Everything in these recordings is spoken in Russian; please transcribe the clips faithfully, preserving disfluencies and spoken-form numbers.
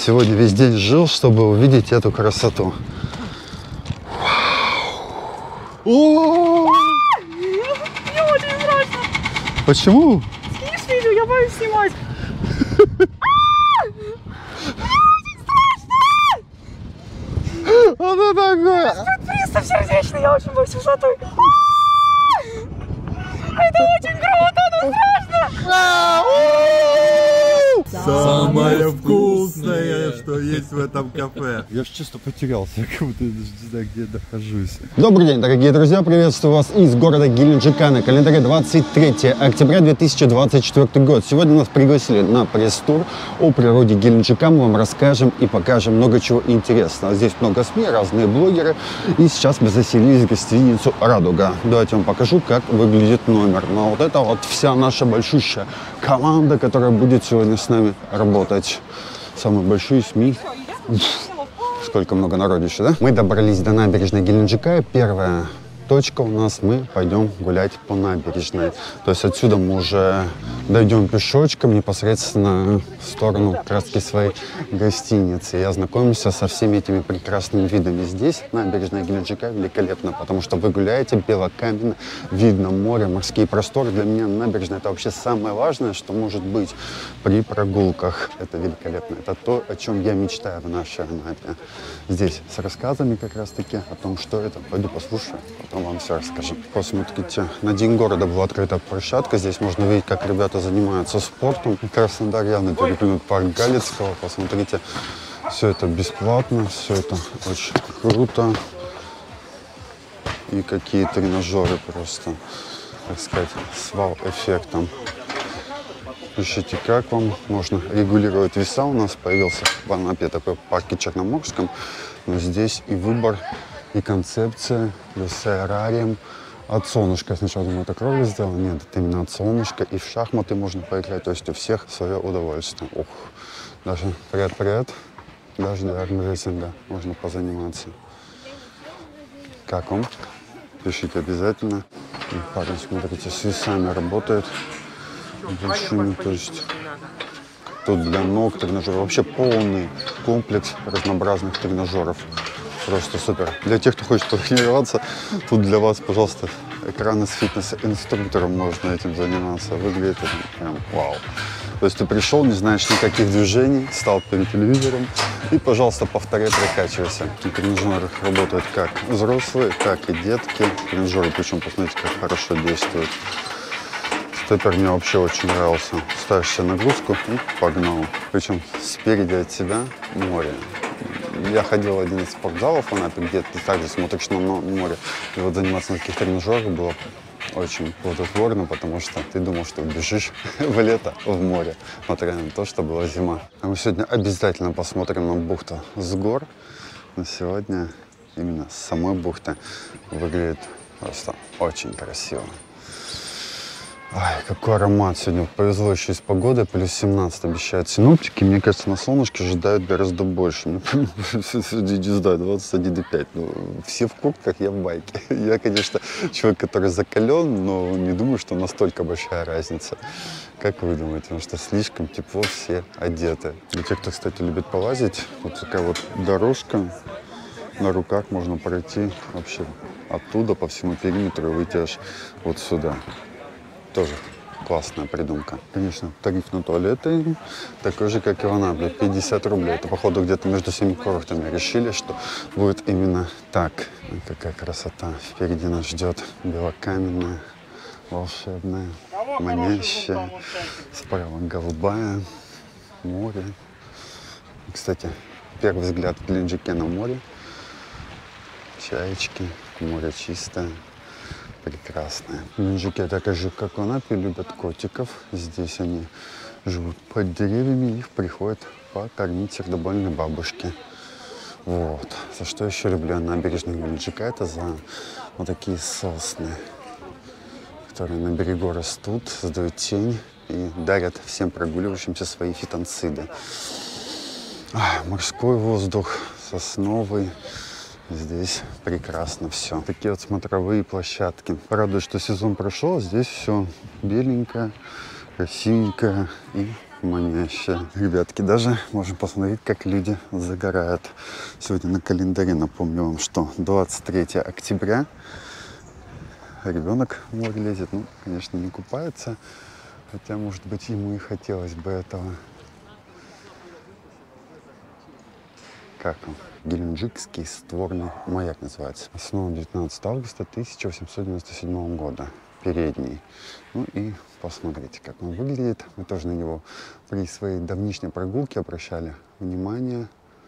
сегодня весь день жил, чтобы увидеть эту красоту. О! Мне очень страшно. Почему? Скинешь видео, я боюсь снимать. Что такое? Приступ сердечный, я очень боюсь высоты. Это очень круто, но страшно. Самое вкусное, что есть в этом кафе. Я же чисто потерялся, я как будто даже не знаю, где я нахожусь. Добрый день, дорогие друзья, приветствую вас из города Геленджика. На календаре двадцать третье октября две тысячи двадцать четвёртый год. Сегодня нас пригласили на пресс-тур о природе Геленджика. Мы вам расскажем и покажем много чего интересного. Здесь много СМИ, разные блогеры. И сейчас мы заселились в гостиницу «Радуга». Давайте я вам покажу, как выглядит номер. Но вот это вот вся наша большущая команда, которая будет сегодня с нами работать. Самые большие СМИ. Сколько много народища, да? Мы добрались до набережной Геленджика. Первая точка у нас, мы пойдем гулять по набережной. То есть отсюда мы уже дойдем пешочком непосредственно в сторону как раз таки своей гостиницы. И ознакомимся со всеми этими прекрасными видами. Здесь набережная Геленджика великолепна, потому что вы гуляете, белокаменно, видно море, морские просторы. Для меня набережная — это вообще самое важное, что может быть при прогулках. Это великолепно. Это то, о чем я мечтаю в нашей Анапе. Здесь с рассказами как раз таки о том, что это. Пойду послушаю, потом вам все расскажу. Посмотрите, на День города была открыта площадка. Здесь можно видеть, как ребята занимаются спортом. Краснодар явно переплюнут парк Галицкого. Посмотрите, все это бесплатно, все это очень круто. И какие тренажеры просто, так сказать, с вау-эффектом. Пишите, как вам. Можно регулировать веса. У нас появился в Анапе такой парке Черноморском. Но здесь и выбор, и концепция, с аэрарием от солнышка. Сначала думаю, это кровля сделала. Нет, это именно от солнышка. И в шахматы можно поиграть. То есть у всех свое удовольствие. Ух, даже привет-привет. Даже для армрейтинга можно позаниматься. Как вам? Пишите обязательно. И парень, смотрите, с весами работает. Большими, то есть тут для ног тренажеров. Вообще полный комплекс разнообразных тренажеров. Просто супер. Для тех, кто хочет потренироваться, тут для вас, пожалуйста, экраны с фитнес-инструктором, можно этим заниматься. Выглядит это прям вау. То есть ты пришел, не знаешь никаких движений, стал перед телевизором и, пожалуйста, повторяй, прокачивайся. И тренажеры работают как взрослые, так и детки. Тренажеры, причем, посмотрите, как хорошо действуют. Степер мне вообще очень нравился. Ставишь себе нагрузку и погнал. Причем спереди от тебя море. Я ходил в один из спортзалов в Анапе, где ты также смотришь на море. И вот заниматься на таких тренажерах было очень плодотворно, потому что ты думал, что бежишь в лето в море, несмотря на то, что была зима. А мы сегодня обязательно посмотрим на бухту с гор. Но сегодня именно с самой бухты выглядит просто очень красиво. Ай, какой аромат сегодня. Повезло еще и с погодой. Плюс семнадцать обещают синоптики. Мне кажется, на солнышке ожидают гораздо больше. Не знаю, двадцать один и пять. Ну, все в куртках, я в байке. Я, конечно, человек, который закален, но не думаю, что настолько большая разница. Как вы думаете? Потому что слишком тепло, все одеты. Для тех, кто, кстати, любит полазить, вот такая вот дорожка. На руках можно пройти вообще оттуда по всему периметру и выйти аж вот сюда. Тоже классная придумка. Конечно, тариф на туалеты такой же, как и в Анапе, пятьдесят рублей. Это, походу, где-то между всеми курортами решили, что будет именно так. И какая красота. Впереди нас ждет белокаменная, волшебная, манящая. Справа голубая, море. И, кстати, первый взгляд в Геленджике на море. Чаечки, море чистое. Прекрасная. Геленджики, так же, как в Анапе, любят котиков. Здесь они живут под деревьями, их приходят покормить сердобольные бабушки. Вот. За что еще люблю набережную Геленджика, это за вот такие сосны, которые на берегу растут, создают тень и дарят всем прогуливающимся свои фитонциды. Ах, морской воздух, сосновый. Здесь прекрасно все. Такие вот смотровые площадки. Радует, что сезон прошел. Здесь все беленькое, красивенькое и манящая. Ребятки, даже можем посмотреть, как люди загорают. Сегодня на календаре, напомню вам, что двадцать третье октября. Ребенок в море лезет. Ну, конечно, не купается. Хотя, может быть, ему и хотелось бы этого. Как он? Геленджикский створный маяк называется. Основан девятнадцатого августа тысяча восемьсот девяносто седьмого года. Передний. Ну и посмотрите, как он выглядит. Мы тоже на него при своей давнишней прогулке обращали внимание.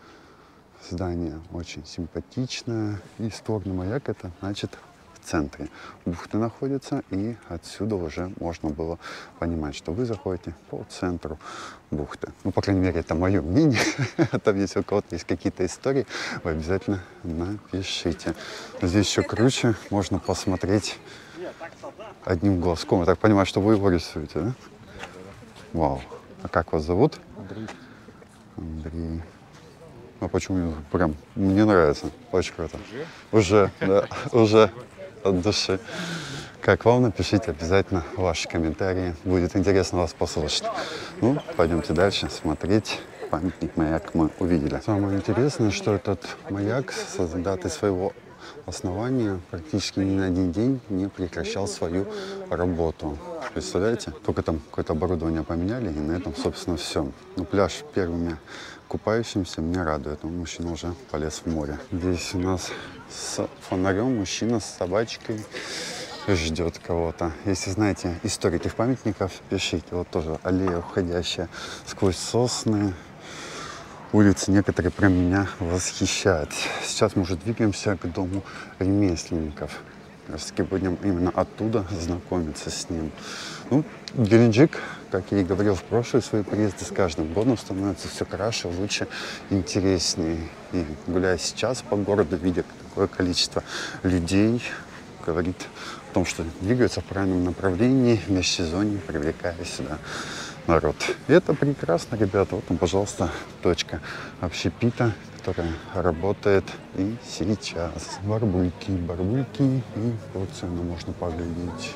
Здание очень симпатичное. И створный маяк — это значит в центре бухты находится. И отсюда уже можно было понимать, что вы заходите по центру бухты. Ну, по крайней мере, это мое мнение. Там, если у кого-то есть какие-то истории, вы обязательно напишите. Здесь еще круче. Можно посмотреть одним глазком. Я так понимаю, что вы его рисуете, да? Вау. А как вас зовут? Андрей. Андрей. А почему? Прям мне нравится. Очень круто. Уже? Уже, да. Уже от души. Как вам? Напишите обязательно ваши комментарии. Будет интересно вас послушать. Ну, пойдемте дальше смотреть. Памятник маяк мы увидели. Самое интересное, что этот маяк с даты своего основания практически ни на один день не прекращал свою работу. Представляете? Только там какое-то оборудование поменяли, и на этом, собственно, все. Ну, пляж первыми купающимся меня радует. Он, мужчина уже полез в море. Здесь у нас с фонарем мужчина с собачкой ждет кого-то. Если знаете историю этих памятников, пишите. Вот тоже аллея, уходящая сквозь сосны. Улицы некоторые прям меня восхищают. Сейчас мы уже двигаемся к дому ремесленников. Раз-таки будем именно оттуда знакомиться с ним. Ну, Геленджик, как я и говорил в прошлые свои приезды, с каждым годом становится все краше, лучше, интереснее. И гуляя сейчас по городу, видя такое количество людей, говорит о том, что двигаются в правильном направлении, в межсезонье, привлекая сюда народ. И это прекрасно, ребята. Вот, пожалуйста, точка общепита, которая работает и сейчас. Барбульки, барбульки, и по цену можно поглядеть.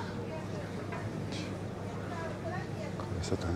Красота.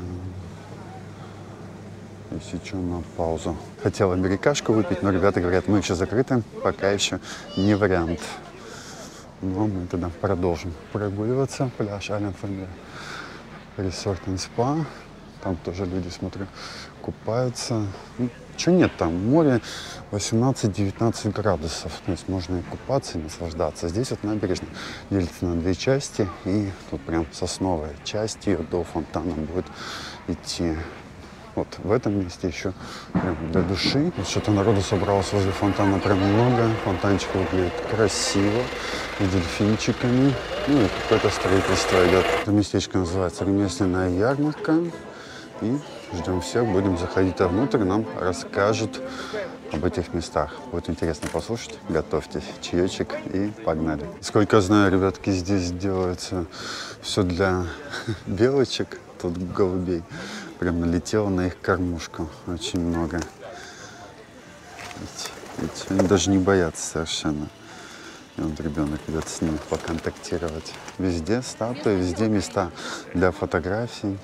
Если что, на паузу. Хотел америкашку выпить, но ребята говорят, мы еще закрыты, пока еще не вариант. Но мы тогда продолжим прогуливаться. Пляж Island Family Resort and Spa. Там тоже люди, смотрю, купаются. Ну, чего нет там? Море восемнадцать-девятнадцать градусов. То есть можно и купаться, и наслаждаться. Здесь вот набережная делится на две части. И тут прям сосновая часть ее до фонтана будет идти. Вот в этом месте еще прям для души. Вот что-то народу собралось возле фонтана прям много. Фонтанчик выглядит красиво, с дельфинчиками. Ну и какое-то строительство идет. Это местечко называется ремесленная ярмарка. И ждем всех, будем заходить внутрь, нам расскажут об этих местах. Будет интересно послушать. Готовьте чаечек и погнали. Сколько знаю, ребятки, здесь делается все для белочек, тут голубей. Прям налетело на их кормушку. Очень много. Видите, видите, они даже не боятся совершенно. И вот ребенок идет с ними поконтактировать. Везде статуи, везде места для фотографий.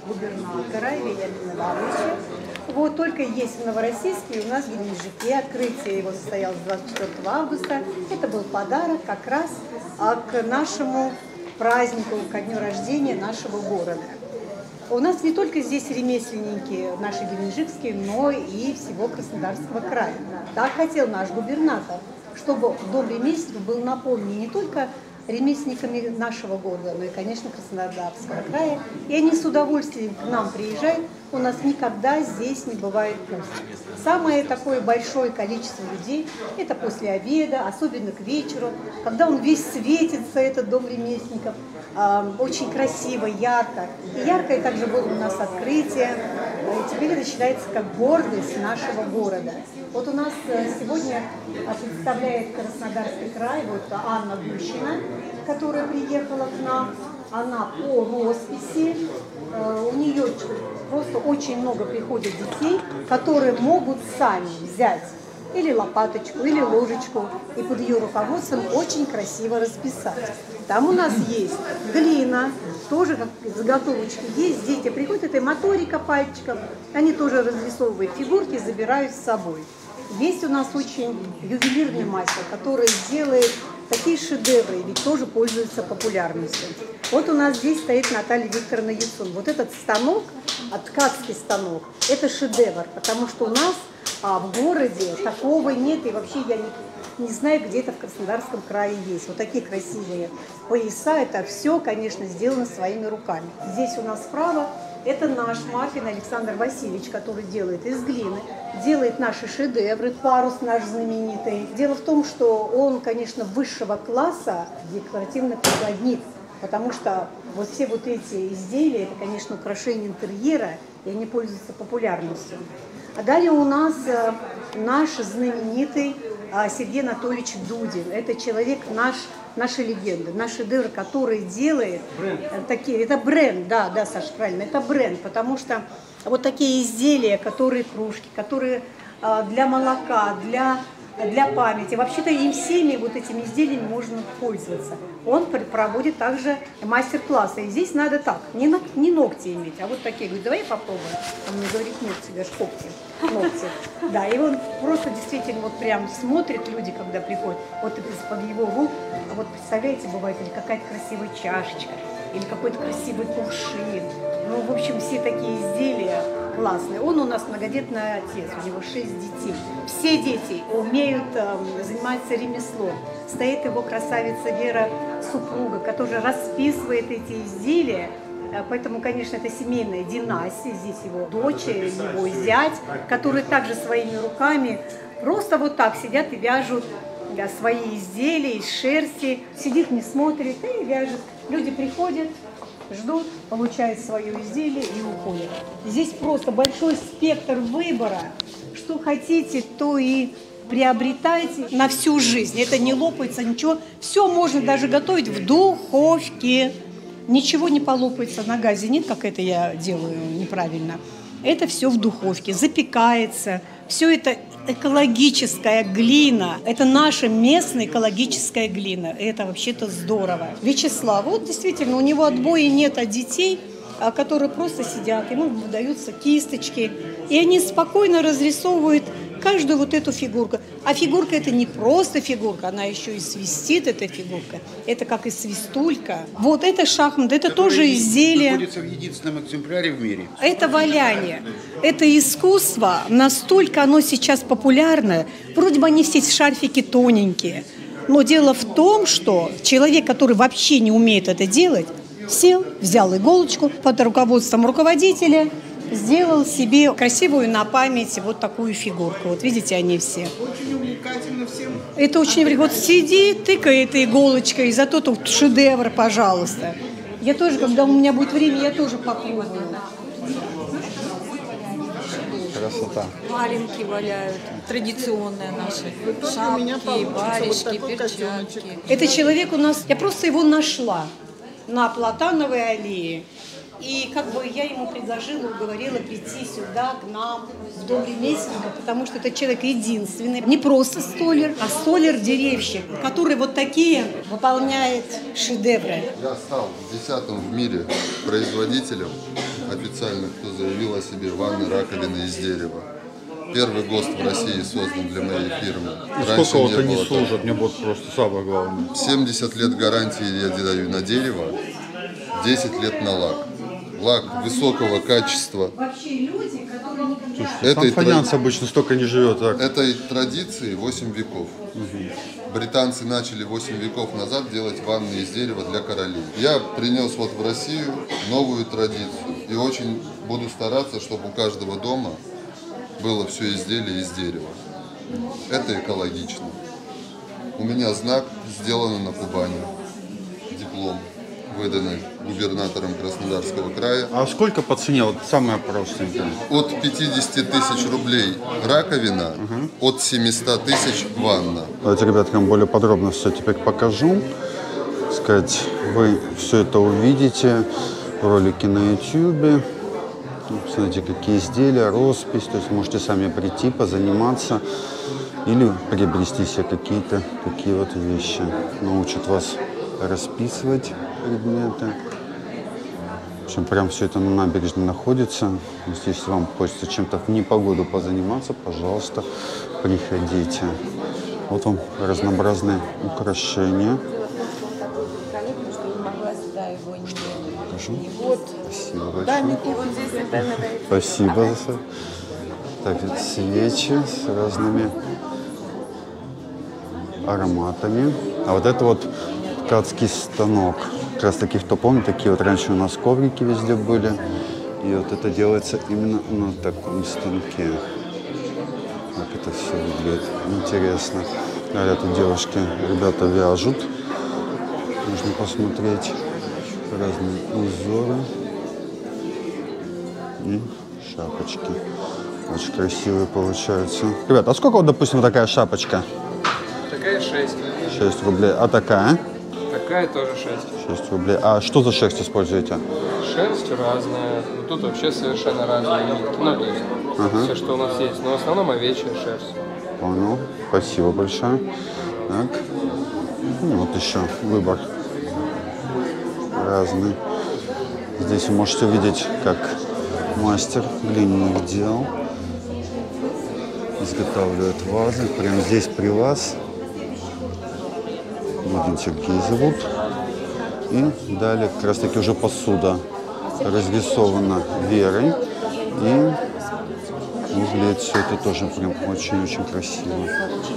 Вот только есть в Новороссийске, у нас в Геленджике. Открытие его состоялось двадцать четвёртого августа. Это был подарок как раз к нашему празднику, ко дню рождения нашего города. У нас не только здесь ремесленники наши геленджикские, но и всего Краснодарского края. Так хотел наш губернатор, чтобы Дом ремесленников был наполнен не только ремесленниками нашего города, но и, конечно, Краснодарского края. И они с удовольствием к нам приезжают. У нас никогда здесь не бывает пусто. Самое такое большое количество людей – это после обеда, особенно к вечеру, когда он весь светится, этот Дом ремесленников, э, очень красиво, ярко. И яркое также было у нас открытие. И теперь это считается как гордость нашего города. Вот у нас сегодня представляет Краснодарский край вот Анна Гущина, которая приехала к нам. Она по росписи, у нее просто очень много приходит детей, которые могут сами взять или лопаточку, или ложечку, и под ее руководством очень красиво расписать. Там у нас есть глина, тоже как заготовочки есть. Дети приходят, это и моторика пальчиков, они тоже разрисовывают фигурки, забирают с собой. Есть у нас очень ювелирный мастер, который делает такие шедевры, ведь тоже пользуются популярностью. Вот у нас здесь стоит Наталья Викторовна Яцун. Вот этот станок, а ткацкий станок, это шедевр, потому что у нас а, в городе такого нет, и вообще я не, не знаю, где это в Краснодарском крае есть. Вот такие красивые пояса, это все, конечно, сделано своими руками. Здесь у нас справа это наш маффин Александр Васильевич, который делает из глины, делает наши шедевры, парус наш знаменитый. Дело в том, что он, конечно, высшего класса декоративный прикладник, потому что вот все вот эти изделия, это, конечно, украшения интерьера, и они пользуются популярностью. А далее у нас наш знаменитый Сергей Анатольевич Дудин. Это человек наш, наша легенда, наш шедевр, который делает бренд. Такие, это бренд, да, да, Саша, правильно, это бренд, потому что вот такие изделия, которые кружки, которые для молока, для, для памяти, вообще-то им всеми вот этими изделиями можно пользоваться. Он проводит также мастер-классы, и здесь надо так, не, на, не ногти иметь, а вот такие. Говорит, давай я попробую. Он мне говорит, нет, тебе ж когти. Ногти. Да, и он просто действительно вот прям смотрит, люди, когда приходят, вот из-под его рук, а вот представляете, бывает, или какая-то красивая чашечка, или какой-то красивый кувшин. Ну, в общем, все такие изделия классные. Он у нас многодетный отец, у него шесть детей. Все дети умеют э, заниматься ремеслом. Стоит его красавица Вера, супруга, которая расписывает эти изделия. Поэтому, конечно, это семейная династия. Здесь его дочь, его зять, которые также своими руками просто вот так сидят и вяжут да, свои изделия из шерсти. Сидит, не смотрит и вяжет. Люди приходят, ждут, получают свое изделие и уходят. Здесь просто большой спектр выбора. Что хотите, то и приобретайте на всю жизнь. Это не лопается, ничего. Все можно даже готовить в духовке. Ничего не полопается на газе, нет, как это я делаю неправильно. Это все в духовке, запекается. Все это экологическая глина. Это наша местная экологическая глина. Это вообще-то здорово. Вячеслав, вот действительно, у него отбоя нет от детей, которые просто сидят, ему выдаются кисточки, и они спокойно разрисовывают каждую вот эту фигурку. А фигурка это не просто фигурка, она еще и свистит, эта фигурка. Это как и свистулька. Вот это шахмат, это Который тоже изделие. Находится в единственном экземпляре в мире. Это валяние. Это искусство, настолько оно сейчас популярно. Вроде бы они все шарфики тоненькие. Но дело в том, что человек, который вообще не умеет это делать, сел, взял иголочку под руководством руководителя, сделал себе красивую на память вот такую фигурку. Вот видите, они все. Очень увлекательно всем. Это очень... Вот сиди, тыкай этой иголочкой, зато тут шедевр, пожалуйста. Я тоже, когда у меня будет время, я тоже попробую. Красота. Валенки валяют, традиционные наши. Шапки, варежки, перчатки. Это человек у нас... Я просто его нашла на Платановой аллее. И как бы я ему предложила, уговорила прийти сюда, к нам, в дом ремесленника, потому что это человек единственный, не просто столяр, а столяр-деревщик, который вот такие выполняет шедевры. Я стал десятым в мире производителем официально, кто заявил о себе ванны раковины из дерева. Первый ГОСТ в России создан для моей фирмы. Ну, сколько вот они служат, мне вот просто самое главное. семьдесят лет гарантии я даю на дерево, десять лет на лак. Лак высокого качества. Вообще люди, которые никогда... Слушайте, Этой там фаянс тра- обычно столько не живет. Так. Этой традиции восемь веков. Угу. Британцы начали восемь веков назад делать ванны из дерева для королей. Я принес вот в Россию новую традицию. И очень буду стараться, чтобы у каждого дома было все изделие из дерева. Это экологично. У меня знак сделано на Кубани. Диплом, выданный губернатором Краснодарского края. А сколько по цене? Вот самое простенькое. От пятидесяти тысяч рублей раковина, угу. От семисот тысяч ванна. Давайте, ребят, я вам более подробно все теперь покажу. Так сказать, вы все это увидите в ролике на ютубе. Смотрите, какие изделия, роспись. То есть можете сами прийти, позаниматься или приобрести себе какие-то такие вот вещи. Научат вас расписывать предметы. В общем, прям все это на набережной находится. Если вам хочется чем-то в непогоду позаниматься, пожалуйста, приходите. Вот вам разнообразные украшения. Покажу. Спасибо большое. Спасибо. Так, свечи с разными ароматами. А вот это вот ткацкий станок. Как раз таки, кто помнит, такие вот раньше у нас коврики везде были. И вот это делается именно на таком станке. Как это все выглядит. Интересно. Говорят, тут девушки, ребята вяжут. Можно посмотреть разные узоры. И шапочки. Очень красивые получаются. Ребята, а сколько вот, допустим, такая шапочка? Такая шесть. шесть рублей. А такая? Такая тоже шесть. шесть рублей. А что за шерсть используете? Шерсть разная. Вот тут вообще совершенно разные нитки. Ну, то есть Ага. все, что у нас есть. Но в основном овечья шерсть. Понял. Спасибо большое. Так. Ну, вот еще выбор разный. Здесь вы можете увидеть, как мастер глиняных дел изготавливает вазы. Прямо здесь при вас. Владимир Сергей зовут. И далее как раз таки уже посуда разрисована Верой. И выглядит все это тоже прям очень-очень красиво.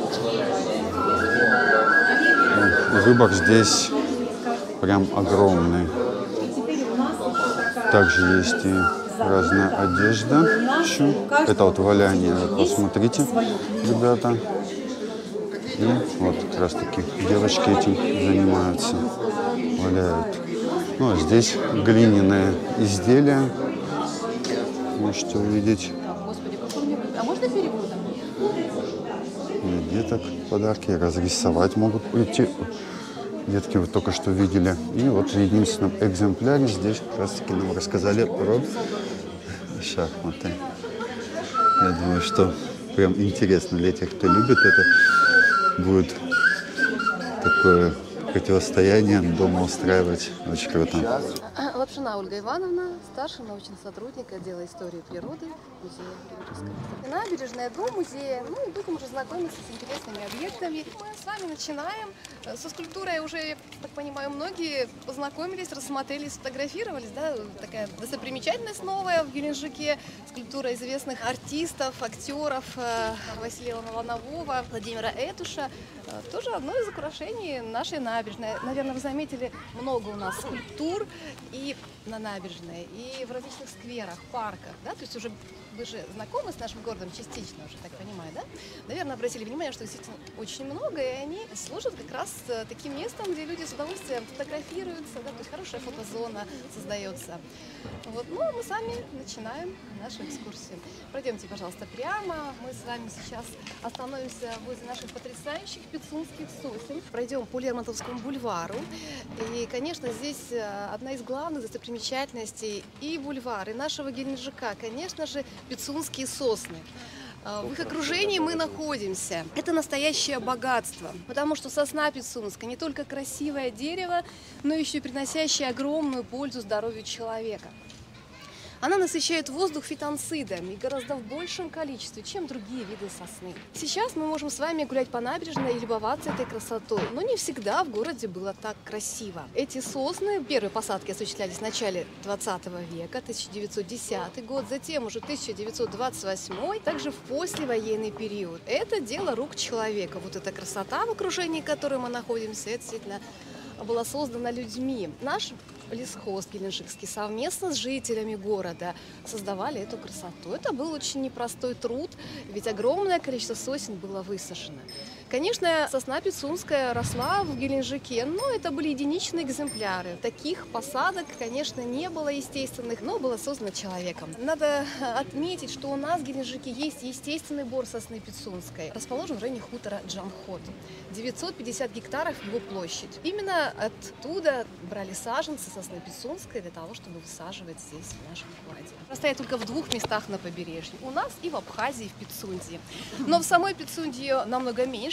Выбор здесь прям огромный. Также есть и разная одежда. Еще. Это вот валяние. Вот посмотрите, ребята. И вот как раз таки девочки этим занимаются. Валяют. Ну, а здесь глиняные изделия. Можете увидеть. А можно перевод? Для деток подарки разрисовать могут прийти. Детки вы только что видели. И вот в единственном экземпляре здесь как раз таки нам рассказали про шахматы. Я думаю, что прям интересно для тех, кто любит это, будет такое противостояние дома устраивать. Очень круто. Лапшина Ольга Ивановна, старший научный сотрудник отдела истории природы музея Георгиевского. Набережная, дом музея. Ну и будем уже знакомиться с интересными объектами. Мы с вами начинаем. Со скульптурой уже, я так понимаю, многие познакомились, рассмотрели, сфотографировались. Да? Такая достопримечательность новая в Геленджике. Скульптура известных артистов, актеров Василия Ланового, Владимира Этуша. Тоже одно из украшений нашей набережной. Наверное, вы заметили, много у нас скульптур и на набережной, и в различных скверах, парках. Да? То есть уже вы же знакомы с нашим городом частично, уже так понимаю, да? Наверное, обратили внимание, что действительно очень много, и они служат как раз таким местом, где люди с удовольствием фотографируются, да? То есть хорошая фотозона создается. Вот. Ну, а мы сами начинаем нашу экскурсию. Пройдемте, пожалуйста, прямо. Мы с вами сейчас остановимся возле наших потрясающих пицунских сосен. Пройдем по Лермонтовскому бульвару. И, конечно, здесь одна из главных достопримечательностей и бульвара, и нашего Геленджика, конечно же, пицунские сосны. В их окружении мы находимся. Это настоящее богатство, потому что сосна пицунская не только красивое дерево, но еще и приносящее огромную пользу здоровью человека. Она насыщает воздух фитонцидами и гораздо в большем количестве, чем другие виды сосны. Сейчас мы можем с вами гулять по набережной и любоваться этой красотой, но не всегда в городе было так красиво. Эти сосны, первые посадки осуществлялись в начале двадцатого века, тысяча девятьсот десятый год, затем уже тысяча девятьсот двадцать восьмой, также в послевоенный период. Это дело рук человека. Вот эта красота, в окружении которой мы находимся, это действительно была создана людьми. Наш лесхоз геленджикский совместно с жителями города создавали эту красоту. Это был очень непростой труд, ведь огромное количество сосен было высажено. Конечно, сосна пицунская росла в Геленджике, но это были единичные экземпляры. Таких посадок, конечно, не было естественных, но было создано человеком. Надо отметить, что у нас в Геленджике есть естественный бор сосны пицунской. Расположен в районе хутора Джанхот. девятьсот пятьдесят гектаров его площадь. Именно оттуда брали саженцы сосны пицунской для того, чтобы высаживать здесь, в нашем городе. Стоит только в двух местах на побережье. У нас и в Абхазии, и в Пицунде. Но в самой Пицунде намного меньше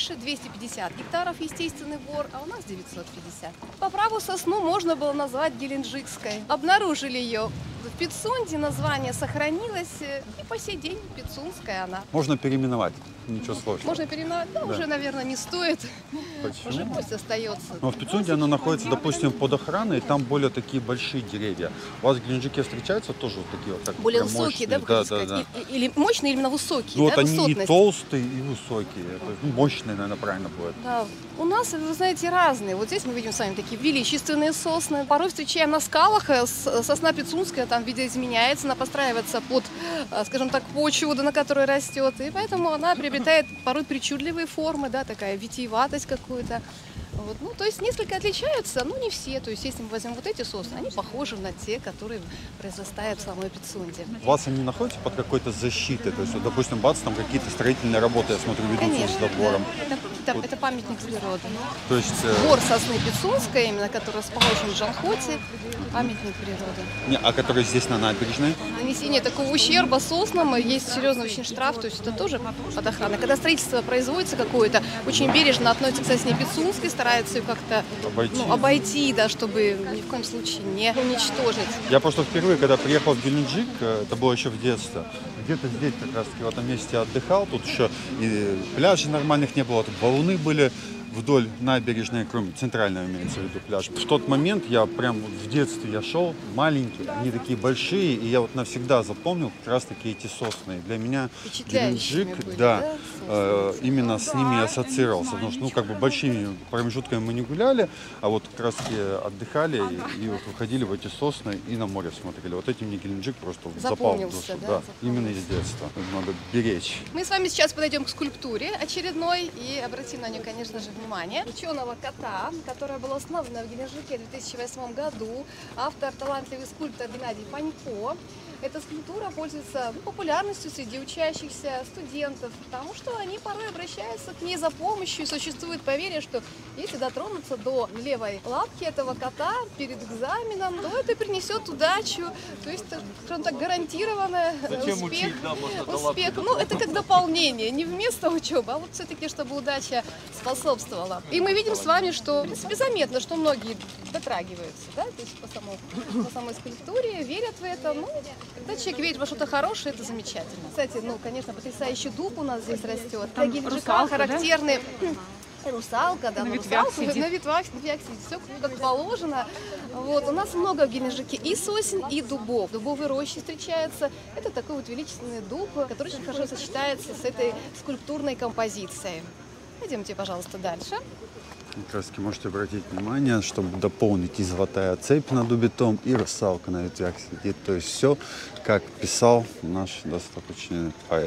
больше, двести пятьдесят гектаров естественный бор, а у нас девятьсот пятьдесят. По праву сосну можно было назвать геленджикской. Обнаружили ее в Пицунде, название сохранилось, и по сей день пицунская она. Можно переименовать, ничего сложного. Можно переименовать, но Да. уже, наверное, не стоит. Почему? Уже пусть остается. Но в Пицунде она находится, допустим, под охраной, и там более такие большие деревья. У вас в Геленджике встречаются тоже вот такие вот так Более прям высокие, да, мощные? вы Да, хотите да, да. сказать? И- Или мощные, или именно высокие, Ну, вот да, они и высотность. толстые, и высокие. То есть, ну, мощные, наверное, правильно будет. Да, у нас, вы знаете, разные. Вот здесь мы видим с вами такие величественные сосны. Порой встречаем на скалах. э, с- Сосна пицунская там видоизменяется, она подстраивается под, э, скажем так, почву, да, на которой растет. И поэтому она приобретает порой причудливые формы, да, такая витиеватость какую-то. Вот, ну, то есть несколько отличаются, но не все. То есть если мы возьмем вот эти сосны, они похожи на те, которые произрастают в самой Пицунде. У вас они находятся под какой-то защитой? То есть, вот, допустим, бац, там какие-то строительные работы, я смотрю, ведутся Конечно, с забором. да. Это, это, это памятник природы. То есть, э, Бор сосны Пицунской, именно который расположен в Джанхоте, памятник природы. не, а которые здесь на набережной? Нанесение такого ущерба соснам есть серьезный очень штраф, то есть это тоже под охраной. Когда строительство производится какое-то, очень бережно относится к сосне Пицунской, старается ее как-то Обойти. ну, обойти, да, чтобы ни в коем случае не уничтожить. Я просто впервые, когда приехал в Геленджик, э, это было еще в детстве, где-то здесь как раз таки в этом месте отдыхал, тут еще и пляжей нормальных не было, тут валуны были вдоль набережной, кроме центрального имеется в виду пляж. В тот момент я прям вот в детстве я шел, маленький, они такие большие, и я вот навсегда запомнил как раз таки эти сосны. Для меня Впечатляющими Геленджик, были, да, да, э, именно с ними ассоциировался, потому что, ну, как бы большими промежутками мы не гуляли, а вот как раз таки отдыхали и, и вот выходили в эти сосны и на море смотрели. Вот этим мне Геленджик просто вот запал в Запомнился, душу. да? Да, Запомнился. именно из детства. Надо беречь. Мы с вами сейчас подойдем к скульптуре очередной и обратим на нее, конечно же, внимание. Ученого кота, которая была установлена в Геленджике в две тысячи восьмом году. Автор – талантливый скульптор Геннадий Панько. Эта скульптура пользуется ну, популярностью среди учащихся студентов, потому что они порой обращаются к ней за помощью. И существует поверье, что если дотронуться до левой лапки этого кота перед экзаменом, то это принесет удачу. То есть, скажем так, гарантированный успех. успех. Ну, это как дополнение, не вместо учебы, а вот все-таки, чтобы удача способствовала. И мы видим с вами, что, в принципе, заметно, что многие дотрагиваются, да, то есть по, самому, по самой скульптуре, верят в это. Ну, когда человек верит во что-то хорошее, это замечательно. Кстати, ну, конечно, потрясающий дуб у нас здесь растет. Для Геленджика характерный... Русалка, да, На ну, ветвях русалка, сидит. на ветвях, на ветвях сидит, все как положено. Вот, у нас много в Геленджике и сосен, и дубов. Дубовые рощи встречаются. Это такой вот величественный дуб, который очень хорошо сочетается с этой скульптурной композицией. Пойдемте, пожалуйста, дальше. Как раз таки можете обратить внимание, чтобы дополнить и золотая цепь над дубитом, и русалка на ветвях сидит. То есть все, как писал наш достопочтенный поэт.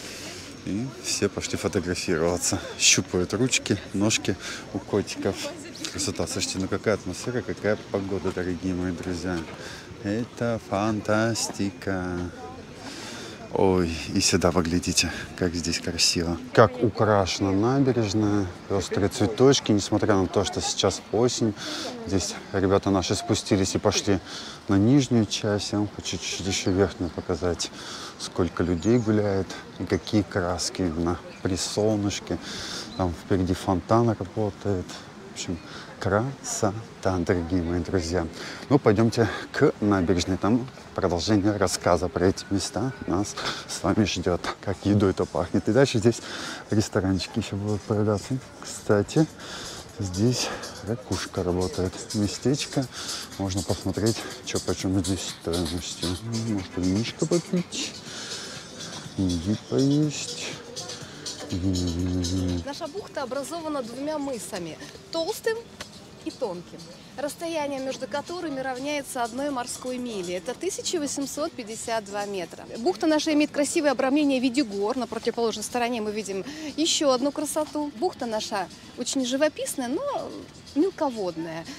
И все пошли фотографироваться. Щупают ручки, ножки у котиков. Красота. Слушайте, ну какая атмосфера, какая погода, дорогие мои друзья. Это фантастика. Ой, и сюда поглядите, как здесь красиво. Как украшена набережная, пестрые цветочки, несмотря на то, что сейчас осень. Здесь ребята наши спустились и пошли на нижнюю часть. Я вам хочу чуть-чуть еще верхнюю показать, сколько людей гуляет и какие краски видно при солнышке. Там впереди фонтан работает. В общем, красота, дорогие мои друзья. Ну, пойдемте к набережной. Там продолжение рассказа про эти места нас с вами ждет. Как еду это пахнет. И дальше здесь ресторанчики еще будут продаться. Кстати, здесь ракушка работает. Местечко. Можно посмотреть, что почем здесь стоимостью. Может, винишко попить. Иди поесть. Наша бухта образована двумя мысами – толстым и тонким, расстояние между которыми равняется одной морской миле. Это тысяча восемьсот пятьдесят два метра. Бухта наша имеет красивое обрамление в виде гор. На противоположной стороне мы видим еще одну красоту. Бухта наша очень живописная, но мелководная.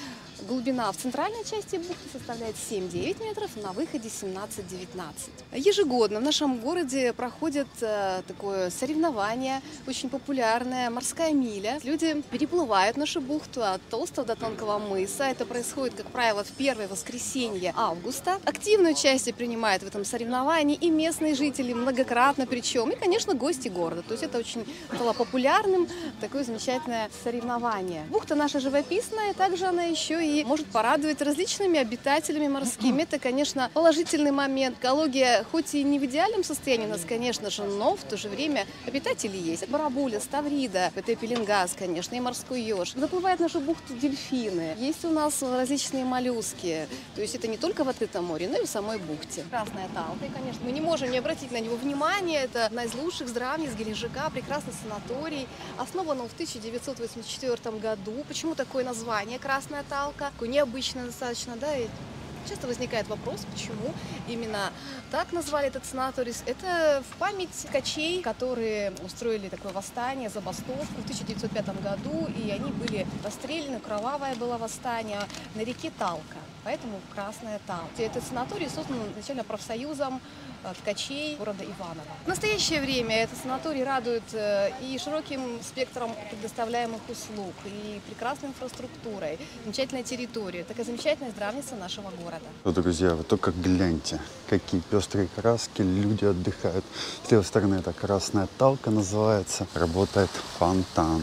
Глубина в центральной части бухты составляет семь-девять метров, на выходе семнадцать-девятнадцать. Ежегодно в нашем городе проходит э, такое соревнование, очень популярное, морская миля. Люди переплывают нашу бухту от Толстого до Тонкого мыса. Это происходит, как правило, в первое воскресенье августа. Активное участие принимают в этом соревновании и местные жители, многократно причем, и, конечно, гости города. То есть это очень стало популярным, такое замечательное соревнование. Бухта наша живописная, также она еще и может порадовать различными обитателями морскими. Это, конечно, положительный момент. Экология хоть и не в идеальном состоянии у нас, конечно же, но в то же время обитатели есть. Барабуля, ставрида, это пеленгаз, конечно, и морской еж. Заплывают в нашу бухту дельфины. Есть у нас различные моллюски. То есть это не только в открытом море, но и в самой бухте. Красная талка, и, конечно, мы не можем не обратить на него внимания. Это одна из лучших здравниц Геленджика, прекрасный санаторий. Основан он в тысяча девятьсот восемьдесят четвёртом году. Почему такое название «Красная талка»? Такое необычное достаточно, да, и часто возникает вопрос, почему именно так назвали этот санаторий. Это в память ткачей, которые устроили такое восстание, забастовку в тысяча девятьсот пятом году, и они были расстреляны, кровавое было восстание на реке Талка, поэтому Красная Талка. Этот санаторий создан изначально профсоюзом ткачей города Иваново. В настоящее время этот санаторий радует и широким спектром предоставляемых услуг, и прекрасной инфраструктурой, замечательной территорией. Такая замечательная здравница нашего города. Вот, друзья, вы только гляньте, какие пестрые краски, люди отдыхают. С левой стороны это Красная Талка называется. Работает фонтан.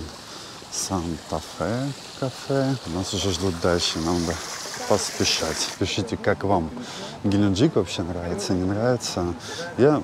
Санта-Фе кафе. Нас уже ждут дальше, нам бы поспешать. Пишите, как вам Геленджик вообще нравится, не нравится. Я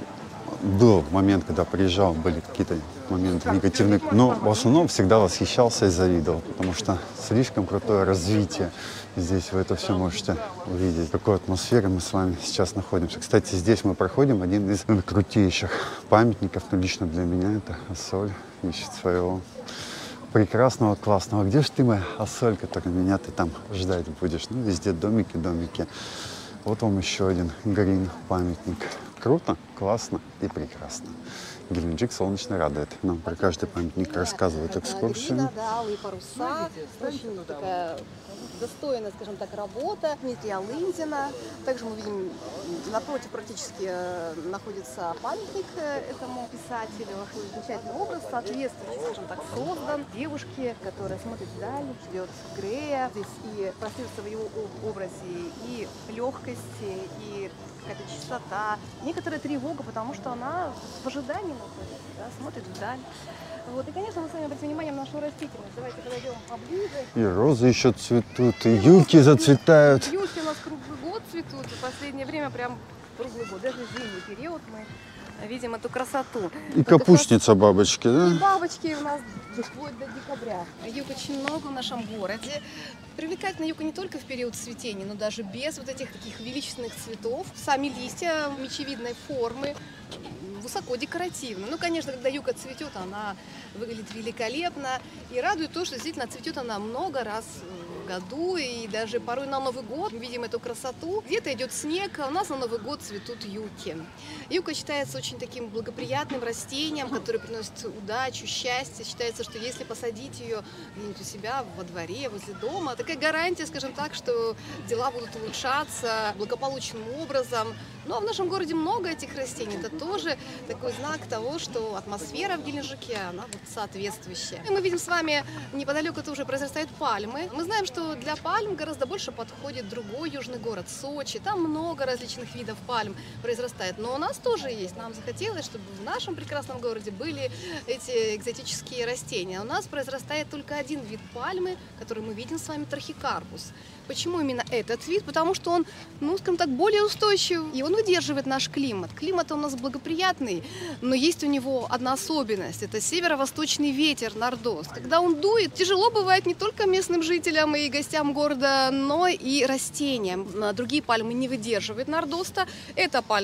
был момент, когда приезжал, были какие-то моменты негативные, но в основном всегда восхищался и завидовал, потому что слишком крутое развитие. Здесь вы это все можете увидеть. В какой атмосфере мы с вами сейчас находимся. Кстати, здесь мы проходим один из крутейших памятников, ну, лично для меня это Ассоль ищет своего прекрасного, классного. Где же ты, моя Ассоль, который меня ты там ждать будешь? Ну, везде домики, домики. Вот вам еще один грин памятник. Круто, классно и прекрасно. Геленджик солнечно радует. Нам про каждый памятник рассказывают экскурсию. Да, алые паруса, очень такая достойная, скажем так, работа Дмитрия Лындина. Также мы видим, напротив практически находится памятник этому писателю. Замечательный образ, соответственно, скажем так, создан. Девушки, которая смотрит вдаль, ждет Грея. Здесь и пространство в его образе, и легкость, и какая-то чистота, некоторая тревога, потому что она в ожидании находится, да, смотрит вдаль. Вот. И, конечно, мы с вами обратим внимание на нашу растительность. Давайте подойдем поближе. И розы еще цветут, и юлки зацветают. Юлки у нас круглый год цветут, и в последнее время прям круглый год, даже зимний период мы видим эту красоту. И вот капустница бабочки, да? И бабочки у нас вплоть до декабря. Юг очень много в нашем городе. Привлекательна юга не только в период цветения, но даже без вот этих таких величественных цветов. Сами листья мечевидной формы, высоко декоративны. Ну, конечно, когда юга цветет, она выглядит великолепно. И радует то, что действительно цветет она много раз в году. И даже порой на Новый год мы видим эту красоту. Где-то идет снег, а у нас на Новый год цветут юки. Юка считается очень таким благоприятным растением, которое приносит удачу, счастье. Считается, что если посадить ее где-нибудь у себя во дворе, возле дома, такая гарантия, скажем так, что дела будут улучшаться благополучным образом. Ну а в нашем городе много этих растений. Это тоже такой знак того, что атмосфера в Геленджике, она вот соответствующая. И мы видим с вами, неподалеку тоже произрастают пальмы. Мы знаем, что для пальм гораздо больше подходит другой южный город, Сочи. Там много различных видов пальм произрастает. Но у нас тоже есть. Нам захотелось, чтобы в нашем прекрасном городе были эти экзотические растения. У нас произрастает только один вид пальмы, который мы видим с вами, трахикарпус. Почему именно этот вид? Потому что он, ну, скажем так, более устойчив, и он выдерживает наш климат. Климат у нас благоприятный, но есть у него одна особенность. Это северо-восточный ветер, нордост. Когда он дует, тяжело бывает не только местным жителям и гостям города, но и растениям. Другие пальмы не выдерживают нордоста. Эта пальма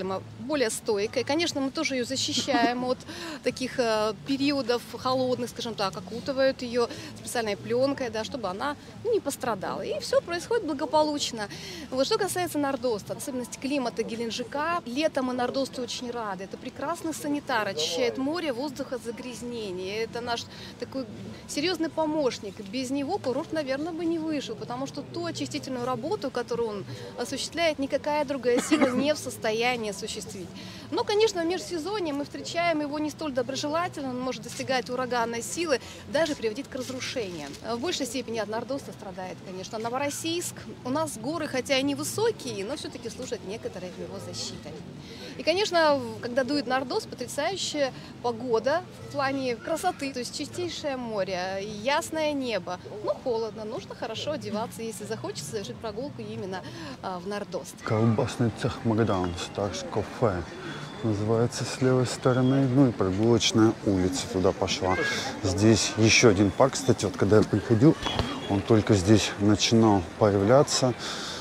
более стойкая. Конечно, мы тоже ее защищаем от таких э, периодов холодных, скажем так, окутывают ее специальной пленкой, да, чтобы она не пострадала. И все происходит благополучно. Вот, что касается нордоста, особенность климата Геленджика, летом мы нордосту очень рады. Это прекрасный санитар, очищает море, воздухозагрязнение. Это наш такой серьезный помощник. Без него курорт, наверное, бы не вышел, потому что ту очистительную работу, которую он осуществляет, никакая другая сила не в состоянии осуществить. Но, конечно, в межсезонье мы встречаем его не столь доброжелательно, он может достигать ураганной силы, даже приводить к разрушениям. В большей степени от нордоста страдает, конечно, Новороссийск. У нас горы, хотя и невысокие, но все-таки служат некоторой его защитой. И, конечно, когда дует нордост, потрясающая погода в плане красоты, то есть чистейшее море, ясное небо, но холодно, нужно хорошо одеваться, если захочется совершить прогулку именно а, в нордост. Колбасный цех Магдан, Старс кафе. Называется с левой стороны. Ну и прогулочная улица туда пошла. Здесь еще один парк. Кстати, вот когда я приходил, он только здесь начинал появляться.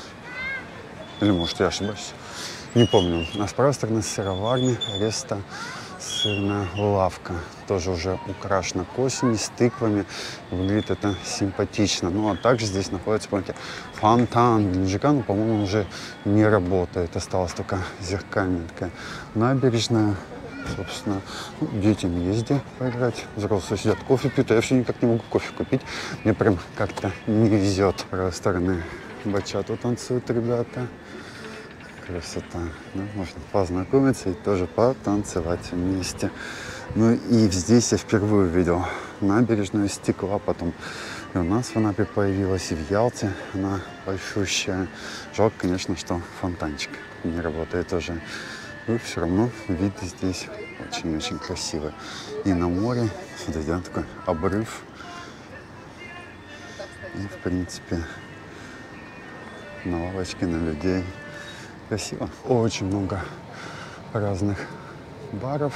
Или может я ошибаюсь? Не помню. А с правой стороны сыроварня, Реста, сырная лавка. Тоже уже украшена к осени, с тыквами. Выглядит это симпатично. Ну а также здесь находится, помните, фонтан Геленджика. Ну, по-моему, он уже не работает. Осталась только зеркальная такая набережная. Собственно, ну, детям есть где поиграть. Взрослые сидят, кофе пьют. А я вообще никак не могу кофе купить. Мне прям как-то не везет. С правой стороны бачату танцуют ребята. Красота. Ну, можно познакомиться и тоже потанцевать вместе. Ну и здесь я впервые увидел набережную из стекла. Потом и у нас в Анапе появилась, и в Ялте она большущая. Жалко, конечно, что фонтанчик не работает уже. Но все равно вид здесь очень-очень красивый. И на море, смотрите, такой обрыв. И, в принципе, на лавочке, на людей. Красиво. Очень много разных баров.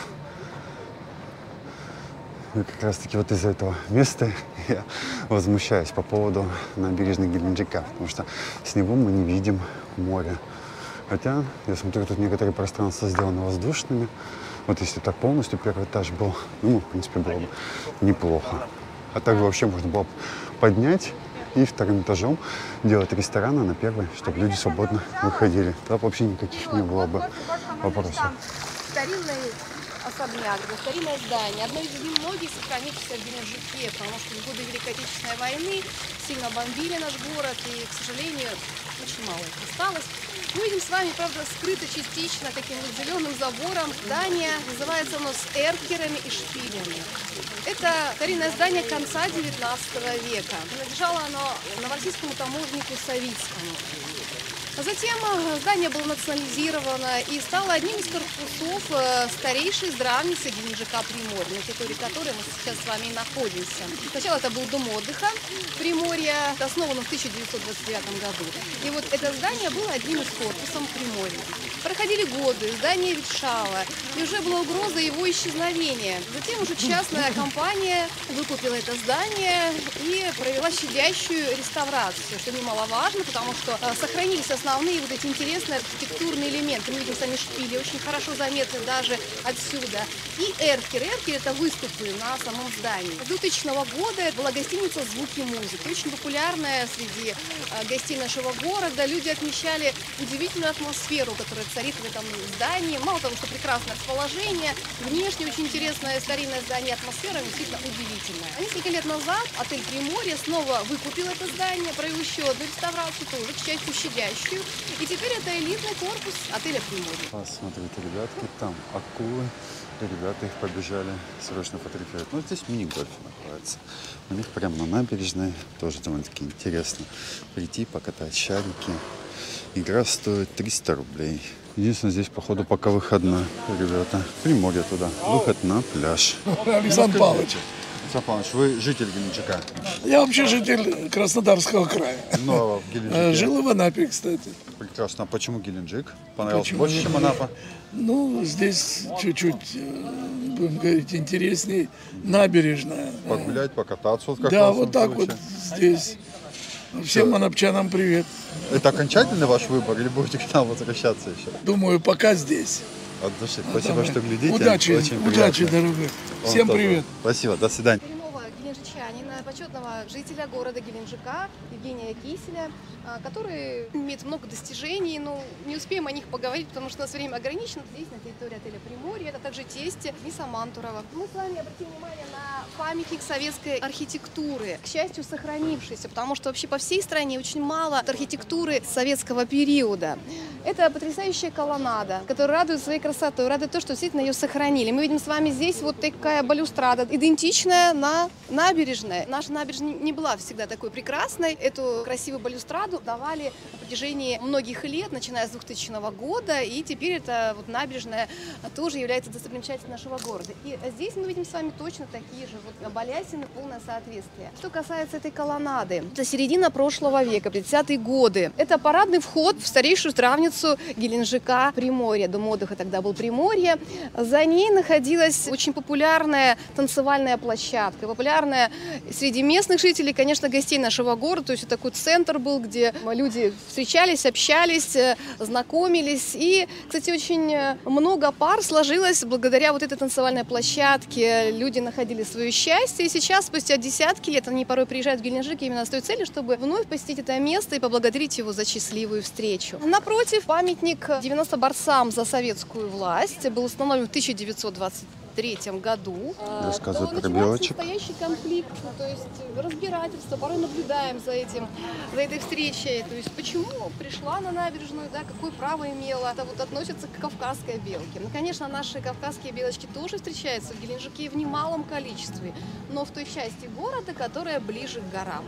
И как раз таки вот из-за этого места я возмущаюсь по поводу набережной Геленджика, потому что с него мы не видим море. Хотя, я смотрю, тут некоторые пространства сделаны воздушными. Вот если так полностью первый этаж был, ну, в принципе, было бы неплохо. А также вообще можно было поднять и вторым этажом делать рестораны на первый, чтобы люди свободно выходили. Тогда вообще никаких не было бы вопросов. Старинный особняк, старинное здание, одно из немногих сохранившихся в Геленджике, потому что в годы Великой Отечественной войны сильно бомбили наш город, и, к сожалению, очень мало их осталось. Мы видим с вами, правда, скрыто частично таким вот зеленым забором здание. Называется оно с эркерами и шпилями. Это старинное здание конца девятнадцатого века. Принадлежало оно новороссийскому таможеннику Савицкому. Затем здание было национализировано и стало одним из корпусов старейшей здравницы Геленджика Приморья, на территории которой мы сейчас с вами и находимся. Сначала это был дом отдыха Приморья, основан в тысяча девятьсот двадцать девятом году. И вот это здание было одним из корпусов Приморья. Проходили годы, здание ветшало, и уже была угроза его исчезновения. Затем уже частная компания выкупила это здание и провела щадящую реставрацию, что немаловажно, потому что сохранились основные вот эти интересные архитектурные элементы. Мы видим сами шпили, очень хорошо заметны даже отсюда. И эркер. Эркер — это выступы на самом здании. С двухтысячного года была гостиница «Звуки музыки», очень популярная среди гостей нашего города. Люди отмечали удивительную атмосферу, которая царит в этом здании. Мало того, что прекрасное расположение, внешне очень интересное старинное здание, атмосфера действительно удивительная. А несколько лет назад отель «Приморье» снова выкупил это здание, провел еще одну реставрацию, тоже, к счастью, щадящую. И теперь это элитный корпус отеля «Приморье». Посмотрите, ребятки, там акулы. Ребята их побежали срочно фотографировать. Ну, здесь мини-гольф находится. У них прямо на набережной. Тоже довольно-таки интересно прийти, покатать шарики. Игра стоит триста рублей. Единственное, здесь, походу, пока выходной, ребята. Приморье туда. Выход на пляж. Александр Павлович. Александр Павлович, вы житель Геленджика? Я вообще житель Краснодарского края. Но в Геленджике. Жил в Анапе, кстати. Прекрасно. А почему Геленджик? Понравился Почему больше, чем Анапа? Ну, здесь чуть-чуть, будем говорить, интересней. Набережная. Погулять, покататься. Вот как да, в вот так случае. вот здесь. Всем анапчанам привет. Это окончательный ваш выбор или будете к нам возвращаться еще? Думаю, пока здесь. От души. Спасибо, Давай. что глядите. Удачи, Очень удачи, приятно. дорогой. Вам Всем тоже. привет. Спасибо, до свидания. Коренного геленджичанина, почетного жителя города Геленджика Евгения Киселя, а, который имеет много достижений, но не успеем о них поговорить, потому что у нас время ограничено. Здесь, на территории отеля «Приморье», это также тесть Миса Мантурова. Мы с вами обратим внимание на памятник советской архитектуры, к счастью, сохранившийся, потому что вообще по всей стране очень мало архитектуры советского периода. Это потрясающая колоннада, которая радует своей красотой, радует то, что действительно ее сохранили. Мы видим с вами здесь вот такая балюстрада, идентичная на набережной. Наша набережная не была всегда такой прекрасной. Эту красивую балюстраду давали на протяжении многих лет, начиная с двухтысячного года, и теперь эта вот набережная тоже является достопримечательностью нашего города. И здесь мы видим с вами точно такие же вот балясины, полное соответствие. Что касается этой колоннады, это середина прошлого века, пятидесятые годы. Это парадный вход в старейшую здравницу Геленджика Приморье. Дом отдыха тогда был Приморье. За ней находилась очень популярная танцевальная площадка, популярная среди местных жителей, конечно, гостей нашего города. То есть это такой центр был, где люди встречались, общались, знакомились. И, кстати, очень много пар сложилось благодаря вот этой танцевальной площадке. Люди находили свое счастье. И сейчас, спустя десятки лет, они порой приезжают в Геленджик именно с той целью, чтобы вновь посетить это место и поблагодарить его за счастливую встречу. Напротив, памятник девяноста борцам за советскую власть был установлен в тысяча девятьсот двадцать третьем году. Рассказывай про начинается белочек. настоящий конфликт, то есть разбирательство. Порой наблюдаем за этим, за этой встречей. То есть почему пришла на набережную, да, какое право имела. Это вот относится к кавказской белке. Ну, конечно, наши кавказские белочки тоже встречаются в Геленджике в немалом количестве, но в той части города, которая ближе к горам.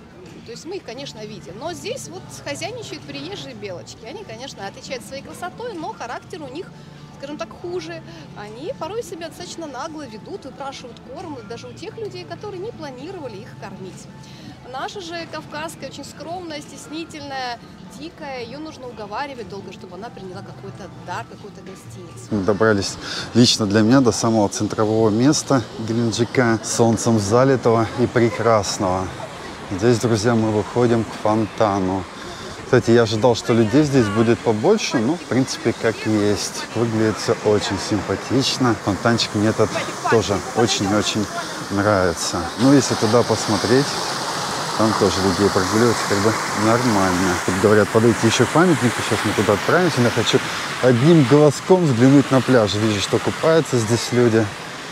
То есть мы их, конечно, видим. Но здесь вот хозяйничают приезжие белочки. Они, конечно, отличаются своей красотой, но характер у них, скажем так, хуже. Они порой себя достаточно нагло ведут, выпрашивают корм даже у тех людей, которые не планировали их кормить. Наша же кавказская очень скромная, стеснительная, дикая. Ее нужно уговаривать долго, чтобы она приняла какой-то дар, какую-то гостиницу. Мы добрались лично для меня до самого центрового места Геленджика, солнцем залитого и прекрасного. Здесь, друзья, мы выходим к фонтану. Кстати, я ожидал, что людей здесь будет побольше, но, в принципе, как есть. Выглядит все очень симпатично. Фонтанчик мне этот тоже очень-очень нравится. Ну, если туда посмотреть, там тоже людей прогуливаются как бы нормально. Тут говорят, подойти еще к памятнику, сейчас мы туда отправимся. Я хочу одним глазком взглянуть на пляж. Вижу, что купаются здесь люди.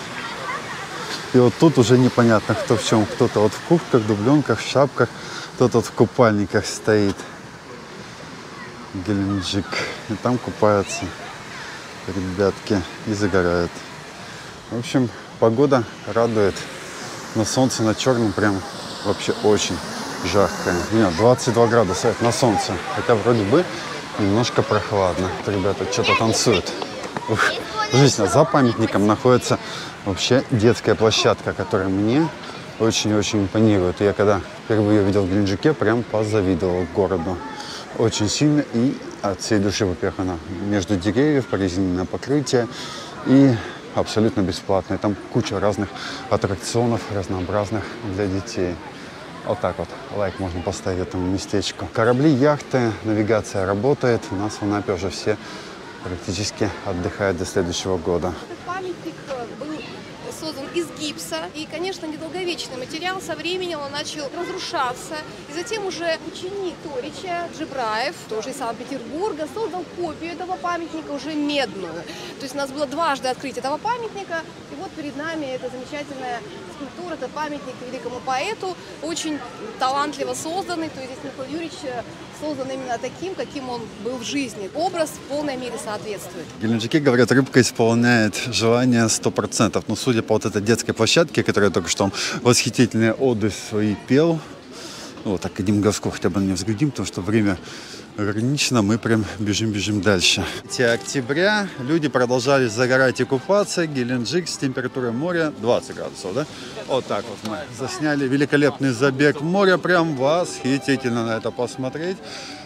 И вот тут уже непонятно, кто в чем. Кто-то вот в куртках, дубленках, в шапках, кто-то вот в купальниках стоит. Геленджик. И там купаются ребятки и загорают. В общем, погода радует. На солнце, на черном прям вообще очень жарко. Нет, двадцать два градуса на солнце. Хотя вроде бы немножко прохладно. Ребята что-то танцуют. Ух. Здесь за памятником находится вообще детская площадка, которая мне очень-очень импонирует. Я когда впервые увидел в Геленджике, прям позавидовал городу. Очень сильно и от всей души, во-первых, она между деревьев, прорезиненное покрытие и абсолютно бесплатная. Там куча разных аттракционов разнообразных для детей. Вот так вот лайк можно поставить этому местечку. Корабли, яхты, навигация работает. У нас в Анапе уже все практически отдыхают до следующего года. Этот памятник был создан из гипса. И, конечно, недолговечный материал. Со временем он начал разрушаться. И затем уже ученик Торича, Джибраев, тоже из Санкт-Петербурга, создал копию этого памятника, уже медную. То есть у нас было дважды открытие этого памятника. И вот перед нами эта замечательная скульптура, это памятник великому поэту, очень талантливо созданный. То есть здесь Михаил Юрьевич создан именно таким, каким он был в жизни. Образ в полной мере соответствует. В Геленджике, говорят, рыбка исполняет желание сто процентов. Но судя по вот этой детской площадке, которая только что восхитительные оды свои пел, вот так одним глазком хотя бы на нее взглядим, потому что время ограничено, мы прям бежим-бежим дальше. третьего октября люди продолжали загорать и купаться. Геленджик с температурой моря двадцать градусов, да? Вот так вот мы засняли великолепный забег в море, прям восхитительно на это посмотреть.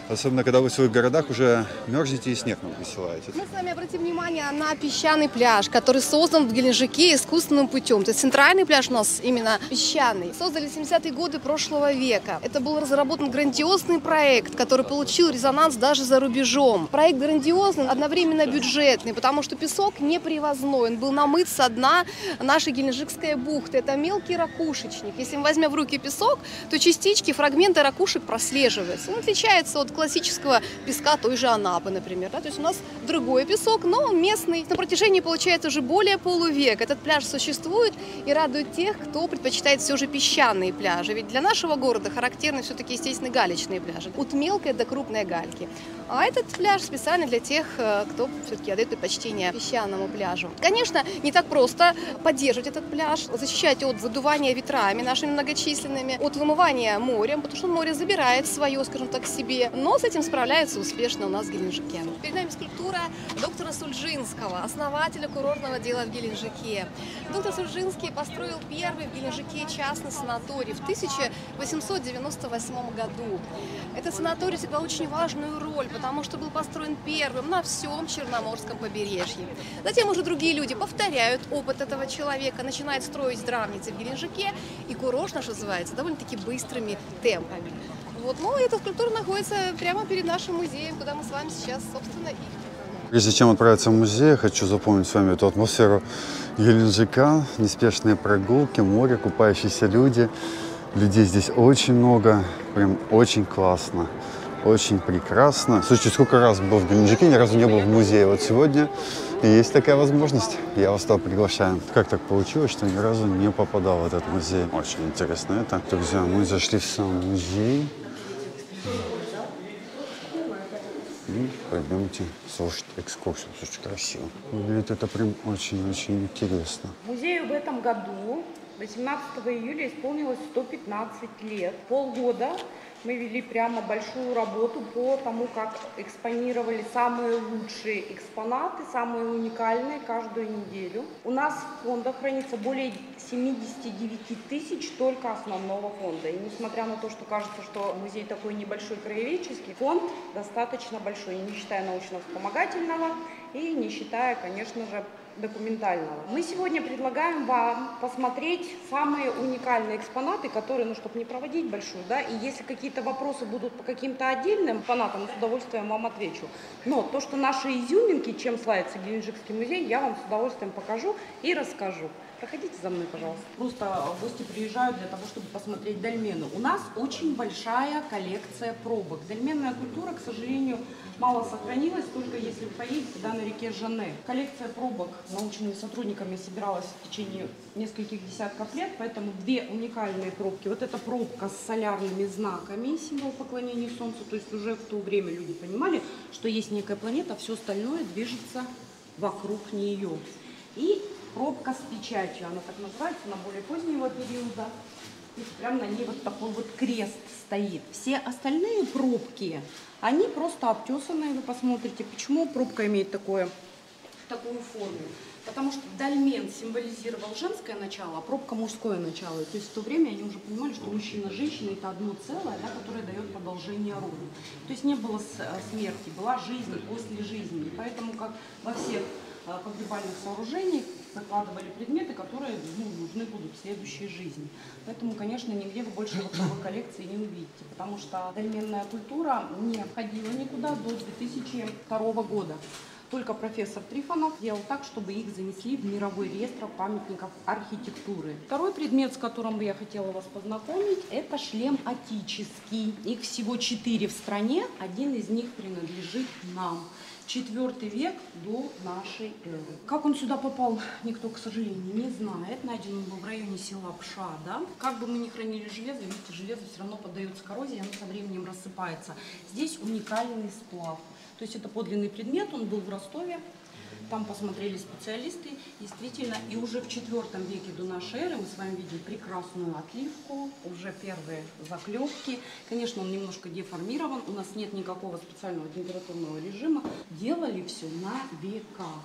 Особенно, когда вы в своих городах уже мерзнете и снег нам присылаете. Мы с вами обратим внимание на песчаный пляж, который создан в Геленджике искусственным путем. То есть центральный пляж у нас именно песчаный. Создали в семидесятые годы прошлого века. Это был разработан грандиозный проект, который получил резонанс даже за рубежом. Проект грандиозный, одновременно бюджетный, потому что песок не привозной. Он был намыт со дна нашей Геленджикской бухты. Это мелкий ракушечник. Если мы возьмем в руки песок, то частички, фрагменты ракушек прослеживаются. Он отличается от классического песка той же Анапы, например. Да? То есть у нас другой песок, но он местный. На протяжении, получается, уже более полувека этот пляж существует и радует тех, кто предпочитает все же песчаные пляжи. Ведь для нашего города характерны все-таки, естественно, галечные пляжи. От мелкой до крупной гальки. А этот пляж специально для тех, кто все-таки отдает предпочтение песчаному пляжу. Конечно, не так просто поддерживать этот пляж, защищать от задувания ветрами нашими многочисленными, от вымывания морем, потому что море забирает свое, скажем так, себе. Но с этим справляются успешно у нас в Геленджике. Перед нами скульптура доктора Сульжинского, основателя курортного дела в Геленджике. Доктор Сульжинский построил первый в Геленджике частный санаторий в тысяча восемьсот девяносто восьмом году. Этот санаторий сыграл очень важную роль, потому что был построен первым на всем Черноморском побережье. Затем уже другие люди повторяют опыт этого человека, начинают строить здравницы в Геленджике, и курорт наш называется довольно-таки быстрыми темпами. Вот, ну, эта скульптура находится прямо перед нашим музеем, куда мы с вами сейчас, собственно, и... Прежде чем отправиться в музей, я хочу запомнить с вами эту атмосферу Геленджика, неспешные прогулки, море, купающиеся люди. Людей здесь очень много, прям очень классно, очень прекрасно. Слушайте, сколько раз был в Геленджике, ни разу не был в музее. Вот сегодня есть такая возможность, я вас туда приглашаю. Как так получилось, что ни разу не попадал в этот музей? Очень интересно это. Друзья, мы зашли в сам музей. И пойдемте слушать экскурсию. Слушайте, красиво. Выглядит это прям очень-очень интересно. Музею в этом году, восемнадцатого июля, исполнилось сто пятнадцать лет. Полгода мы вели прямо большую работу по тому, как экспонировали самые лучшие экспонаты, самые уникальные каждую неделю. У нас в фондах хранится более семидесяти девяти тысяч только основного фонда. И несмотря на то, что кажется, что музей такой небольшой краеведческий, фонд достаточно большой, не считая научно-вспомогательного и не считая, конечно же, документального. Мы сегодня предлагаем вам посмотреть самые уникальные экспонаты, которые, ну, чтобы не проводить большую, да, и если какие-то вопросы будут по каким-то отдельным экспонатам, с удовольствием вам отвечу. Но то, что наши изюминки, чем славится Геленджикский музей, я вам с удовольствием покажу и расскажу. Проходите за мной, пожалуйста. Просто гости приезжают для того, чтобы посмотреть дольмену. У нас очень большая коллекция пробок. Дольменная культура, к сожалению, мало сохранилась, только если вы поедете, да, на реке Жанне. Коллекция пробок научными сотрудниками собиралась в течение нескольких десятков лет, поэтому две уникальные пробки. Вот эта пробка с солярными знаками, символ поклонения Солнцу, то есть уже в то время люди понимали, что есть некая планета, все остальное движется вокруг нее. И пробка с печатью, она так называется, на более позднего периода. То есть прямо на ней вот такой вот крест стоит. Все остальные пробки, они просто обтесанные, вы посмотрите. Почему пробка имеет такое, такую форму? Потому что дольмен символизировал женское начало, а пробка мужское начало. То есть в то время они уже понимали, что мужчина и женщина это одно целое, да, которое дает продолжение роду. То есть не было смерти, была жизнь после жизни. И поэтому, как во всех погребальных сооружениях, закладывали предметы, которые, ну, нужны будут в следующей жизни. Поэтому, конечно, нигде вы больше вот такой коллекции не увидите, потому что дольменная культура не входила никуда до две тысячи второго года. Только профессор Трифонов делал так, чтобы их занесли в мировой реестр памятников архитектуры. Второй предмет, с которым я хотела вас познакомить, это шлем отеческий. Их всего четыре в стране, один из них принадлежит нам. Четвертый век до нашей эры. Как он сюда попал, никто, к сожалению, не знает. Найден он был в районе села Пшада. Как бы мы ни хранили железо, видите, железо все равно поддается коррозии, оно со временем рассыпается. Здесь уникальный сплав. То есть это подлинный предмет, он был в Ростове. Там посмотрели специалисты, действительно, и уже в четвёртом веке до нашей эры мы с вами видим прекрасную отливку, уже первые заклепки. Конечно, он немножко деформирован, у нас нет никакого специального температурного режима. Делали все на века.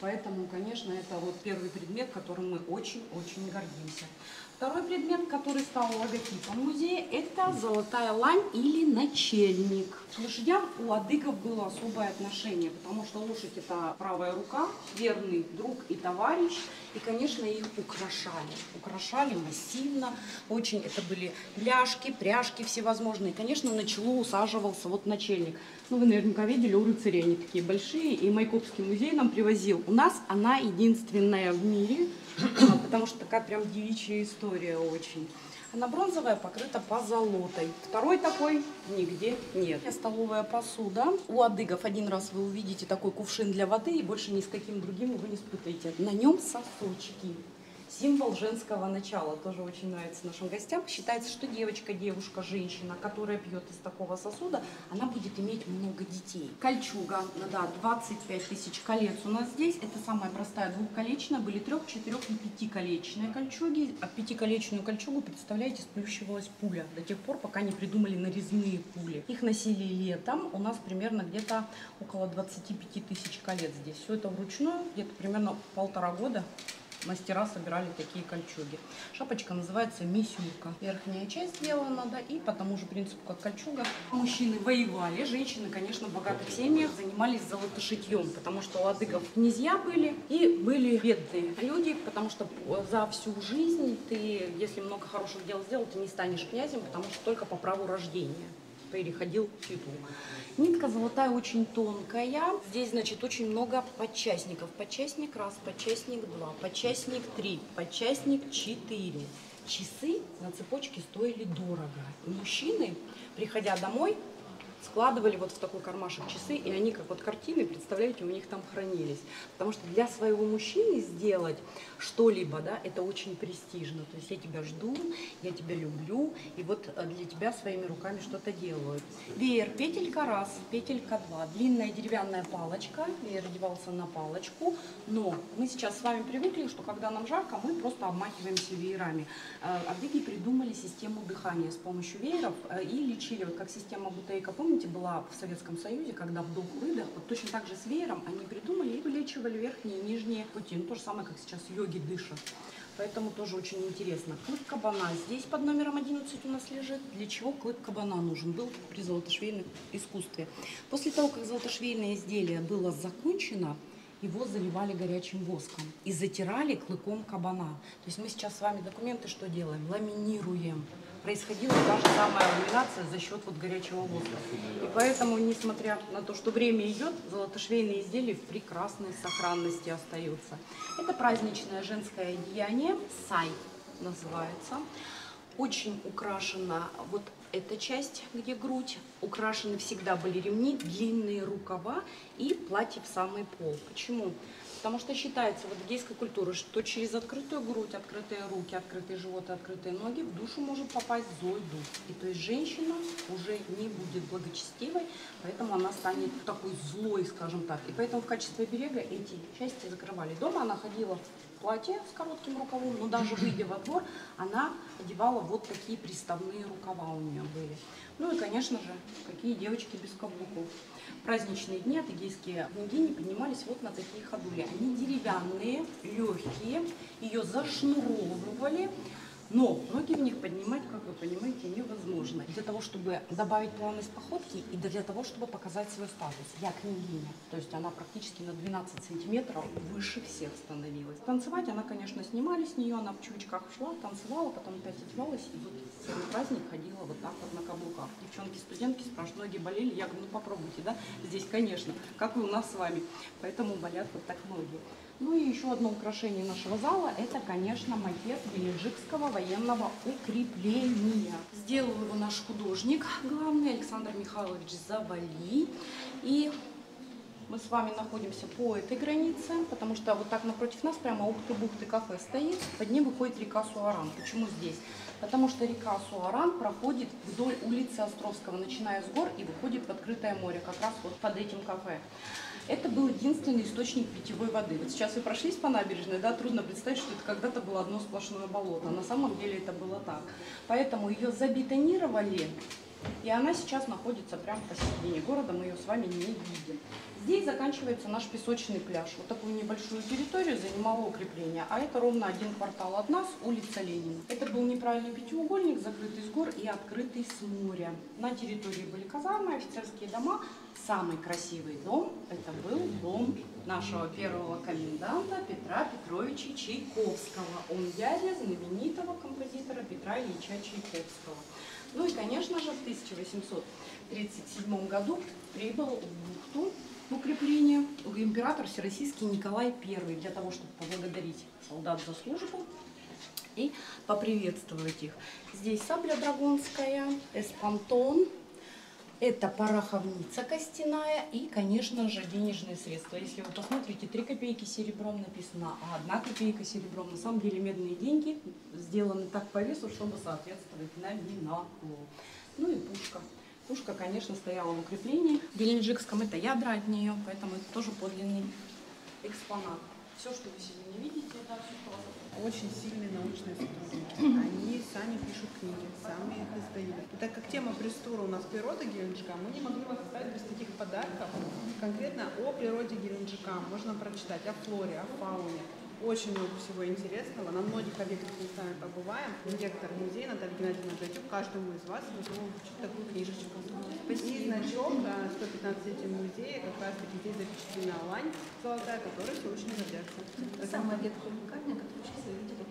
Поэтому, конечно, это вот первый предмет, которым мы очень-очень гордимся. Второй предмет, который стал логотипом музея, это золотая лань или начельник. К лошадям у адыгов было особое отношение, потому что лошадь – это правая рука, верный друг и товарищ. И, конечно, их украшали. Украшали массивно. Очень это были бляшки, пряжки всевозможные. И, конечно, на чело усаживался вот начельник. Ну, вы наверняка видели, у рыцарей они такие большие. И Майкопский музей нам привозил. У нас она единственная в мире, потому что такая прям девичья история очень. Она бронзовая, покрыта позолотой. Второй такой нигде нет. Столовая посуда. У адыгов один раз вы увидите такой кувшин для воды, и больше ни с каким другим вы не спутаете. На нем сосочки. Символ женского начала. Тоже очень нравится нашим гостям. Считается, что девочка, девушка, женщина, которая пьет из такого сосуда, она будет иметь много детей. Кольчуга, да, двадцать пять тысяч колец у нас здесь. Это самая простая двухколечная. Были трех, четырех и пятиколечные кольчуги. А пятиколечную кольчугу, представляете, сплющивалась пуля до тех пор, пока не придумали нарезные пули. Их носили летом. У нас примерно где-то около двадцати пяти тысяч колец здесь. Все это вручную, где-то примерно полтора года. Мастера собирали такие кольчуги. Шапочка называется мисюрка. Верхняя часть сделана, да, и по тому же принципу, как кольчуга. Мужчины воевали, женщины, конечно, в богатых семьях занимались золотошитьем, потому что у адыгов князья были и были бедные люди, потому что за всю жизнь ты, если много хороших дел сделал, ты не станешь князем, потому что только по праву рождения переходил титул. Нитка золотая очень тонкая. Здесь, значит, очень много подчастников. Подчастник раз, подчастник два, подчастник три, подчастник четыре. Часы на цепочке стоили дорого. И мужчины, приходя домой, складывали вот в такой кармашек часы, и они как вот картины, представляете, у них там хранились. Потому что для своего мужчины сделать что-либо, да, это очень престижно. То есть я тебя жду, я тебя люблю, и вот для тебя своими руками что-то делают. Веер, петелька раз, петелька два. Длинная деревянная палочка, веер одевался на палочку, но мы сейчас с вами привыкли, что когда нам жарко, мы просто обмахиваемся веерами. Адыги придумали систему дыхания с помощью вееров и лечили, вот как система Бутейка, помните, была в Советском Союзе, когда вдох-выдох, вот точно так же с веером они придумали и вылечивали верхние и нижние пути. Ну, то же самое, как сейчас йоги дышат. Поэтому тоже очень интересно. Клык кабана здесь под номером одиннадцать у нас лежит. Для чего клык кабана нужен был при золотошвейном искусстве? После того, как золотошвейное изделие было закончено, его заливали горячим воском и затирали клыком кабана. То есть мы сейчас с вами документы что делаем? Ламинируем. Происходила та же самая ламинация за счет вот горячего воска. И поэтому, несмотря на то, что время идет, золотошвейные изделия в прекрасной сохранности остаются. Это праздничное женское одеяние, сай называется. Очень украшена вот эта часть, где грудь. Украшены всегда были ремни, длинные рукава и платье в самый пол. Почему? Потому что считается в адыгейской культуре, что через открытую грудь, открытые руки, открытый живот и открытые ноги в душу может попасть злой дух. И то есть женщина уже не будет благочестивой, поэтому она станет такой злой, скажем так. И поэтому в качестве берега эти части закрывали. Дома она ходила в платье с коротким рукавом, но даже выйдя во двор, она одевала вот такие приставные рукава у нее были. Ну и, конечно же, какие девочки без каблуков. Праздничные дни адыгейские княгини поднимались вот на такие ходули. Они деревянные, легкие, ее зашнуровывали, но ноги в них поднимать, как вы понимаете, невозможно. Для того, чтобы добавить плавность походки и для того, чтобы показать свой статус. Я княгиня, то есть она практически на двенадцать сантиметров выше всех становилась. Танцевать она, конечно, снимали с нее, она в чулочках шла, танцевала, потом опять одевалась и вот целый праздник ходила вот так вот на каблуках. Девчонки-студентки спрашивают, ноги болели? Я говорю, ну попробуйте, да? Здесь, конечно, как и у нас с вами, поэтому болят вот так ноги. Ну и еще одно украшение нашего зала, это, конечно, макет Геленджикского военного укрепления. Сделал его наш художник главный Александр Михайлович Завали. И мы с вами находимся по этой границе, потому что вот так напротив нас прямо ухты-бухты кафе стоит, под ним выходит река Суаран. Почему здесь? Потому что река Суаран проходит вдоль улицы Островского, начиная с гор и выходит в открытое море, как раз вот под этим кафе. Это был единственный источник питьевой воды. Вот сейчас вы прошлись по набережной, да, трудно представить, что это когда-то было одно сплошное болото. На самом деле это было так. Поэтому ее забетонировали, и она сейчас находится прямо посередине города, мы ее с вами не видим. Здесь заканчивается наш песочный пляж. Вот такую небольшую территорию занимало укрепление. А это ровно один квартал от нас, улица Ленина. Это был неправильный пятиугольник, закрытый с гор и открытый с моря. На территории были казармы, офицерские дома. Самый красивый дом – это был дом нашего первого коменданта Петра Петровича Чайковского. Он дядя знаменитого композитора Петра Ильича Чайковского. Ну и, конечно же, в тысяча восемьсот тридцать седьмом году прибыл в бухту укрепление император Всероссийский Николай Первый для того, чтобы поблагодарить солдат за службу и поприветствовать их. Здесь сабля драгунская, эспантон, это пороховница костяная и, конечно же, денежные средства. Если вы посмотрите, три копейки серебром написано, а одна копейка серебром. На самом деле медные деньги сделаны так по весу, чтобы соответствовать номиналу. Ну и пушка. Пушка, конечно, стояла в укреплении. В Геленджикском это ядра от нее, поэтому это тоже подлинный экспонат. Все, что вы сегодня видите, это все тоже. Очень сильные научные сотрудники. Они сами пишут книги, сами их издают. И так как тема пресс-тура у нас природа Геленджика, мы не могли вас оставить без таких подарков. Конкретно о природе Геленджика можно прочитать, о флоре, о фауне. Очень много всего интересного. На многих объектах мы с вами побываем. Директор музея Наталья Геннадьевна Дойчук каждому из вас готова вручить такую книжечку. И значок сто пятнадцатилетия музея, как раз таки здесь запечатлена лань золотая, которая все очень гордятся. Это самая ветхая камня, которую сейчас вы видите,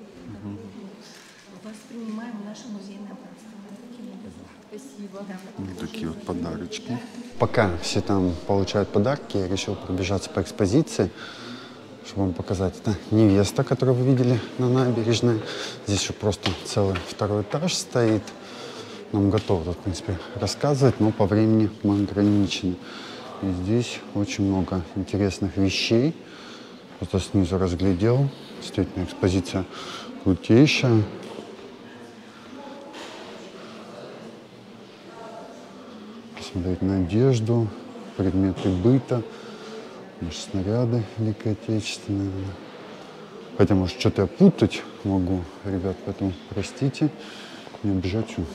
воспринимаем наше музейное пространство. Спасибо. Да. Вот такие вот подарочки. Пока все там получают подарки, я решил пробежаться по экспозиции, чтобы вам показать. Это невеста, которую вы видели на набережной. Здесь еще просто целый второй этаж стоит. Нам готовы тут, в принципе, рассказывать, но по времени мы ограничены. И здесь очень много интересных вещей. Просто снизу разглядел. Действительно, экспозиция крутейшая. Посмотреть на одежду, предметы быта. Может, снаряды Великой Отечественной. Хотя, может, что-то я путать могу, ребят, поэтому простите, не обижайте.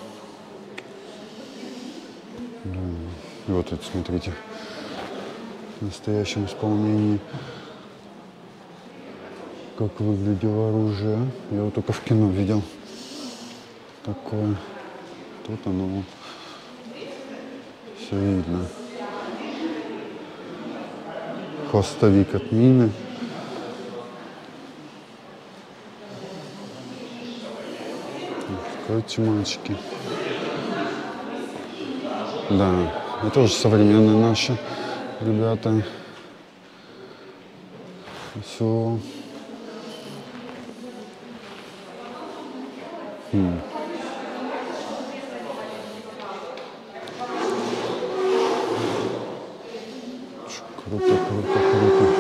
Да. И вот это, смотрите, в настоящем исполнении, как выглядело оружие. Я его только в кино видел. Такое. Тут оно все видно. Хвостовик от мины. Откройте, мальчики. Да, это тоже современные наши ребята. Все. Хм. Круто, круто, круто.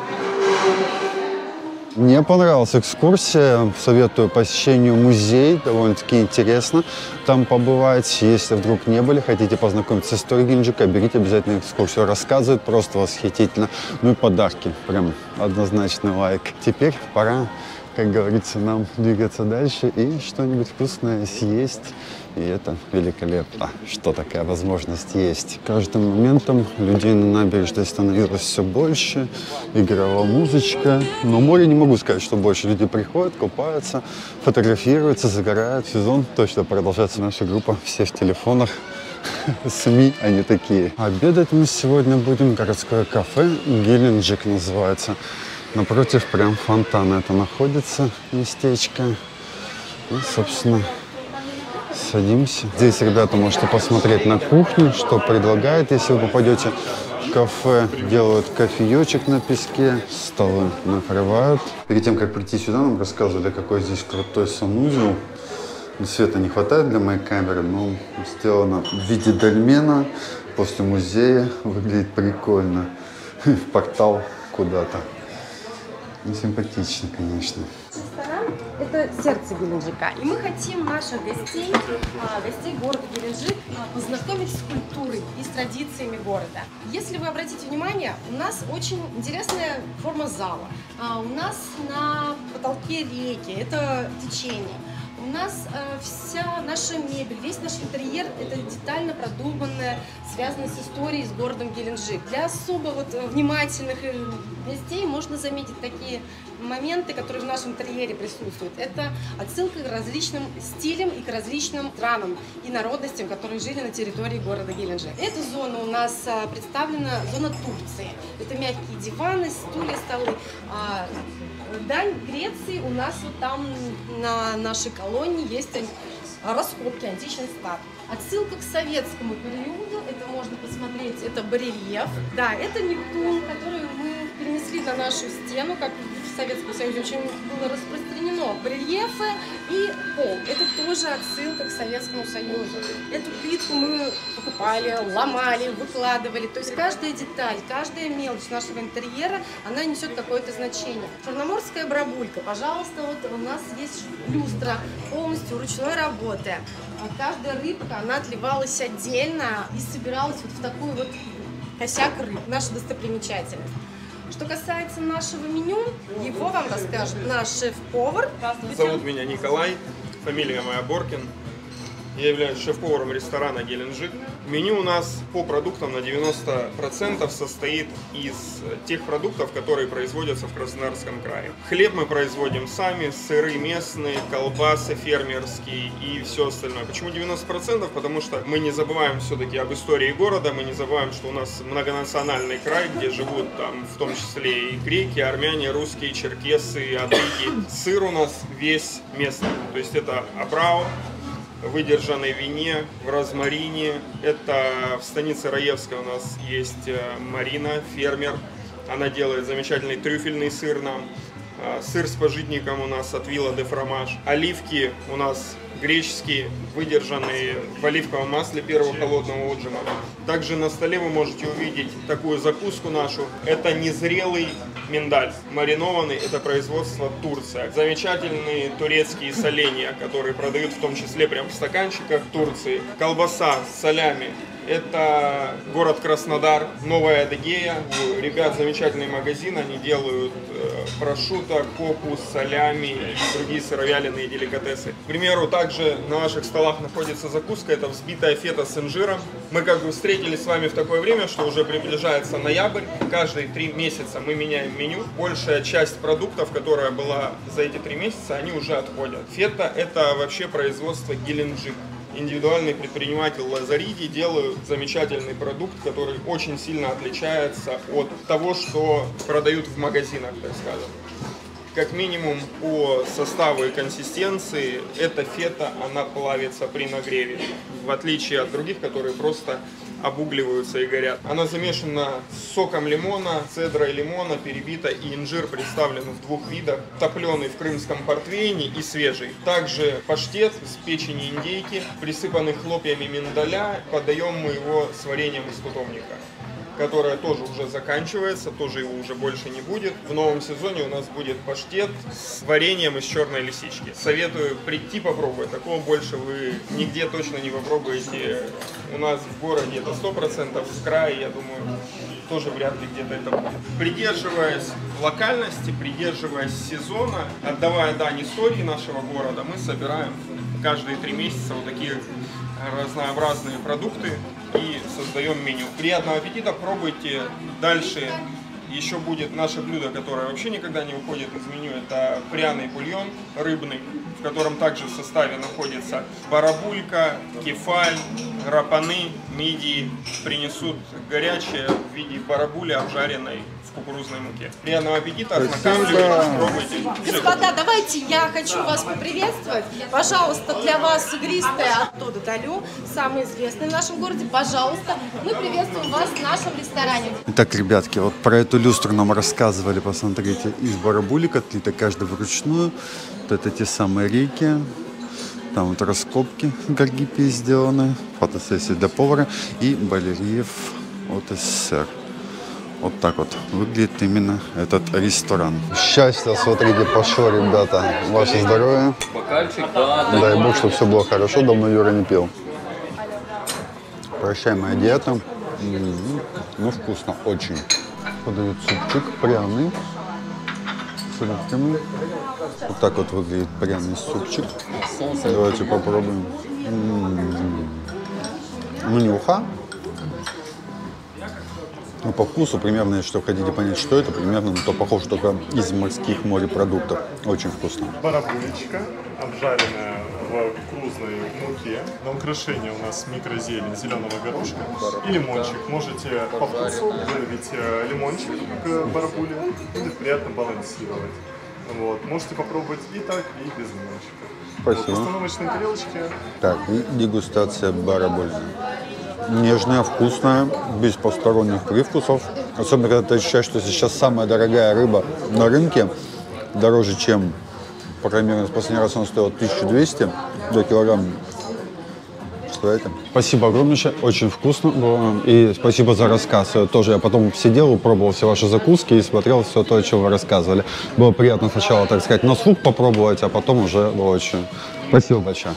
Мне понравилась экскурсия. Советую посещению музея. Довольно-таки интересно там побывать. Если вдруг не были, хотите познакомиться с историей Геленджика, берите обязательно экскурсию. Рассказывают просто восхитительно. Ну и подарки. Прям однозначный лайк. Теперь пора, как говорится, нам двигаться дальше и что-нибудь вкусное съесть. И это великолепно, что такая возможность есть. Каждым моментом людей на набережной становилось все больше, играла музычка. Но море не могу сказать, что больше людей приходят, купаются, фотографируются, загорают. Сезон точно продолжается. Наша группа все в телефонах. СМИ они такие. Обедать мы сегодня будем. Городское кафе Геленджик называется. Напротив прям фонтана это находится местечко. И, собственно, садимся. Здесь, ребята, можете посмотреть на кухню, что предлагают, если вы попадете в кафе. Делают кофеечек на песке, столы накрывают. Перед тем, как прийти сюда, нам рассказывали, какой здесь крутой санузел. Света не хватает для моей камеры, но сделано в виде дольмена. После музея выглядит прикольно. В портал куда-то. Ну, симпатично, конечно. Ресторан – это сердце Геленджика. И мы хотим наших гостей, гостей города Геленджик, познакомить с культурой и с традициями города. Если вы обратите внимание, у нас очень интересная форма зала. У нас на потолке реки, это течение. У нас нас э, вся наша мебель, весь наш интерьер – это детально продуманное, связанное с историей, с городом Геленджик. Для особо вот внимательных гостей можно заметить такие моменты, которые в нашем интерьере присутствуют. Это отсылка к различным стилям и к различным странам и народностям, которые жили на территории города Геленджик. Эта зона у нас а, представлена, зона Турции. Это мягкие диваны, стулья, столы. А, дань Греции у нас вот там на нашей колонии есть раскопки, античный стат. Отсылка к советскому периоду, это можно посмотреть, это барельеф. Да, это Нептун, который мы перенесли на нашу стену, как в Советском Союзе очень было распространено. Барельефы и пол, это тоже отсылка к Советскому Союзу. Эту плитку мы покупали, ломали, выкладывали. То есть каждая деталь, каждая мелочь нашего интерьера, она несет какое-то значение. Черноморская барабулька, пожалуйста, вот у нас есть люстра полностью ручной работы. Каждая рыбка, она отливалась отдельно и собиралась вот в такой вот косяк рыб, наша достопримечательность. Что касается нашего меню, его вам расскажет наш шеф-повар. Зовут меня Николай, фамилия моя Боркин. Я являюсь шеф-поваром ресторана «Геленджик». Меню у нас по продуктам на девяносто процентов состоит из тех продуктов, которые производятся в Краснодарском крае. Хлеб мы производим сами, сыры местные, колбасы фермерские и все остальное. Почему девяносто процентов? Потому что мы не забываем все-таки об истории города, мы не забываем, что у нас многонациональный край, где живут там в том числе и греки, армяне, русские, черкесы, адыги. Сыр у нас весь местный, то есть это абрау, выдержанной вине, в розмарине. Это в станице Раевской у нас есть Марина, фермер. Она делает замечательный трюфельный сыр нам. Сыр с пожитником у нас от Вилла де Фромаж. Оливки у нас греческие, выдержанные в оливковом масле первого холодного отжима. Также на столе вы можете увидеть такую закуску нашу. Это незрелый миндаль, маринованный, это производство Турция. Замечательные турецкие соленья, которые продают в том числе прям в стаканчиках Турции. Колбаса с солями. Это город Краснодар, Новая Адыгея. У ребят замечательный магазин, они делают э, прошутто, копу, солями и другие сыровяленые деликатесы. К примеру, также на ваших столах находится закуска, это взбитая фета с инжиром. Мы как бы встретились с вами в такое время, что уже приближается ноябрь. Каждые три месяца мы меняем меню. Большая часть продуктов, которая была за эти три месяца, они уже отходят. Фета – это вообще производство Геленджик. Индивидуальный предприниматель Лазариди делают замечательный продукт, который очень сильно отличается от того, что продают в магазинах, так скажем. Как минимум по составу и консистенции эта фета, она плавится при нагреве, в отличие от других, которые просто обугливаются и горят. Она замешана с соком лимона, цедрой лимона, перебита, и инжир представлен в двух видах. Топленый в крымском портвейне и свежий. Также паштет с печени индейки, присыпанный хлопьями миндаля. Подаем мы его с вареньем из тутовника, которая тоже уже заканчивается, тоже его уже больше не будет. В новом сезоне у нас будет паштет с вареньем из черной лисички. Советую прийти попробовать, такого больше вы нигде точно не попробуете. У нас в городе это сто процентов, в крае, я думаю, тоже вряд ли где-то это будет. Придерживаясь локальности, придерживаясь сезона, отдавая дань истории нашего города, мы собираем каждые три месяца вот такие разнообразные продукты и создаем меню. Приятного аппетита, пробуйте. Дальше еще будет наше блюдо, которое вообще никогда не уходит из меню. Это пряный бульон рыбный, в котором также в составе находится барабулька, кефаль, рапаны, мидии. Принесут горячее в виде барабули, обжаренной в кукурузной муке. Приятного аппетита, ознакомьтесь, пробуйте. Господа, давайте я хочу вас поприветствовать. Пожалуйста, для вас игристое оттуда долю, самый известный в нашем городе. Пожалуйста, мы приветствуем вас в нашем ресторане. Итак, ребятки, вот про эту люстру нам рассказывали, посмотрите, из барабулек отлито каждый вручную. Вот это те самые рейки. Там вот раскопки горгипи сделаны, фотосессия для повара и барельеф от СССР. Вот так вот выглядит именно этот ресторан. Счастье, смотрите, пошло, ребята. Ваше здоровье. Бокальчик, да. Дай бог, чтобы все было хорошо. Давно Юра не пил. Прощай, моя диета. Ну, вкусно, очень. Подают супчик пряный с рыбками. Вот так вот выглядит пряный супчик. Давайте попробуем. М-м-м. Мнюха. Ну, по вкусу примерно, если хотите понять, что это, примерно то похоже только из морских морепродуктов. Очень вкусно. Барабулечка, обжаренная в кукурузной муке. На украшение у нас микрозелень зеленого горошка и лимончик. Можете по вкусу выдавить лимончик к барабуле, будет приятно балансировать. Вот. Можете попробовать и так, и без лимончика. Спасибо. Вот, постановочные тарелочки. Так, и дегустация барабульна. Нежная, вкусная, без посторонних привкусов. Особенно, когда ты ощущаешь, что сейчас самая дорогая рыба на рынке, дороже, чем примерно в последний раз она стоила тысячу двести за килограмм. Представляете? Спасибо огромнейшее, очень вкусно было. И спасибо за рассказ. Тоже я потом сидел, пробовал все ваши закуски и смотрел все то, о чем вы рассказывали. Было приятно сначала, так сказать, на слух попробовать, а потом уже было очень... Спасибо большое.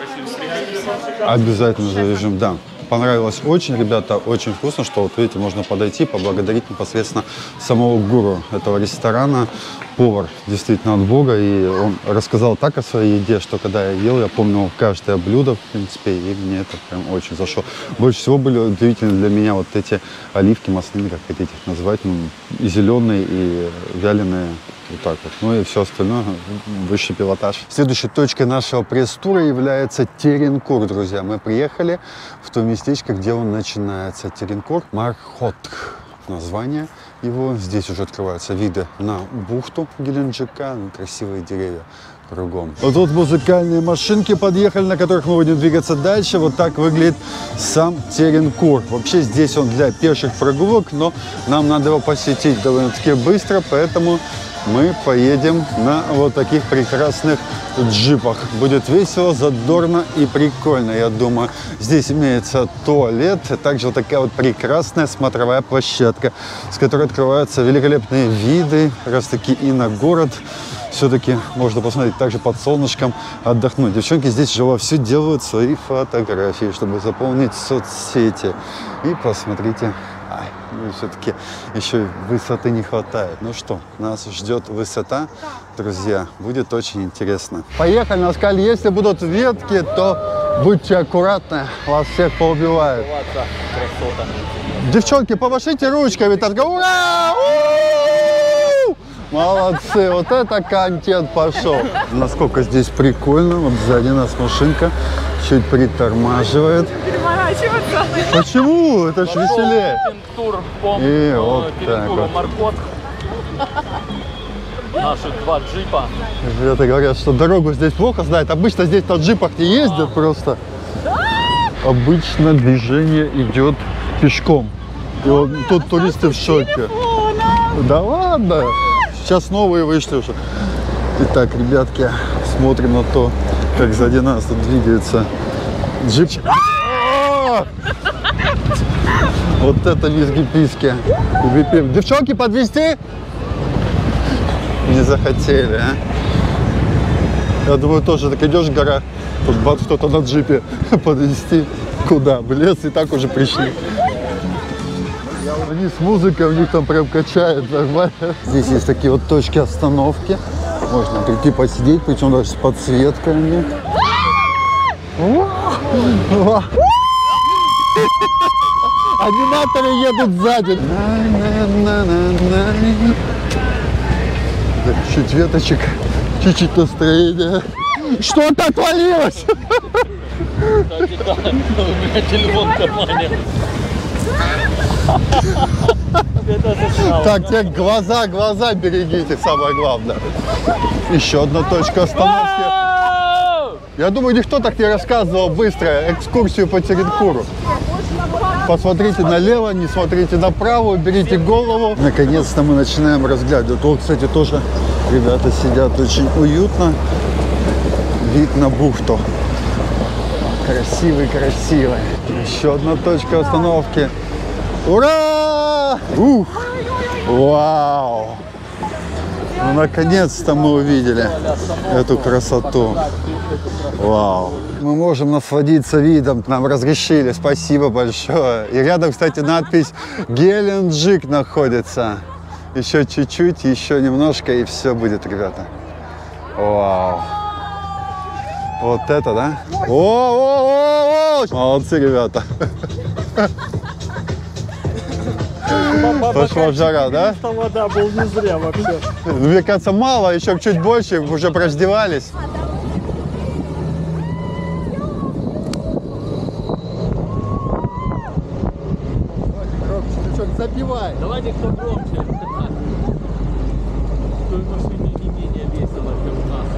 Обязательно завяжем, да. Понравилось очень, ребята, очень вкусно, что вот видите, можно подойти, поблагодарить непосредственно самого гуру этого ресторана, повар действительно от Бога, и он рассказал так о своей еде, что когда я ел, я помнил каждое блюдо, в принципе, и мне это прям очень зашло. Больше всего были удивительны для меня вот эти оливки масляные, как хотите их назвать, ну, и зеленые, и вяленые. Вот так вот. Ну и все остальное высший пилотаж. Следующей точкой нашего пресс-тура является Теренкур, друзья. Мы приехали в то местечко, где он начинается. Теренкур Мархотх. Название его. Здесь уже открываются виды на бухту Геленджика. Красивые деревья кругом. Вот тут музыкальные машинки подъехали, на которых мы будем двигаться дальше. Вот так выглядит сам Теренкур. Вообще здесь он для пеших прогулок, но нам надо его посетить довольно-таки быстро, поэтому мы поедем на вот таких прекрасных джипах. Будет весело, задорно и прикольно, я думаю. Здесь имеется туалет, а также вот такая вот прекрасная смотровая площадка, с которой открываются великолепные виды, раз таки и на город. Все-таки можно посмотреть, также под солнышком отдохнуть. Девчонки здесь же вовсю делают свои фотографии, чтобы заполнить соцсети. И посмотрите, ай, ну, все-таки еще высоты не хватает. Ну что, нас ждет высота, друзья, будет очень интересно. Поехали, нас сказали, если будут ветки, то будьте аккуратны, вас всех поубивают. Девчонки, помашите ручками, так, ура! Молодцы, вот это контент пошел. Насколько здесь прикольно, вот сзади нас машинка чуть притормаживает. Переворачиваться. Почему? Это же веселее. Тур, помню, и вот так вот. Маркот. Наши два джипа. Ребята говорят, что дорогу здесь плохо знают. Обычно здесь на джипах не ездят просто. Обычно движение идет пешком. И вот тут туристы в шоке. Да ладно. Сейчас новые вышли уже. Итак, ребятки, смотрим на то, как сзади нас тут двигается джип. Вот это визги-писки. Девчонки, подвезти? Не захотели, а? Я думаю, тоже так идешь в горах, тут бац, кто-то на джипе подвезти. Куда? В лес и так уже пришли. Они с музыкой, у них там прям качает нормально. Здесь есть такие вот точки остановки. Можно прийти посидеть, причем даже с подсветками. Аниматоры едут сзади. Чуть веточек, чуть-чуть настроения. Что-то отвалилось! У меня телефон в кармане. Так, те глаза, глаза берегите, самое главное. Еще одна точка остановки. Я думаю, никто так не рассказывал быстро экскурсию по Теренкуру. Посмотрите налево, не смотрите направо, берите голову. Наконец-то мы начинаем разглядывать. Вот, кстати, тоже ребята сидят очень уютно. Вид на бухту. Красивый, красивый. Еще одна точка остановки. Ура! Ух! Вау! Ну, наконец-то мы увидели эту красоту. Вау! Мы можем насладиться видом, нам разрешили, спасибо большое. И рядом, кстати, надпись «Геленджик» находится. Еще чуть-чуть, еще немножко, и все будет, ребята. Вау. Вот это, да? О-о-о-о! Молодцы, ребята. Пошла жара, да? Вода был не зря вообще. Мне кажется, мало, еще чуть больше, уже раздевались. Забивай. Давайте кто громче. В той машине не менее весело, чем у нас.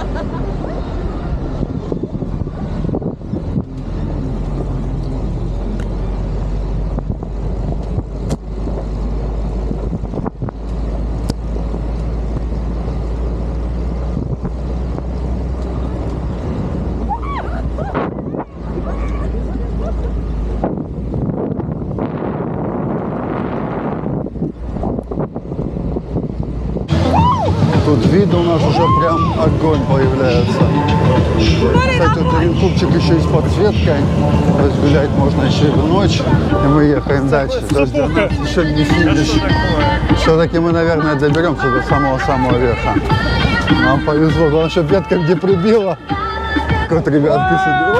Тут видно у нас уже прям огонь появляется. Кстати, вот Оренбургчик еще и с подсветкой. То есть гулять можно еще и в ночь. И мы ехаем дальше. То есть еще не финиш. Все-таки мы, наверное, доберемся до самого-самого верха. Нам повезло. Главное, чтобы ветка где прибила. Вот ребятки сидят.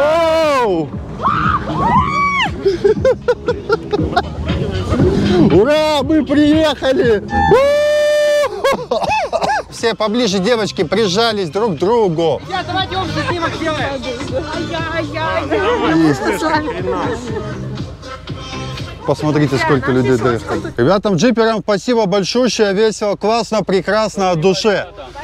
Ура! Мы приехали! Все поближе, девочки, прижались друг к другу. Я, давайте общий снимок сделаем. Посмотрите, сколько людей доехали. Ребятам, джиперам спасибо большое, весело, классно, прекрасно, от души.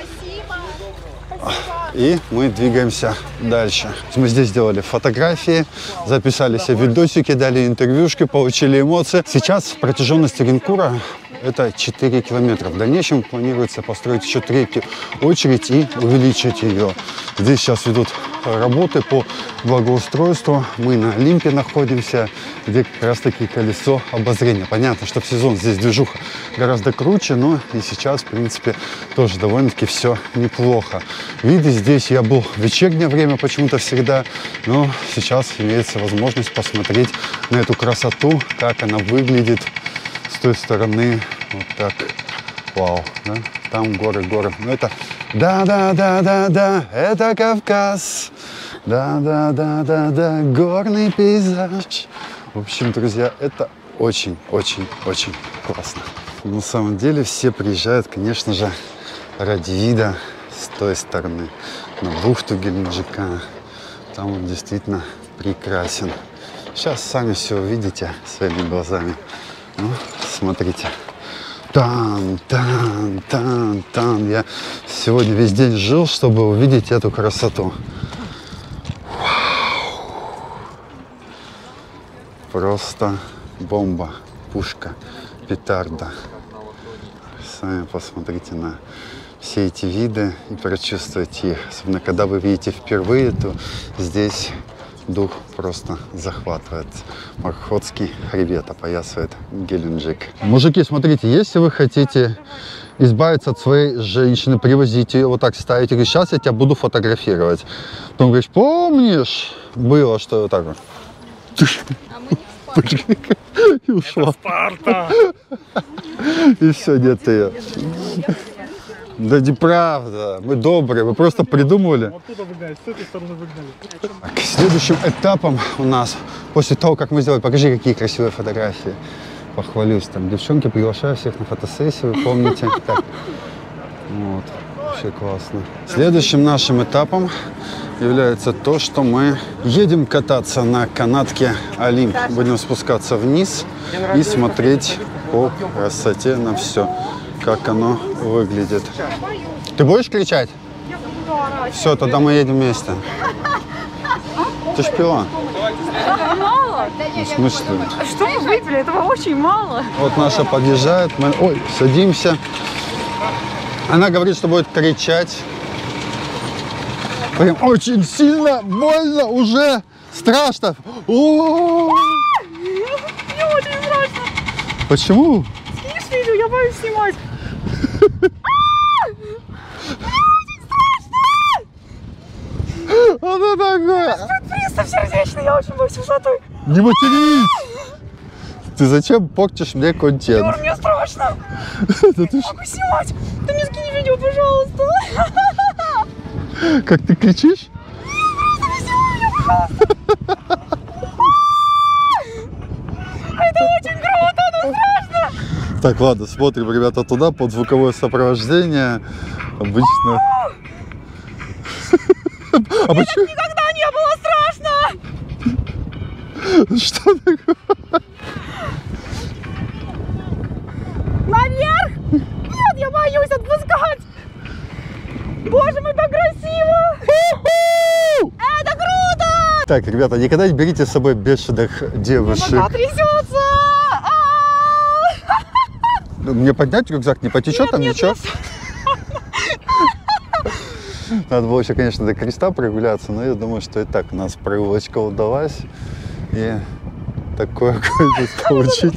И мы двигаемся дальше. Мы здесь сделали фотографии, записали себе видосики, дали интервьюшки, получили эмоции. Сейчас в протяженности Оренбурга это четыре километра. В дальнейшем планируется построить еще третью очередь и увеличить ее. Здесь сейчас ведут работы по благоустройству. Мы на Олимпе находимся, где как раз таки колесо обозрения. Понятно, что в сезон здесь движуха гораздо круче, но и сейчас, в принципе, тоже довольно-таки все неплохо. Виды здесь, я был в вечернее время почему-то всегда, но сейчас имеется возможность посмотреть на эту красоту, как она выглядит с той стороны. Вот так. Вау, да? Там горы, горы. Ну это, да-да-да-да-да, это Кавказ. Да-да-да-да-да, горный пейзаж. В общем, друзья, это очень-очень-очень классно. На самом деле все приезжают, конечно же, ради вида с той стороны, на бухту Геленджика. Там он действительно прекрасен. Сейчас сами все увидите своими глазами. Ну, смотрите. Там, там, там, там. Я сегодня весь день жил, чтобы увидеть эту красоту. Вау. Просто бомба, пушка, петарда. Сами посмотрите на все эти виды и прочувствуйте их. Особенно, когда вы видите впервые, то здесь дух просто захватывает. Мархотский хребет опоясывает Геленджик. Мужики, смотрите, если вы хотите избавиться от своей женщины, привозить ее, вот так ставить, и говорить, сейчас я тебя буду фотографировать. Потом говоришь, помнишь, было, что вот так вот. И ушла. Спарта! И все, нет ее. Да неправда, мы добрые, мы просто придумывали. Оттуда выгнали, с этой стороны выгнали. Так, следующим этапом у нас, после того, как мы сделали, покажи, какие красивые фотографии. Похвалюсь, там девчонки, приглашаю всех на фотосессию, вы помните. Так. Вот, вообще классно. Следующим нашим этапом является то, что мы едем кататься на канатке Олимп. Будем спускаться вниз и смотреть по красоте на все, как оно выглядит. Ты будешь кричать? Все, тогда мы едем вместе. Ты шпион. Мало? Ну, в смысле? Что мы выпили? Этого очень мало. Вот наша подъезжает, мы, ой, садимся. Она говорит, что будет кричать. Прям очень сильно, больно, уже страшно. О-о-о! Мне очень страшно. Почему? Скинешь видео, я боюсь снимать. Что такое? Пристав сердечный, я очень боюсь высоты. Не матерись! Ты зачем портишь мне контент? Юр, мне страшно. Да ты не могу снимать. Ты мне скинь видео, пожалуйста. Как ты кричишь? Это очень круто, но страшно! Так, ладно, смотрим, ребята, туда, под звуковое сопровождение. Обычно... А Нет, почему? никогда не было страшно! Что такое? Наверх? Нет, я боюсь отпускать! Боже мой, так красиво! Это круто! Так, ребята, никогда не берите с собой бешеных девушек. Нога трясется! Мне поднять рюкзак, не потечет Нет, там нет, ничего? нет. Надо было еще, конечно, до креста прогуляться, но я думаю, что и так у нас прогулочка удалась. И такое кое-что получить.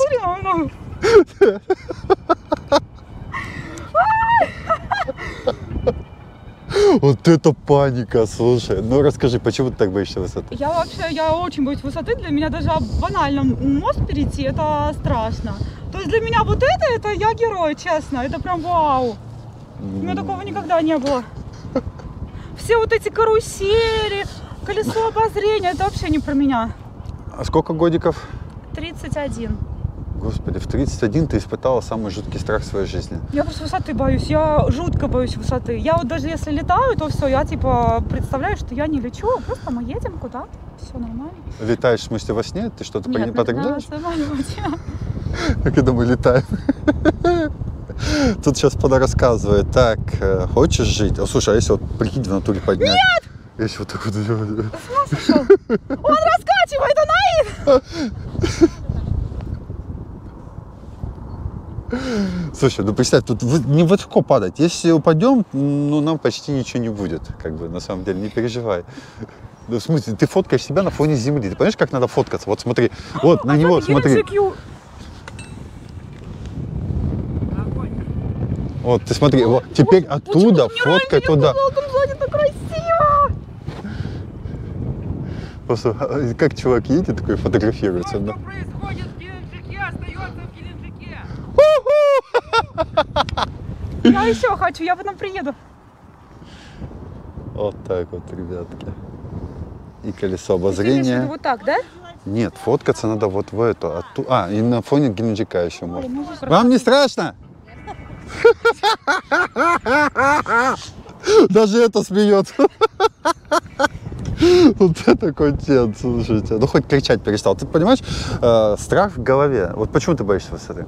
Вот это паника, слушай. Ну расскажи, почему ты так боишься высоты? Я вообще, я очень боюсь высоты. Для меня даже банально мост перейти, это страшно. То есть для меня вот это, это я герой, честно. Это прям вау. У меня такого никогда не было. Все вот эти карусели, колесо обозрения, это вообще не про меня. А сколько годиков? тридцать один. Господи, в тридцать один ты испытала самый жуткий страх в своей жизни. Я просто высоты боюсь, я жутко боюсь высоты. Я вот даже если летаю, то все, я типа представляю, что я не лечу, а просто мы едем куда-то, все нормально. Летаешь, в смысле, во сне? Ты что-то Нет, потребляешь? на самолете. Когда мы летаем. Тут сейчас рассказывает, так, хочешь жить? О, слушай, а если вот прикинь в натуре поднять? Нет! Если вот так вот... С ума сошел? Он раскачивает, Анаид! Слушай, ну представь, тут не легко падать. Если упадем, ну нам почти ничего не будет. Как бы, на самом деле, не переживай. Ну, в смысле, ты фоткаешь себя на фоне земли. Ты понимаешь, как надо фоткаться? Вот смотри, вот на него смотри. Вот, ты смотри, вот, теперь оттуда фоткай туда. Просто как чувак едет такой фотографируется. Да? Я еще хочу, я потом приеду. Вот так вот, ребятки. И колесо обозрения. Вот так, да? Нет, фоткаться надо вот в эту. Отту... А, и на фоне Геленджика еще можно. Вам не страшно? Даже это смеется. Вот это контент, слушайте. Ну, хоть кричать перестал. Ты понимаешь, э, страх в голове. Вот почему ты боишься высоты?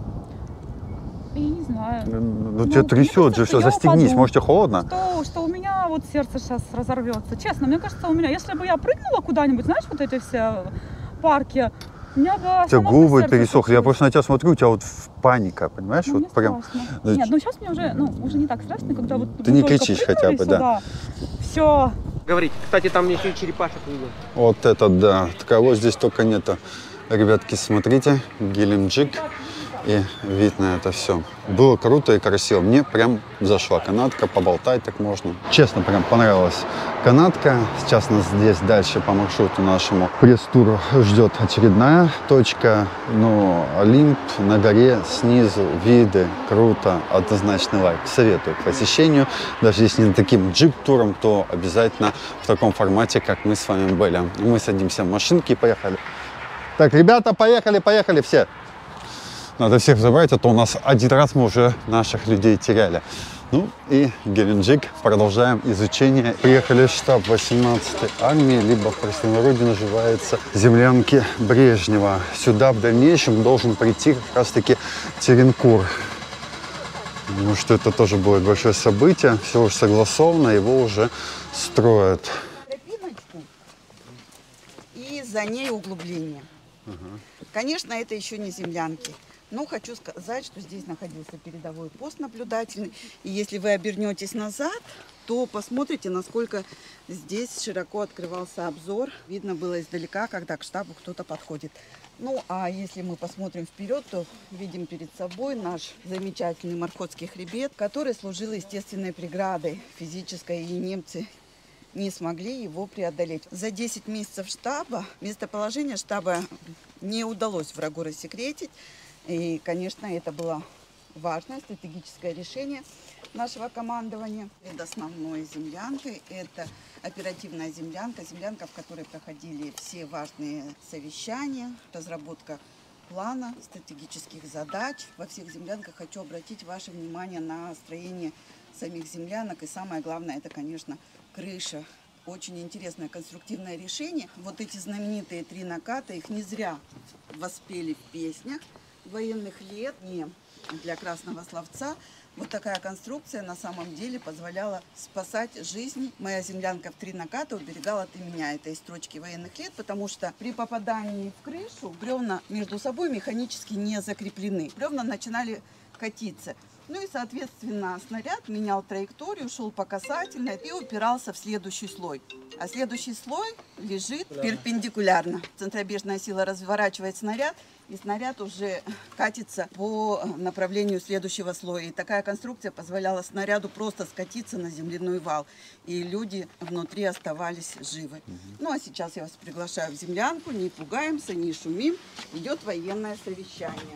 Я не знаю. Ну, ну тебя трясет же все, застегнись, упаду. может тебе холодно? Что, что у меня вот сердце сейчас разорвется. Честно, мне кажется, у меня, если бы я прыгнула куда-нибудь, знаешь, вот эти все парки, у меня бы... У тебя губы пересохли, я просто на тебя смотрю, у тебя вот паника, понимаешь? Ну, вот прям... Ну, нет, ну сейчас мне уже, ну, уже не так страшно, когда вот... Ты не кричишь хотя бы, да. Все. Говорить. Кстати, там еще и черепашек видел. Вот это да, такого здесь только нету. Ребятки, смотрите, Геленджик. И вид на это все. Было круто и красиво. Мне прям зашла канатка, поболтать так можно. Честно, прям понравилась канатка. Сейчас нас здесь дальше по маршруту нашему пресс-туру ждет очередная точка. Ну, Олимп на горе снизу, виды, круто, однозначный лайк. Советую к посещению. Даже если не таким джип-туром, то обязательно в таком формате, как мы с вами были. Мы садимся в машинки и поехали. Так, ребята, поехали, поехали все. Надо всех забрать, а то у нас один раз мы уже наших людей теряли. Ну и Геленджик. Продолжаем изучение. Приехали в штаб восемнадцатой армии, либо в простонародье называется землянки Брежнева. Сюда в дальнейшем должен прийти как раз-таки Теренкур. Потому что это тоже будет большое событие. Все уже согласовано, его уже строят. Тропиночку и за ней углубление. Конечно, это еще не землянки. Но хочу сказать, что здесь находился передовой пост наблюдательный. И если вы обернетесь назад, то посмотрите, насколько здесь широко открывался обзор. Видно было издалека, когда к штабу кто-то подходит. Ну, а если мы посмотрим вперед, то видим перед собой наш замечательный Морхотский хребет, который служил естественной преградой физической, и немцы не смогли его преодолеть. За десять месяцев штаба, местоположение штаба не удалось врагу рассекретить. И, конечно, это было важное стратегическое решение нашего командования. Перед основной землянкой это оперативная землянка, землянка, в которой проходили все важные совещания, разработка плана, стратегических задач. Во всех землянках хочу обратить ваше внимание на строение самих землянок. И самое главное, это, конечно, крыша. Очень интересное конструктивное решение. Вот эти знаменитые три наката, их не зря воспели в песнях военных лет, не для красного словца. Вот такая конструкция на самом деле позволяла спасать жизни. Моя землянка в три наката уберегала ты меня. Это из строчки военных лет, потому что при попадании в крышу бревна между собой механически не закреплены. Бревна начинали катиться. Ну и, соответственно, снаряд менял траекторию, шел по касательной и упирался в следующий слой. А следующий слой лежит перпендикулярно. Центробежная сила разворачивает снаряд, и снаряд уже катится по направлению следующего слоя. И такая конструкция позволяла снаряду просто скатиться на земляной вал. И люди внутри оставались живы. Ну а сейчас я вас приглашаю в землянку. Не пугаемся, не шумим. Идет военное совещание.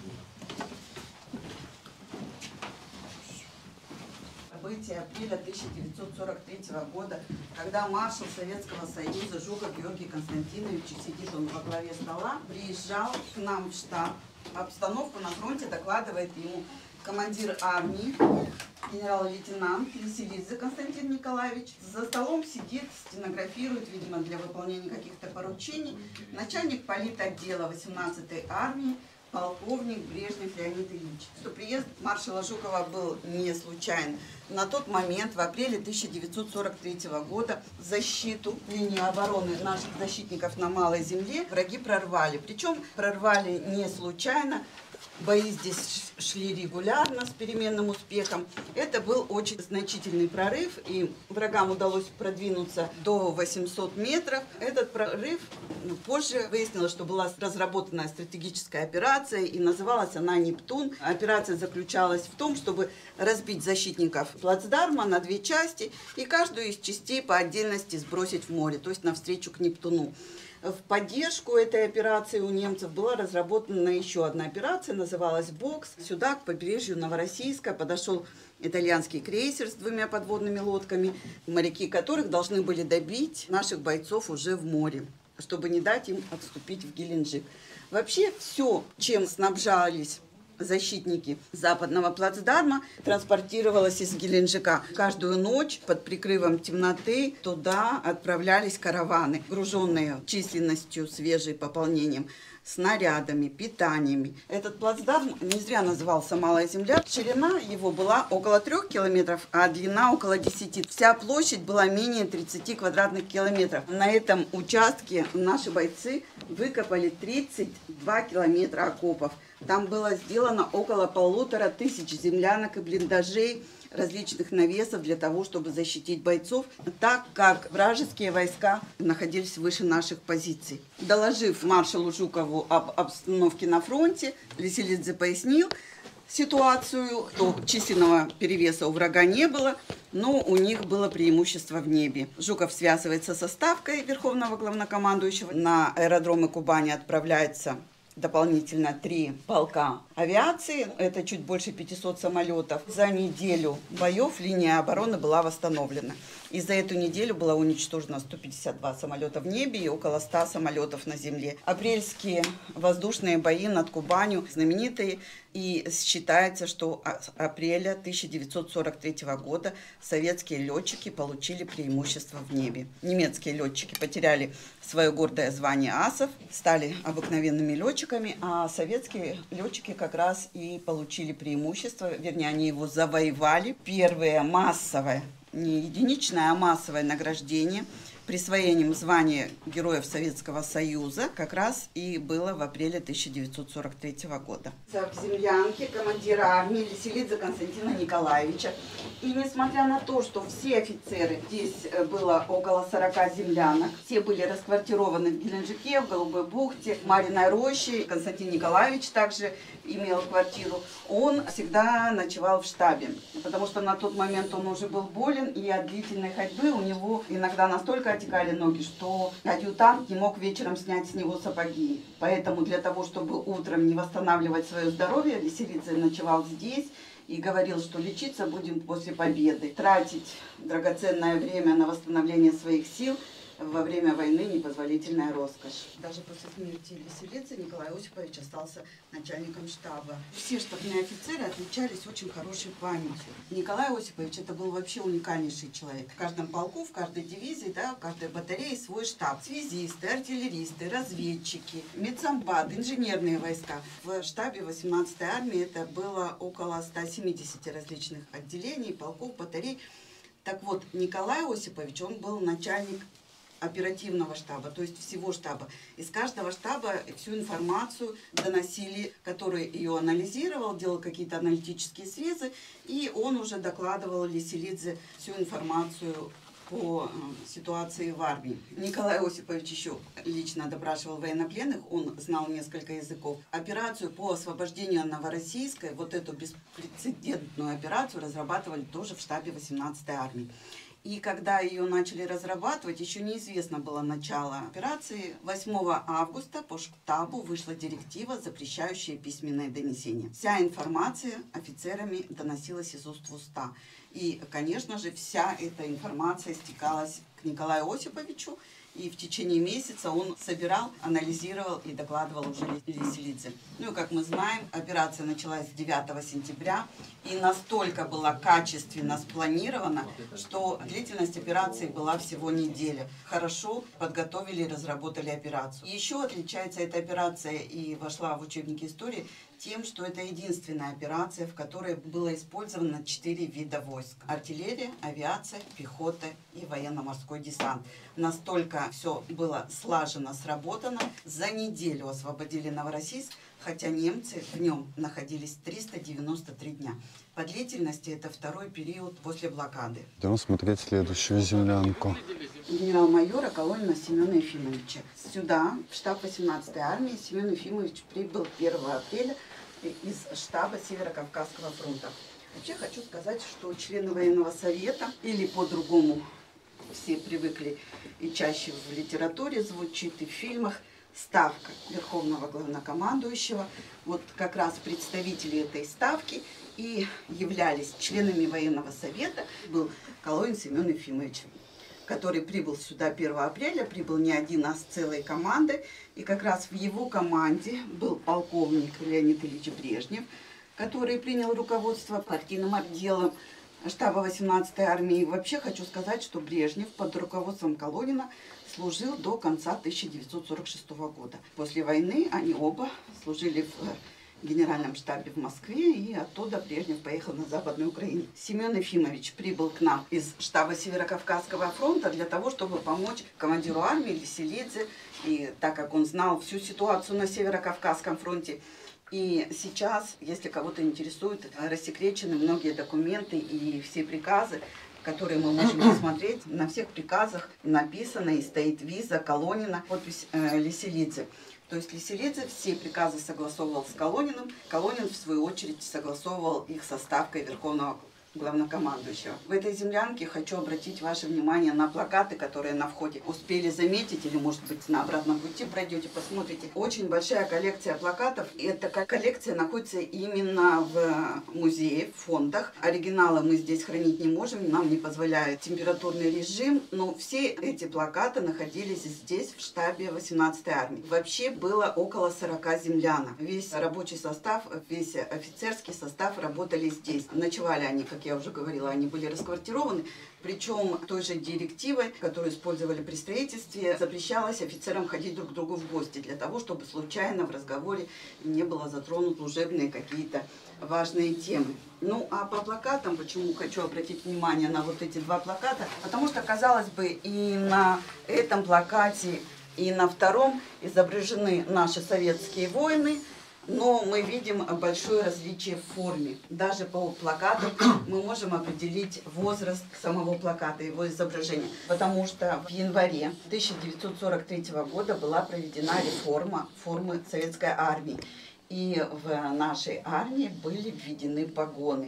События апреля тысяча девятьсот сорок третьего года, когда маршал Советского Союза Жуков Георгий Константинович, сидит он во главе стола, приезжал к нам в штаб. Обстановку на фронте докладывает ему командир армии, генерал-лейтенант Лиселидзе Константин Николаевич. За столом сидит, стенографирует, видимо, для выполнения каких-то поручений, начальник политотдела восемнадцатой армии, полковник Брежнев Леонид Ильич. Что приезд маршала Жукова был не случайен. На тот момент, в апреле тысяча девятьсот сорок третьего года, защиту линии обороны наших защитников на Малой Земле враги прорвали. Причем прорвали не случайно. Бои здесь шли регулярно, с переменным успехом. Это был очень значительный прорыв, и врагам удалось продвинуться до восьмисот метров. Этот прорыв позже выяснилось, что была разработана стратегическая операция, и называлась она «Нептун». Операция заключалась в том, чтобы разбить защитников плацдарма на две части и каждую из частей по отдельности сбросить в море, то есть навстречу к Нептуну. В поддержку этой операции у немцев была разработана еще одна операция, называлась «Бокс». Сюда, к побережью Новороссийска, подошел итальянский крейсер с двумя подводными лодками, моряки которых должны были добить наших бойцов уже в море, чтобы не дать им отступить в Геленджик. Вообще все, чем снабжались защитники западного плацдарма, транспортировалось из Геленджика. Каждую ночь под прикрывом темноты туда отправлялись караваны, груженные численностью свежей пополнением, снарядами, питаниями. Этот плацдарм не зря назывался «Малая Земля». Ширина его была около трех километров, а длина около десяти. Вся площадь была менее тридцати квадратных километров. На этом участке наши бойцы выкопали тридцать два километра окопов. Там было сделано около полутора тысяч землянок и блиндажей, различных навесов для того, чтобы защитить бойцов, так как вражеские войска находились выше наших позиций. Доложив маршалу Жукову об обстановке на фронте, Лиселидзе пояснил ситуацию, что численного перевеса у врага не было, но у них было преимущество в небе. Жуков связывается со ставкой Верховного главнокомандующего. На аэродромы Кубани отправляется дополнительно три полка авиации, это чуть больше пятисот самолетов. За неделю боев линия обороны была восстановлена. И за эту неделю было уничтожено сто пятьдесят два самолета в небе и около ста самолетов на земле. Апрельские воздушные бои над Кубанью знаменитые, и считается, что с апреля тысяча девятьсот сорок третьего года советские летчики получили преимущество в небе. Немецкие летчики потеряли свое гордое звание асов, стали обыкновенными летчиками, а советские летчики как раз и получили преимущество, вернее, они его завоевали. Первое массовое, не единичное, а массовое награждение присвоением звания Героев Советского Союза как раз и было в апреле тысяча девятьсот сорок третьего года. В землянке командира армии Лиселидзе Константина Николаевича. И несмотря на то, что все офицеры, здесь было около сорока землянок, все были расквартированы в Геленджике, в Голубой бухте, в Мариной роще. Константин Николаевич также имел квартиру. Он всегда ночевал в штабе, потому что на тот момент он уже был болен, и от длительной ходьбы у него иногда настолько протекали ноги, что адъютант не мог вечером снять с него сапоги. Поэтому для того, чтобы утром не восстанавливать свое здоровье, Лиселидзе ночевал здесь и говорил, что лечиться будем после победы. Тратить драгоценное время на восстановление своих сил во время войны непозволительная роскошь. Даже после смерти Лиселидзе Николай Осипович остался начальником штаба. Все штабные офицеры отличались очень хорошей памятью. Николай Осипович это был вообще уникальнейший человек. В каждом полку, в каждой дивизии, да, в каждой батарее свой штаб. Связисты, артиллеристы, разведчики, медсамбат, инженерные войска. В штабе восемнадцатой армии это было около ста семидесяти различных отделений, полков, батарей. Так вот, Николай Осипович, он был начальник оперативного штаба, то есть всего штаба. Из каждого штаба всю информацию доносили, который ее анализировал, делал какие-то аналитические срезы, и он уже докладывал Лиселидзе всю информацию по ситуации в армии. Николай Осипович еще лично допрашивал военнопленных, он знал несколько языков. Операцию по освобождению Новороссийска, вот эту беспрецедентную операцию, разрабатывали тоже в штабе восемнадцатой армии. И когда ее начали разрабатывать, еще неизвестно было начало операции. восьмого августа по штабу вышла директива, запрещающая письменное донесение. Вся информация офицерами доносилась из уст в уста. И, конечно же, вся эта информация стекалась к Николаю Осиповичу. И в течение месяца он собирал, анализировал и докладывал уже Лиселидзе. Ну и, как мы знаем, операция началась девятого сентября и настолько была качественно спланирована, что длительность операции была всего неделя. Хорошо подготовили и разработали операцию. Еще отличается эта операция и вошла в учебники истории тем, что это единственная операция, в которой было использовано четыре вида войск. Артиллерия, авиация, пехота и военно-морской десант. Настолько все было слаженно сработано. За неделю освободили Новороссийск, хотя немцы в нем находились триста девяносто три дня. По длительности это второй период после блокады. Идем смотреть следующую землянку. Генерал-майора Колонина Семена Ефимовича. Сюда, в штаб восемнадцатой армии, Семен Ефимович прибыл первого апреля из штаба Северо-Кавказского фронта. Вообще хочу сказать, что члены военного совета, или по-другому все привыкли и чаще в литературе звучит, и в фильмах, ставка Верховного Главнокомандующего. Вот как раз представители этой ставки и являлись членами военного совета, был Колонин Семен Ефимович, который прибыл сюда первого апреля, прибыл не один, а с целой командой. И как раз в его команде был полковник Леонид Ильич Брежнев, который принял руководство партийным отделом штаба восемнадцатой армии. И вообще хочу сказать, что Брежнев под руководством Колонина служил до конца тысяча девятьсот сорок шестого года. После войны они оба служили в генеральном штабе в Москве, и оттуда Брежнев поехал на Западную Украину. Семен Ефимович прибыл к нам из штаба Северо-Кавказского фронта для того, чтобы помочь командиру армии Лиселидзе, и так как он знал всю ситуацию на Северо-Кавказском фронте. И сейчас, если кого-то интересует, рассекречены многие документы и все приказы, которые мы можем посмотреть. На всех приказах написано и стоит виза Колонина, подпись э, Лиселидзе. То есть Лиселидзе все приказы согласовывал с Колониным. Колонин, в свою очередь, согласовывал их со ставкой Верховного Главнокомандующего. В этой землянке хочу обратить ваше внимание на плакаты, которые на входе успели заметить, или, может быть, на обратном пути пройдете, посмотрите. Очень большая коллекция плакатов. И эта коллекция находится именно в музее, в фондах. Оригиналы мы здесь хранить не можем, нам не позволяет температурный режим, но все эти плакаты находились здесь, в штабе восемнадцатой армии. Вообще было около сорока землянок. Весь рабочий состав, весь офицерский состав работали здесь. Ночевали они, как я уже говорила, они были расквартированы, причем той же директивой, которую использовали при строительстве, запрещалось офицерам ходить друг к другу в гости, для того, чтобы случайно в разговоре не было затронут служебные какие-то важные темы. Ну, а по плакатам, почему хочу обратить внимание на вот эти два плаката, потому что, казалось бы, и на этом плакате, и на втором изображены наши советские воины, но мы видим большое различие в форме. Даже по плакату мы можем определить возраст самого плаката, его изображения. Потому что в январе тысяча девятьсот сорок третьего года была проведена реформа формы советской армии. И в нашей армии были введены погоны.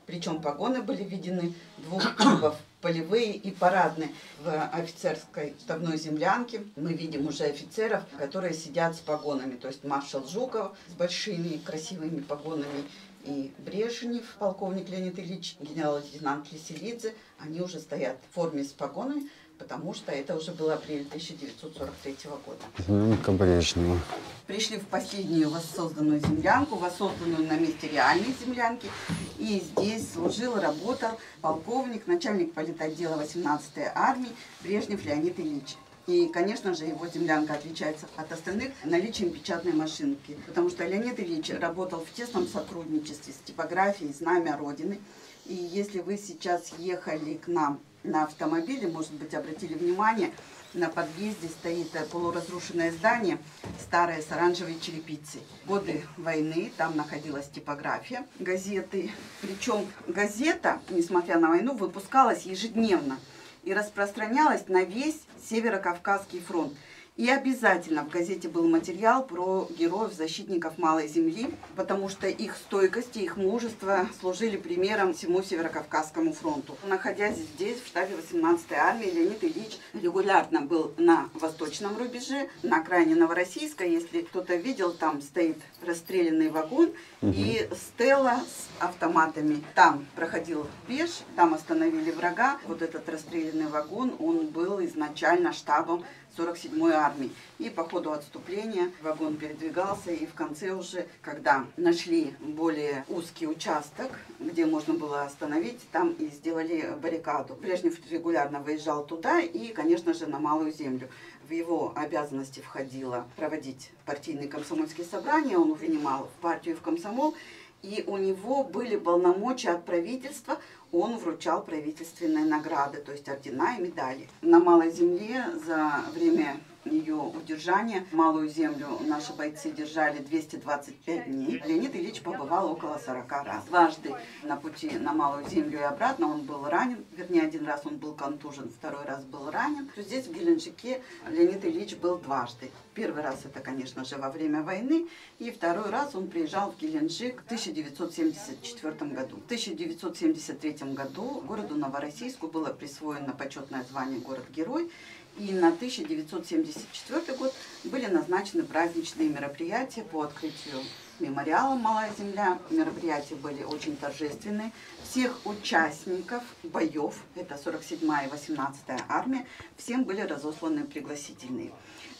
Причем погоны были введены двух типов, полевые и парадные. В офицерской штабной землянке мы видим уже офицеров, которые сидят с погонами. То есть маршал Жуков с большими красивыми погонами и Брежнев, полковник Леонид Ильич, генерал-лейтенант Лиселидзе. Они уже стоят в форме с погонами, потому что это уже был апрель тысяча девятьсот сорок третьего года. Знаменка Брежнева. Пришли в последнюю воссозданную землянку, воссозданную на месте реальной землянки. И здесь служил, работал полковник, начальник политотдела восемнадцатой армии Брежнев Леонид Ильич. И, конечно же, его землянка отличается от остальных наличием печатной машинки, потому что Леонид Ильич работал в тесном сотрудничестве с типографией «Знамя Родины». И если вы сейчас ехали к нам на автомобиле, может быть, обратили внимание, на подъезде стоит полуразрушенное здание, старое с оранжевой черепицей. В годы войны там находилась типография газеты. Причем газета, несмотря на войну, выпускалась ежедневно и распространялась на весь Северо-Кавказский фронт. И обязательно в газете был материал про героев-защитников Малой Земли, потому что их стойкость и их мужество служили примером всему Северо-Кавказскому фронту. Находясь здесь, в штабе восемнадцатой армии, Леонид Ильич регулярно был на восточном рубеже, на окраине Новороссийска. Если кто-то видел, там стоит расстрелянный вагон угу. и стела с автоматами. Там проходил пеш, там остановили врага. Вот этот расстрелянный вагон, он был изначально штабом сорок седьмой армии. И по ходу отступления вагон передвигался, и в конце уже, когда нашли более узкий участок, где можно было остановить, там и сделали баррикаду. Брежнев регулярно выезжал туда и, конечно же, на Малую Землю. В его обязанности входило проводить партийные комсомольские собрания, он принимал в партию и в комсомол, и у него были полномочия от правительства, он вручал правительственные награды, то есть ордена и медали. На Малой Земле за время ее удержания Малую Землю наши бойцы держали двести двадцать пять дней. Леонид Ильич побывал около сорока раз. Дважды на пути на Малую Землю и обратно он был ранен, вернее, один раз он был контужен, второй раз был ранен. Здесь, в Геленджике, Леонид Ильич был дважды. Первый раз это, конечно же, во время войны, и второй раз он приезжал в Геленджик в тысяча девятьсот семьдесят четвёртом году. В тысяча девятьсот семьдесят третьем году городу Новороссийску было присвоено почетное звание «Город-герой», и на тысяча девятьсот семьдесят четвёртый год были назначены праздничные мероприятия по открытию мемориала «Малая Земля». Мероприятия были очень торжественные. Всех участников боев, это сорок седьмая и восемнадцатая армия, всем были разосланы пригласительные.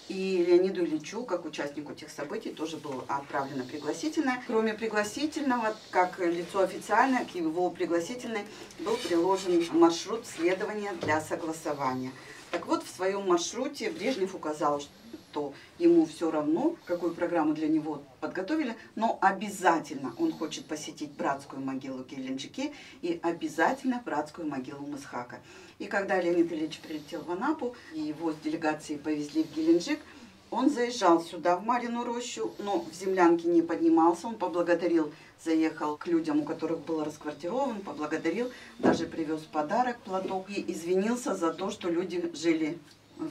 И Леониду Ильичу, как участнику тех событий, тоже было отправлено пригласительное. Кроме пригласительного, как лицо официальное, к его пригласительной был приложен маршрут следования для согласования. Так вот, в своем маршруте Брежнев указал, что ему все равно, какую программу для него подготовили, но обязательно он хочет посетить братскую могилу в Геленджике и обязательно братскую могилу Мысхака. И когда Леонид Ильич прилетел в Анапу, и его с делегацией повезли в Геленджик, он заезжал сюда, в Марину рощу, но в землянке не поднимался, он поблагодарил, заехал к людям, у которых был расквартирован, поблагодарил, даже привез подарок, платок, и извинился за то, что люди жили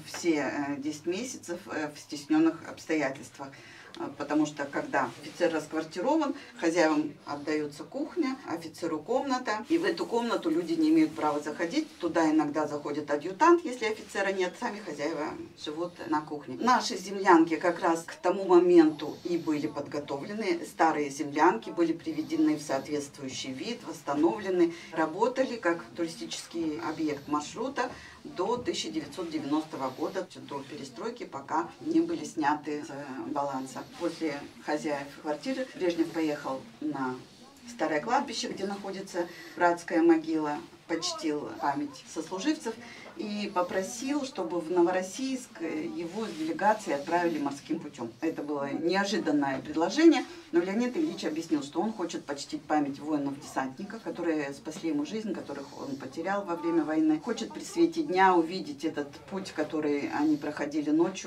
все десять месяцев в стесненных обстоятельствах. Потому что когда офицер расквартирован, хозяевам отдается кухня, офицеру комната, и в эту комнату люди не имеют права заходить. Туда иногда заходит адъютант, если офицера нет, сами хозяева живут на кухне. Наши землянки как раз к тому моменту и были подготовлены. Старые землянки были приведены в соответствующий вид, восстановлены, работали как туристический объект маршрута до тысяча девятьсот девяностого года, до перестройки, пока не были сняты с баланса. После хозяев квартиры Брежнев поехал на старое кладбище, где находится братская могила, почтил память сослуживцев и попросил, чтобы в Новороссийск его с делегацией отправили морским путем. Это было неожиданное предложение, но Леонид Ильич объяснил, что он хочет почтить память воинов-десантников, которые спасли ему жизнь, которых он потерял во время войны. Хочет при свете дня увидеть этот путь, который они проходили ночью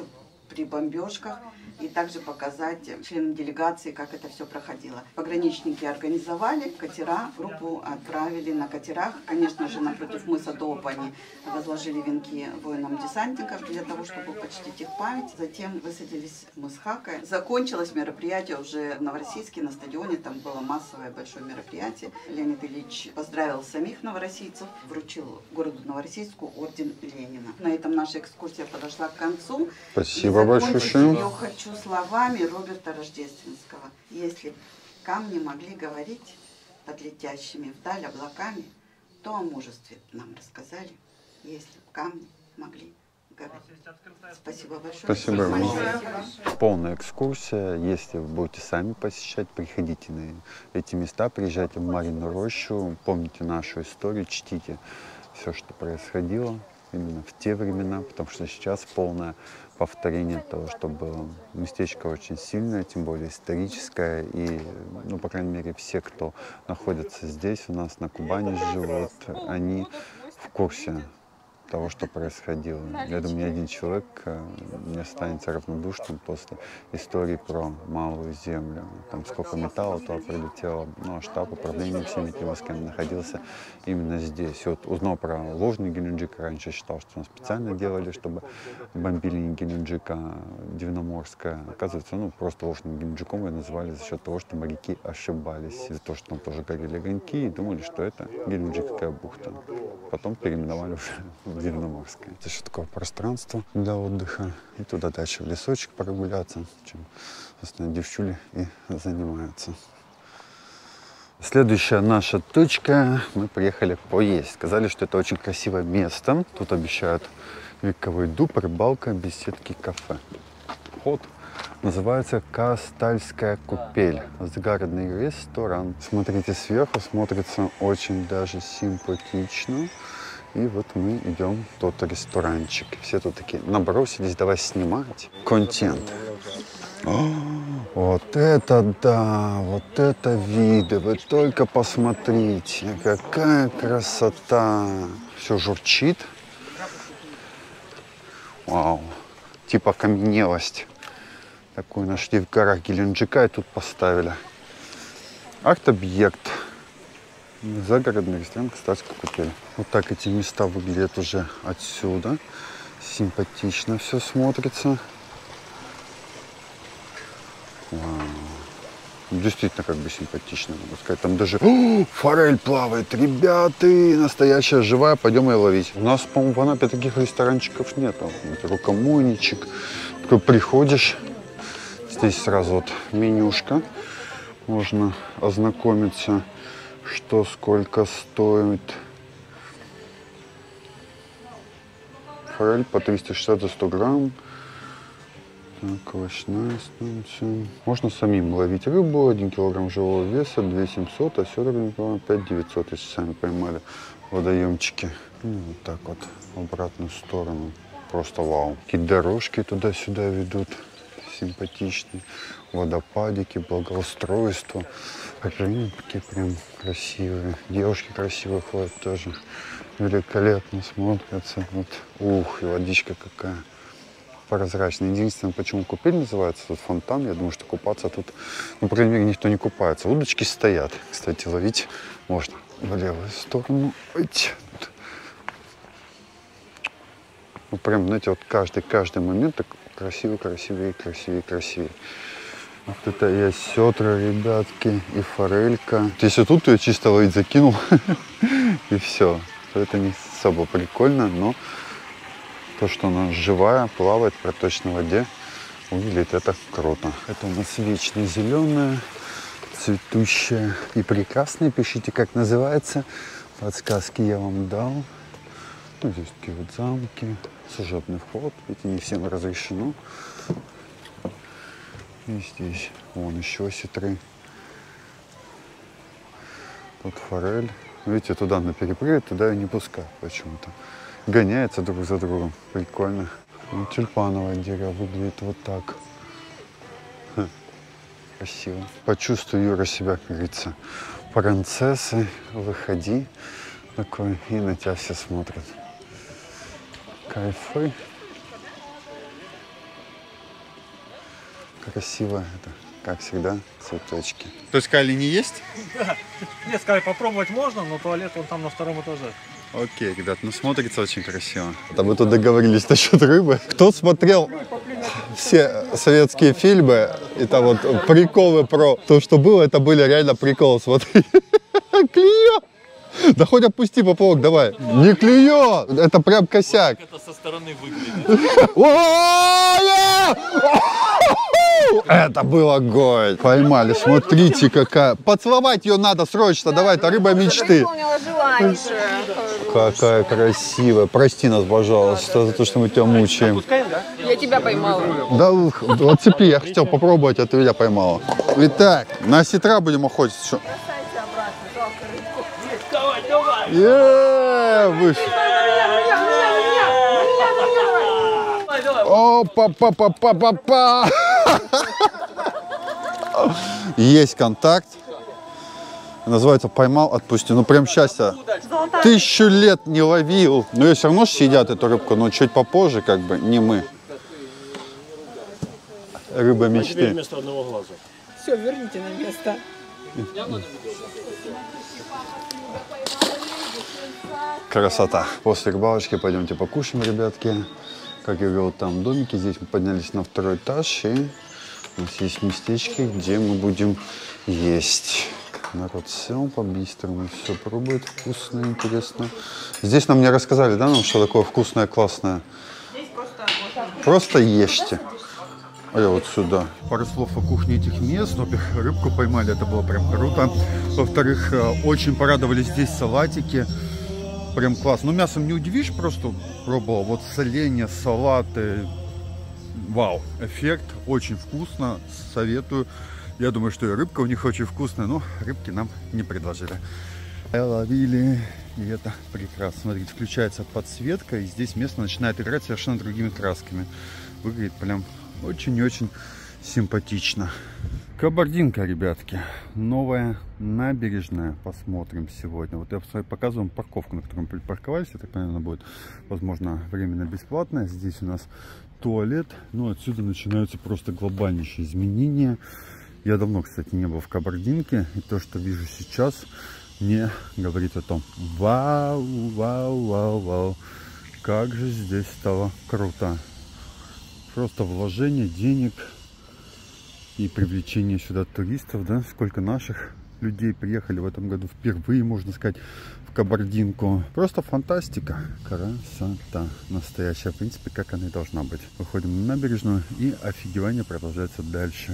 при бомбежках и также показать членам делегации, как это все проходило. Пограничники организовали катера, группу отправили на катерах. Конечно же, напротив мыса Доп они возложили венки воинам-десантников для того, чтобы почтить их память. Затем высадились в мыс Хака. Закончилось мероприятие уже в Новороссийске на стадионе. Там было массовое большое мероприятие. Леонид Ильич поздравил самих новороссийцев, вручил городу Новороссийску орден Ленина. На этом наша экскурсия подошла к концу. Спасибо большое. Я хочу словами Роберта Рождественского. Если б камни могли говорить под летящими вдаль облаками, то о мужестве нам рассказали, если б камни могли говорить. Спасибо большое. Спасибо вам. Полная экскурсия. Если вы будете сами посещать, приходите на эти места, приезжайте в Марьину рощу, помните нашу историю, чтите все, что происходило именно в те времена, потому что сейчас полное повторение того, что было. Местечко очень сильное, тем более историческое, и, ну, по крайней мере, все, кто находится здесь, у нас на Кубани живут, они в курсе того, что происходило. Я думаю, ни один человек не останется равнодушным после истории про Малую Землю. Там сколько металла туда прилетело, ну, а штаб управления всеми этими войсками находился именно здесь. И вот узнал про ложный Геленджик, раньше считал, что он специально делали, чтобы бомбили не Геленджик, а Дивноморское. Оказывается, ну, просто ложным Геленджиком его называли за счет того, что моряки ошибались, из-за того, что там тоже горели огоньки, и думали, что это Геленджикская бухта. Потом переименовали уже в Дивноморское. Это еще такое пространство для отдыха. И туда дальше в лесочек прогуляться, чем, собственно, девчули и занимаются. Следующая наша точка. Мы приехали поесть. Сказали, что это очень красивое место. Тут обещают вековой дуб, рыбалка, беседки, кафе. Вход называется Кастальская купель. Загородный ресторан. Смотрите, сверху смотрится очень даже симпатично. И вот мы идем в тот ресторанчик. Все тут такие набросились, давай снимать контент. О, вот это да, вот это виды, вы только посмотрите, какая красота. Все журчит. Вау, типа окаменелость. Такую нашли в горах Геленджика и тут поставили. Арт-объект. Загородный ресторан Кастальская купель. Вот так эти места выглядят уже отсюда. Симпатично все смотрится. Вау. Действительно как бы симпатично, могу сказать. Там даже О, форель плавает. Ребята, настоящая живая. Пойдем ее ловить. У нас, по-моему, в Анапе таких ресторанчиков нету. Это рукомойничек. Такой приходишь. Здесь сразу вот менюшка. Можно ознакомиться, что сколько стоит. Форель по триста шестьдесят за сто грамм. Так, овощная станция. Можно самим ловить рыбу. один килограмм живого веса, две тысячи семьсот, а сёрвинг пять тысяч девятьсот, если сами поймали водоемчики. Ну, вот так вот в обратную сторону. Просто вау. Какие дорожки туда-сюда ведут. Симпатичные. Водопадики, благоустройство. Рынки прям красивые. Девушки красивые ходят тоже. Великолепно смотрятся. Вот. Ух, и водичка какая прозрачная. Единственное, почему купель называется, тут фонтан. Я думаю, что купаться тут, ну, по крайней мере, никто не купается. Удочки стоят. Кстати, ловить можно в левую сторону. Ну, прям, знаете, вот каждый, каждый момент так красиво, красивее, красивее, красивее. Вот это и осетра, ребятки, и форелька. Если тут ее чисто ловить закинул, и все, то это не особо прикольно, но то, что она живая, плавает в проточной воде, выглядит это круто. Это у нас вечно зеленая, цветущая и прекрасная. Пишите, как называется. Подсказки я вам дал. Ну, здесь такие вот замки, служебный вход, ведь не всем разрешено. И здесь вон еще осетры. Тут форель. Видите, туда она перепрыгивает, туда ее не пускают почему-то. Гоняются друг за другом. Прикольно. Ну, тюльпановое дерево выглядит вот так. Ха. Красиво. Почувствуй, Юра, себя, как говорится, принцессой. Выходи такой, и на тебя все смотрят. Кайфы. красиво это, как всегда, цветочки. То есть Кали не есть? Да. Нет, сказали, попробовать можно, но туалет вон там на втором этаже. Окей, ребят, ну смотрится очень красиво. А вы тут договорились насчет рыбы. Кто смотрел все советские фильмы, это вот приколы про то, что было, это были реально приколы. Смотри, клюет! Да хоть опусти поплавок, давай. Не клюет! Это прям косяк. Это со стороны выглядит. Это был огонь. Поймали, смотрите какая. Поцеловать ее надо срочно, давай, это рыба мечты. Какая красивая. Прости нас, пожалуйста, за то, что мы тебя мучаем. Я тебя поймала. Да, вот цепи, я хотел попробовать, а ты меня поймала. Итак, на осетра будем охотиться. Еее, выше. Опа-па-па-па-па-па. Есть контакт. Называется «Поймал, отпусти». Ну прям счастье. Тысячу лет не ловил. Но ее все равно съедят эту рыбку, но чуть попозже, как бы, не мы. Рыба мечты. Вместо одного глаза. Все, верните на место. Красота. После рыбалочки пойдемте покушаем, ребятки. Как я говорил, там домики. Здесь мы поднялись на второй этаж. И у нас есть местечки, где мы будем есть. Народ сел по-быстрому, все пробует. Вкусно, интересно. Здесь нам не рассказали, да, нам, что такое вкусное, классное? Здесь просто... Просто ешьте. А я вот сюда. Пару слов о кухне этих мест. Во-первых, рыбку поймали, это было прям круто. Во-вторых, очень порадовали здесь салатики. Прям классно. Ну, мясом не удивишь, просто пробовал. Вот соленья, салаты. Вау, эффект. Очень вкусно. Советую. Я думаю, что и рыбка у них очень вкусная, но рыбки нам не предложили. Ловили. И это прекрасно. Смотрите, включается подсветка, и здесь место начинает играть совершенно другими красками. Выглядит прям очень-очень симпатично. Кабардинка, ребятки. Новая набережная. Посмотрим сегодня. Вот я показываю вам парковку, на которой мы припарковались. Это, наверное, будет, возможно, временно бесплатная. Здесь у нас туалет. Ну, отсюда начинаются просто глобальнейшие изменения. Я давно, кстати, не был в Кабардинке. И то, что вижу сейчас, мне говорит о том: вау, вау, вау, вау. Как же здесь стало круто. Просто вложение денег и привлечение сюда туристов, да, сколько наших людей приехали в этом году впервые, можно сказать, в Кабардинку. Просто фантастика, красота настоящая, в принципе, как она и должна быть. Выходим на набережную, и офигевание продолжается дальше.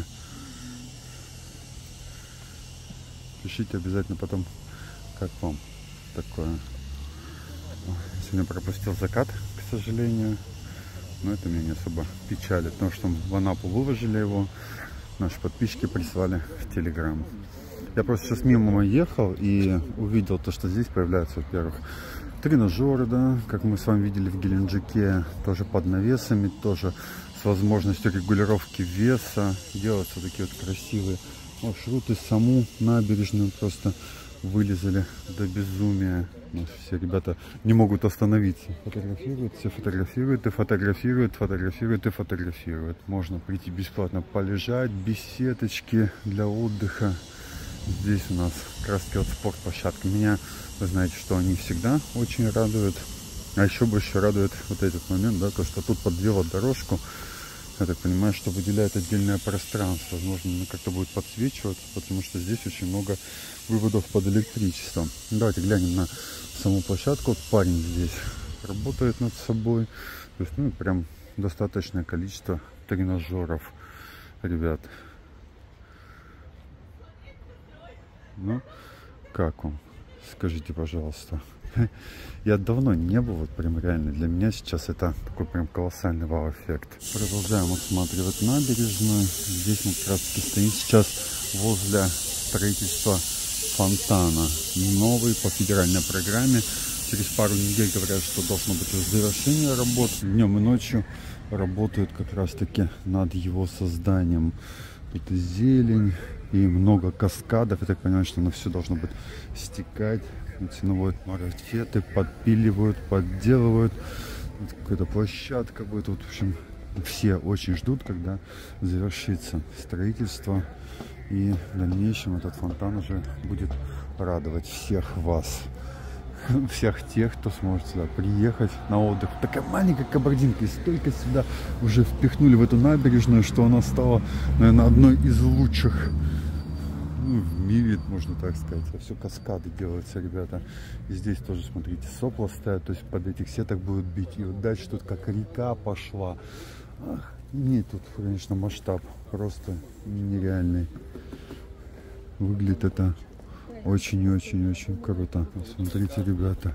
Пишите обязательно потом, как вам такое. Сегодня пропустил закат, к сожалению. Но это меня не особо печалит, потому что в Анапу выложили его, наши подписчики прислали в Телеграм. Я просто сейчас мимо ехал и увидел то, что здесь появляются, во-первых, тренажеры, да, как мы с вами видели в Геленджике, тоже под навесами, тоже с возможностью регулировки веса. Делаются такие вот красивые маршруты, саму набережную просто вылезали до безумия. Все ребята не могут остановиться. Фотографируют, все фотографируют и фотографируют, фотографируют и фотографируют. Можно прийти бесплатно полежать, беседочки для отдыха. Здесь у нас как раз вот спортплощадка. Меня, вы знаете, что они всегда очень радуют. А еще больше радует вот этот момент, да, то, что тут под велодорожку, я так понимаю, что выделяет отдельное пространство. Возможно, оно как-то будет подсвечиваться, потому что здесь очень много выводов под электричеством. Давайте глянем на саму площадку. Вот парень здесь работает над собой. То есть, ну, прям достаточное количество тренажеров, ребят. Ну, как вам? Скажите, пожалуйста. Я давно не был, вот прям реально. Для меня сейчас это такой прям колоссальный вау-эффект. Продолжаем осматривать набережную. Здесь мы как раз таки стоим сейчас возле строительства фонтана. Новый по федеральной программе. Через пару недель говорят, что должно быть уже завершение работ. Днем и ночью работают как раз таки над его созданием. Тут и зелень, и много каскадов. Я так понимаю, что оно все должно быть стекать. Наводят марафеты, подпиливают, подделывают. Вот какая-то площадка будет. Вот, в общем, все очень ждут, когда завершится строительство. И в дальнейшем этот фонтан уже будет радовать всех вас. Всех тех, кто сможет сюда приехать на отдых. Такая маленькая Кабардинка, и столько сюда уже впихнули в эту набережную, что она стала, наверное, одной из лучших, ну, в мире, можно так сказать. А все каскады делаются, ребята. И здесь тоже, смотрите, сопла стоят, то есть под этих сеток будут бить. И вот дальше тут как река пошла. Ах, нет, тут, конечно, масштаб просто нереальный. Выглядит это очень и очень-очень круто. Смотрите, ребята.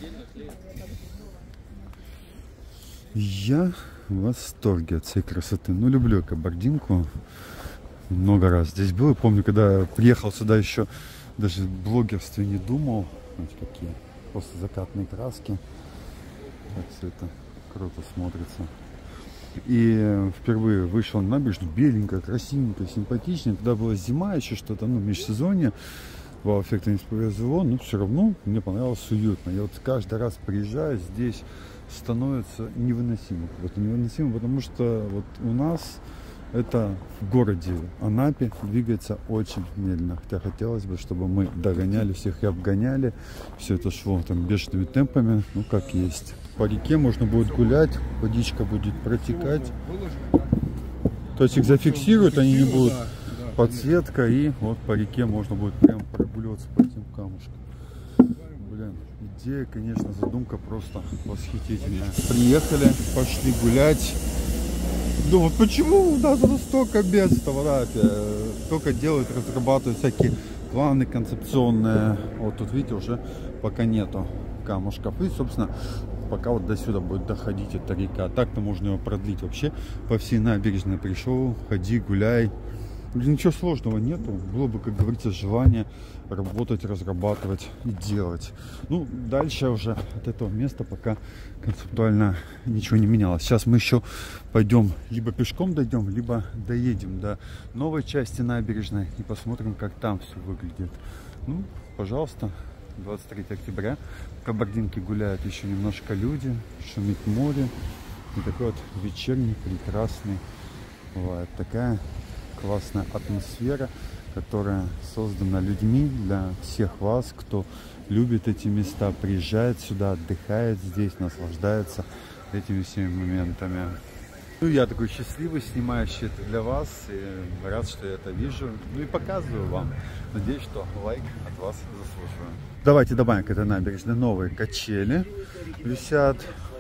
Я в восторге от всей красоты. Ну, люблю Кабардинку. Много раз здесь был. Помню, когда приехал сюда, еще даже в блогерстве не думал. Смотрите, какие просто закатные краски. Как все это круто смотрится. И впервые вышел на набережную. Беленькая, красивенькая, симпатичная. Когда была зима, еще что-то, ну, межсезонье. Вау-эффекта не повезло, но все равно мне понравилось уютно. Я вот каждый раз приезжаю, здесь становится невыносимо. Вот невыносимо, потому что вот у нас это в городе Анапе двигается очень медленно. Хотя хотелось бы, чтобы мы догоняли всех и обгоняли. Все это шло там бешеными темпами, ну как есть. По реке можно будет гулять, водичка будет протекать. То есть их зафиксируют, они не будут... Подсветка, и вот по реке можно будет прям прогуливаться по этим камушкам. Блин, идея, конечно, задумка просто восхитительная. Приехали, пошли гулять. Думаю, почему у нас столько бедства в Анапе? Только делают, разрабатывают всякие планы концепционные. Вот тут, видите, уже пока нету камушков. И, собственно, пока вот до сюда будет доходить эта река. Так-то можно его продлить вообще. По всей набережной пришел, ходи, гуляй. Ничего сложного нету. Было бы, как говорится, желание работать, разрабатывать и делать. Ну, дальше уже от этого места пока концептуально ничего не менялось. Сейчас мы еще пойдем, либо пешком дойдем, либо доедем до новой части набережной и посмотрим, как там все выглядит. Ну, пожалуйста, двадцать третьего октября в Кабардинке гуляют еще немножко люди, шумит море. И такой вот вечерний, прекрасный бывает. Такая классная атмосфера, которая создана людьми для всех вас, кто любит эти места, приезжает сюда, отдыхает здесь, наслаждается этими всеми моментами. Ну, я такой счастливый, снимающий это для вас, и рад, что я это вижу, ну и показываю вам. Надеюсь, что лайк от вас заслуживаю. Давайте добавим к этой набережной новые качели висят.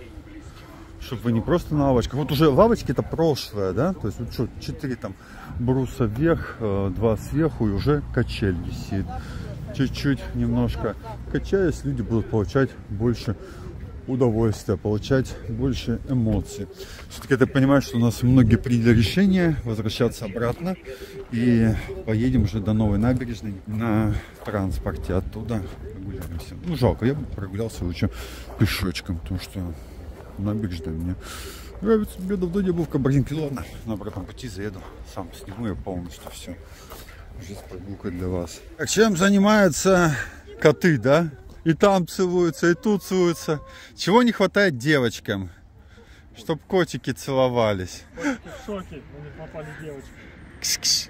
Чтобы вы не просто на лавочках. Вот уже лавочки это прошлое, да? То есть вот что, четыре там бруса вверх, два сверху, и уже качель висит. Чуть-чуть немножко качаясь, люди будут получать больше удовольствия, получать больше эмоций. Все-таки я так понимаю, что у нас многие приняли решение возвращаться обратно. И поедем уже до новой набережной на транспорте. Оттуда прогуляемся. Ну, жалко, я бы прогулялся лучше пешочком, потому что набережная мне нравится. Я давно не был в Кабардинке. Ладно, на обратном пути заеду, сам сниму я полностью все. Уже с прогулкой для вас. А чем занимаются коты, да? И там целуются, и тут целуются. Чего не хватает девочкам? Чтоб котики целовались. Котики в шоке, у них попали девочки. Кш-кш.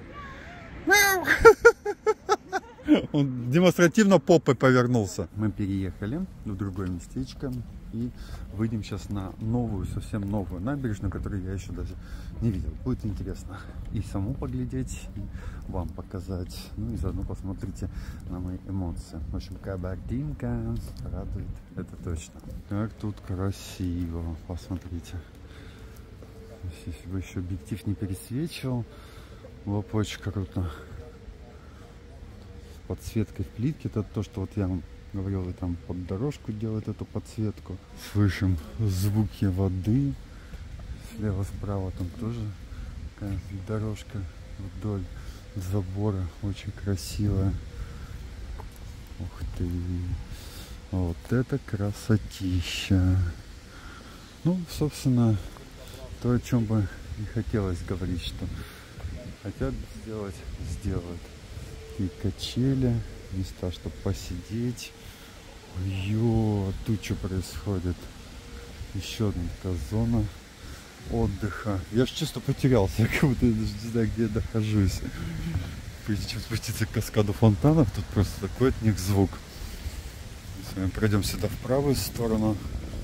Он демонстративно попой повернулся. Мы переехали в другое местечко и выйдем сейчас на новую, совсем новую набережную, которую я еще даже не видел. Будет интересно и саму поглядеть, и вам показать. Ну и заодно посмотрите на мои эмоции. В общем, Кабардинка радует, это точно. Как тут красиво, посмотрите. Если бы еще объектив не пересвечивал, было бы очень круто. Подсветкой в плитке, это то, что вот я вам говорил, и там под дорожку делают эту подсветку. Слышим звуки воды. Слева, справа там тоже такая дорожка вдоль забора, очень красивая. Ух ты! Вот это красотища! Ну, собственно, то, о чем бы не хотелось говорить, что хотят сделать, сделают. И качели, места, чтобы посидеть. Ой, тут что происходит? Еще одна такая зона отдыха. Я же чисто потерялся, как будто я даже не знаю, где я нахожусь. Прежде чем спуститься к каскаду фонтанов, тут просто такой от них звук. Мы с вами пройдем сюда в правую сторону.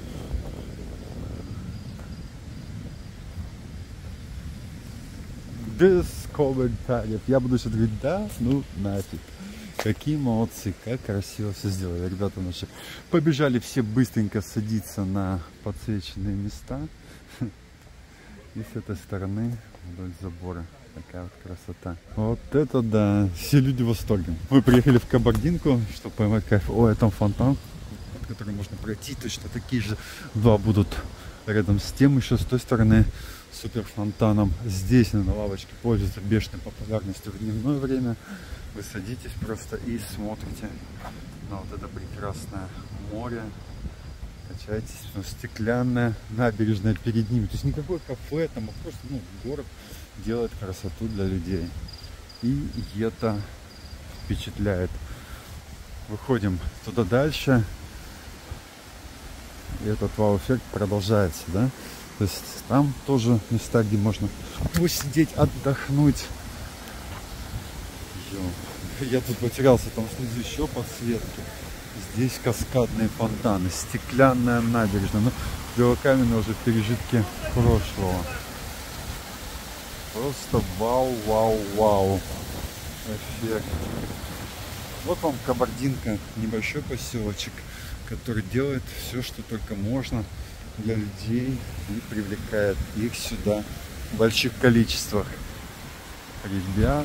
Без комментариев. Я буду сейчас говорить, да, ну нафиг. Какие молодцы, как красиво все сделали. Ребята наши побежали все быстренько садиться на подсвеченные места. И с этой стороны вдоль забора. Такая вот красота. Вот это да. Все люди в восторге. Мы приехали в Кабардинку, чтобы поймать кайф. О, там фонтан, под который можно пройти. Точно такие же два будут рядом с тем. Еще с той стороны супер фонтаном. Здесь на лавочке пользуется бешеной популярностью в дневное время. Вы садитесь просто и смотрите на вот это прекрасное море. Качайтесь, ну, стеклянная набережная перед ними. То есть никакое кафе, там а просто ну, город делает красоту для людей. И это впечатляет. Выходим туда дальше. И этот вау-эффект продолжается, да? То есть там тоже места, где можно посидеть, отдохнуть. Йо. Я тут потерялся, там снизу еще подсветки. Здесь каскадные фонтаны, стеклянная набережная. Ну, белокаменные уже пережитки прошлого. Просто вау, вау, вау. Эффект. Вот вам Кабардинка, небольшой поселочек, который делает все, что только можно для людей и привлекает их сюда в больших количествах. Ребята,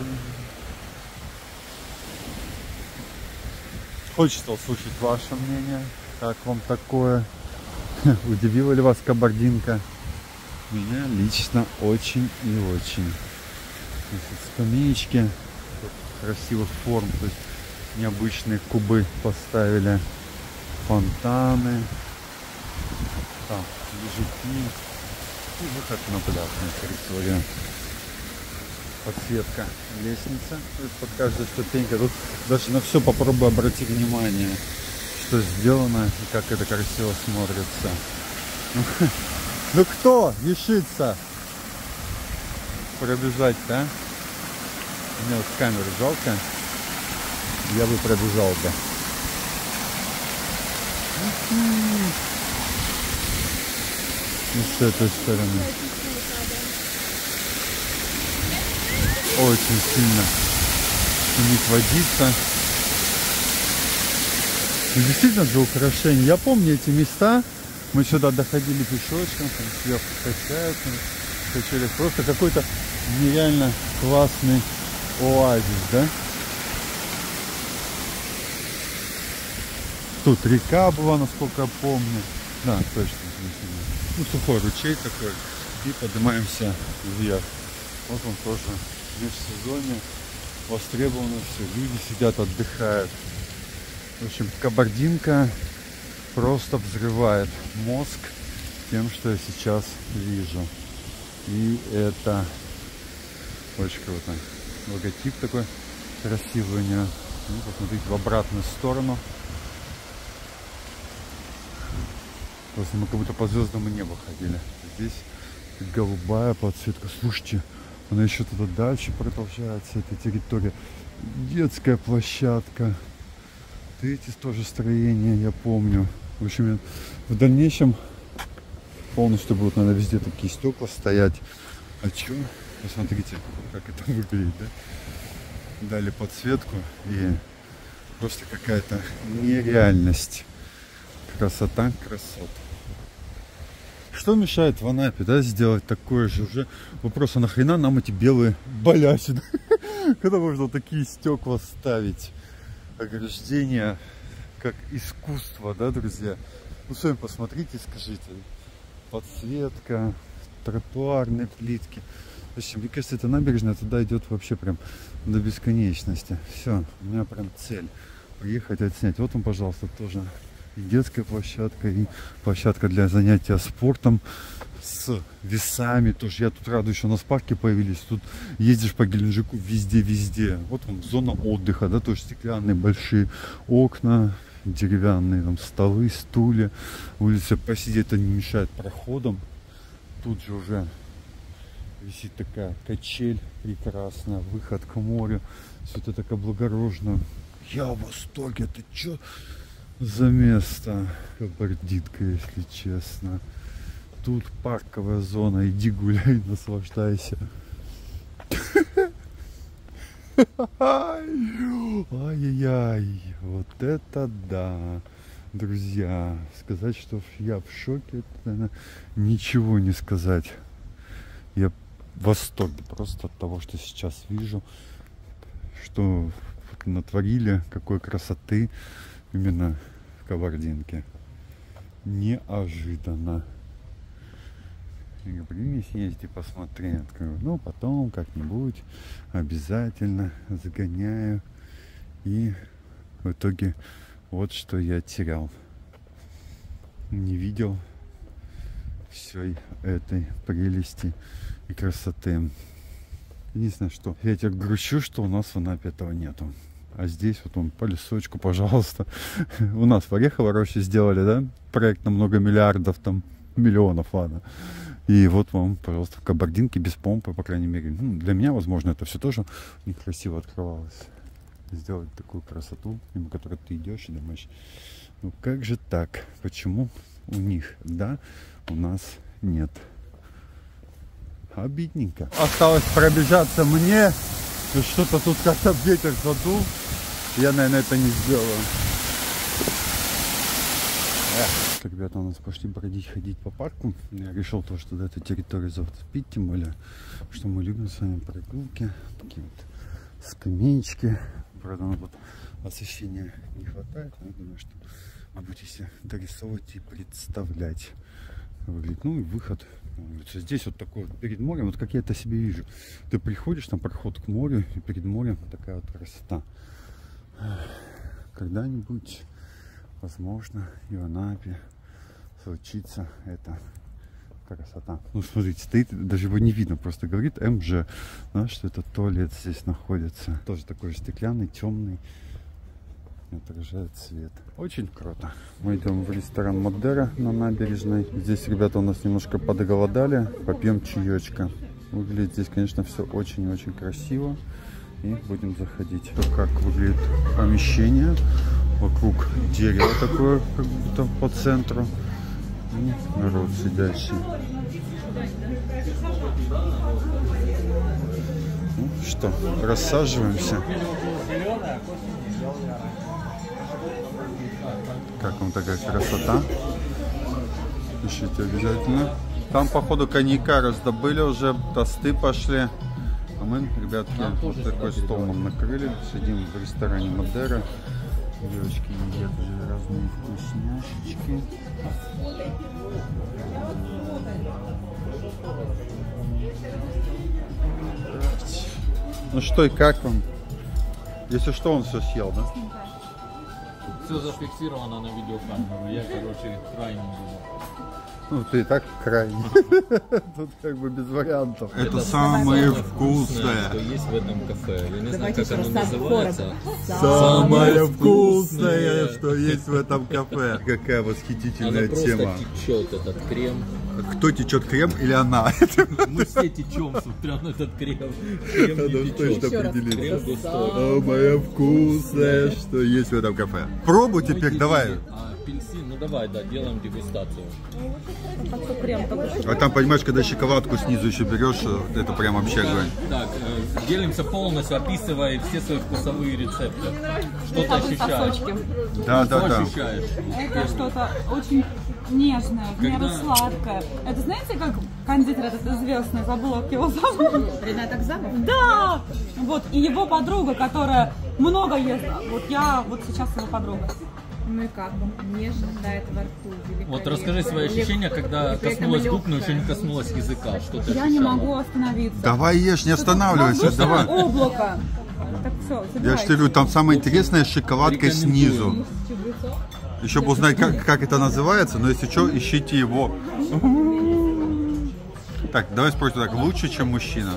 хочется услышать ваше мнение, как вам такое, удивила ли вас Кабардинка? Меня лично очень и очень. Значит, скамеечки красивых форм, то есть необычные кубы поставили, фонтаны, там лежаки и выход на пляжную территорию. Подсветка лестница, то есть под каждой ступенькой. Тут даже на все попробуй обратить внимание, что сделано и как это красиво смотрится. Ну кто решится пробежать-то, а? Мне вот камеру жалко, я бы пробежал бы. И с этой стороны. Очень сильно шумит водица. И действительно для украшений. Я помню эти места. Мы сюда доходили пешочком, там сверху качаются, качались. Просто какой-то нереально классный оазис, да? Тут река была, насколько я помню. Да, точно. Ну, сухой ручей такой. И поднимаемся вверх. Вот он тоже в межсезонье. Востребовано все. Люди сидят, отдыхают. В общем, Кабардинка просто взрывает мозг тем, что я сейчас вижу. И это очень круто. Логотип такой красивый у нее. Ну, посмотрите в обратную сторону. Просто мы как будто по звездному небу ходили. Здесь голубая подсветка. Слушайте, она еще туда дальше продолжается, эта территория. Детская площадка. Эти тоже строения, я помню. В общем, в дальнейшем полностью будут, наверное, везде такие стекла стоять. А что? Посмотрите, как это выглядит, да? Дали подсветку и просто какая-то нереальность. Красота, красота. Что мешает в Анапе, да, сделать такое же? Уже вопрос, а нахрена нам эти белые балясины? Когда можно такие стекла ставить? Ограждение как искусство, да, друзья? Ну, сами посмотрите, скажите. Подсветка, тротуарные плитки. В общем, мне кажется, эта набережная туда идет вообще прям до бесконечности. Все, у меня прям цель приехать отснять. Вот он, пожалуйста, тоже и детская площадка, и площадка для занятия спортом с весами. Тоже я тут радуюсь, что у нас парки появились. Тут ездишь по Геленджику везде-везде. Вот вам зона отдыха, да, тоже стеклянные большие окна, деревянные там столы, стулья. Улица посидеть это не мешает проходом. тут же уже висит такая качель прекрасная, выход к морю. Все это так облагорожено. Я в восторге. Это что за место? Кабардинка, если честно. Тут парковая зона. Иди гуляй, наслаждайся. Ай-яй-яй. Вот это да. Друзья, сказать, что я в шоке, это, наверное, ничего не сказать. Я в восторге просто от того, что сейчас вижу, что натворили, какой красоты именно в Кабардинке. Неожиданно. Я говорю, не съезди, посмотри. Открою. Ну, потом как-нибудь обязательно загоняю. И в итоге вот что я терял. Не видел всей этой прелести и красоты. Единственное, что я тебя грущу, что у нас в Анапе этого нету. А здесь вот он по лесочку, пожалуйста. У нас в Орехово роще сделали, да? Проект на много миллиардов, там, миллионов, ладно. И вот вам, пожалуйста, в Кабардинке без помпы, по крайней мере. Ну, для меня, возможно, это все тоже некрасиво открывалось. Сделать такую красоту, мимо которой ты идешь и думаешь, ну как же так? Почему у них да, у нас нет? Обидненько. Осталось пробежаться мне. Что-то тут как-то ветер задул. Я, наверное, это не сделаю. Эх. Ребята у нас пошли бродить, ходить по парку. Я решил то, что эту территорию зацепить, тем более, что мы любим с вами прогулки. Такие вот скамеечки. Правда, нам вот освещения не хватает. Но я думаю, что вы будете себе дорисовывать и представлять. Выглядит. Ну и выход. Здесь вот такой вот перед морем, вот как я это себе вижу. Ты приходишь, там проход к морю, и перед морем такая вот красота. Когда-нибудь, возможно, и в Анапе случится эта красота. Ну, смотрите, стоит, даже его не видно, просто говорит эм жэ, да, что это туалет здесь находится. Тоже такой же стеклянный, темный, отражает свет. Очень круто. Мы идем в ресторан Мадера на набережной. Здесь ребята у нас немножко подголодали, попьем чаечка. Выглядит здесь, конечно, все очень-очень красиво. И будем заходить. То, как выглядит помещение. Вокруг дерево такое, как будто по центру. И народ сидящий. Ну что, рассаживаемся. Как вам такая красота? Пишите обязательно. Там, походу, коньяка раздобыли уже, тосты пошли. А мы, ребятки, вот такой стол нам накрыли. Сидим в ресторане Мадера. Девочки едят разные вкусняшечки. Ну что и как вам? Если что, он все съел, да? Все зафиксировано на видеокамеру. Я, короче, крайний был. Ну, ты и так крайний. Тут как бы без вариантов. Это, Это самое вкусное, что есть в этом кафе. Я не знаю, как оно называется. Самое вкусное, что есть в этом кафе. Какая восхитительная она тема. Просто течет этот крем. Кто течет, крем или она? Мы все течем, смотря на этот крем. Крем не течет. Крем густой. Самое вкусное, что есть в этом кафе. Пробуй теперь, давай. Апельсин, ну давай, да, делаем дегустацию. А там, понимаешь, когда шоколадку снизу еще берешь, это прям вообще огонь. Так, э, делимся полностью, описывая все свои вкусовые рецепты. Что ты ощущаешь? Да, да, Что да. ощущаешь? Это что-то очень нежное, в меру Когда- сладкое. Это знаете, как кондитер этот известный, забыла, как его зовут? Ренат Акзамов? Да! Вот, и его подруга, которая много ест. Вот я вот сейчас его подруга. Ну и как вам? Нежно тает во рту. Вот расскажи свои ощущения, когда коснулась губ, но еще не коснулась языка. Что ты Я не ощущала? могу остановиться. Давай ешь, не останавливайся, Воздушное давай. облако. Так, все, Я же тебе говорю, там самое интересное с шоколадкой снизу. Еще бы узнать, как, как это называется, но если что, ищите его. Так, давай спросим так, лучше, чем мужчина?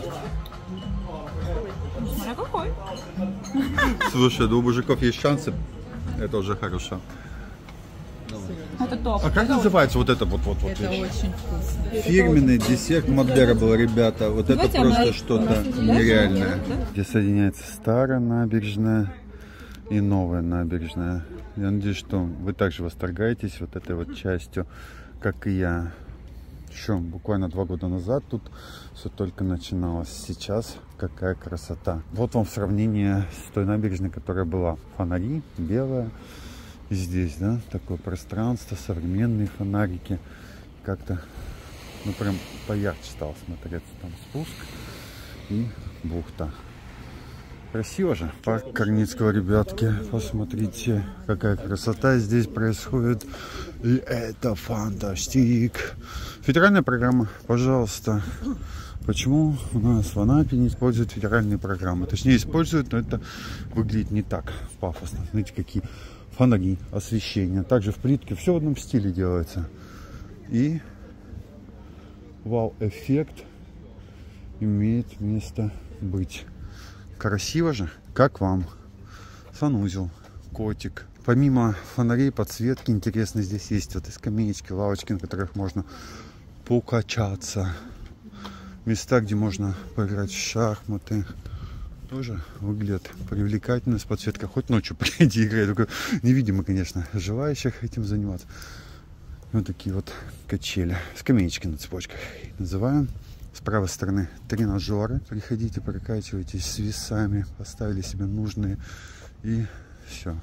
Смотря какой. Слушай, да у мужиков есть шансы, это уже хорошо. Это это топ. А как Это называется вот это вот вот вот? Это очень вкусно. Фирменный десерт Мадера был, ребята. Вот это Давайте просто она- что-то у нас есть, да, нереальное. да? Где соединяется старая набережная и новая набережная. Я надеюсь, что вы также восторгаетесь вот этой вот частью, как и я. Еще буквально два года назад тут все только начиналось. Сейчас какая красота. Вот вам сравнение с той набережной, которая была. Фонари белая. И здесь, да, такое пространство, современные фонарики. Как-то, ну, прям поярче стало смотреться. Там спуск и бухта. Красиво же. Парк Корницкого, ребятки. Посмотрите, какая красота здесь происходит. И это фантастик. Федеральная программа, пожалуйста. Почему у нас в Анапе не используют федеральные программы? Точнее, используют, но это выглядит не так пафосно. Смотрите, какие фонари, освещение. Также в плитке все в одном стиле делается. И вау-эффект имеет место быть. Красиво же. Как вам? Санузел, котик. Помимо фонарей, подсветки, интересно, здесь есть вот и скамеечки, лавочки, на которых можно покачаться. Места, где можно поиграть в шахматы. Тоже выглядят привлекательно с подсветкой. Хоть ночью приди играть. Только невидимо, конечно, желающих этим заниматься. Вот такие вот качели. Скамеечки на цепочках называем. С правой стороны тренажеры. Приходите, прокачивайтесь с весами. Поставили себе нужные. И все.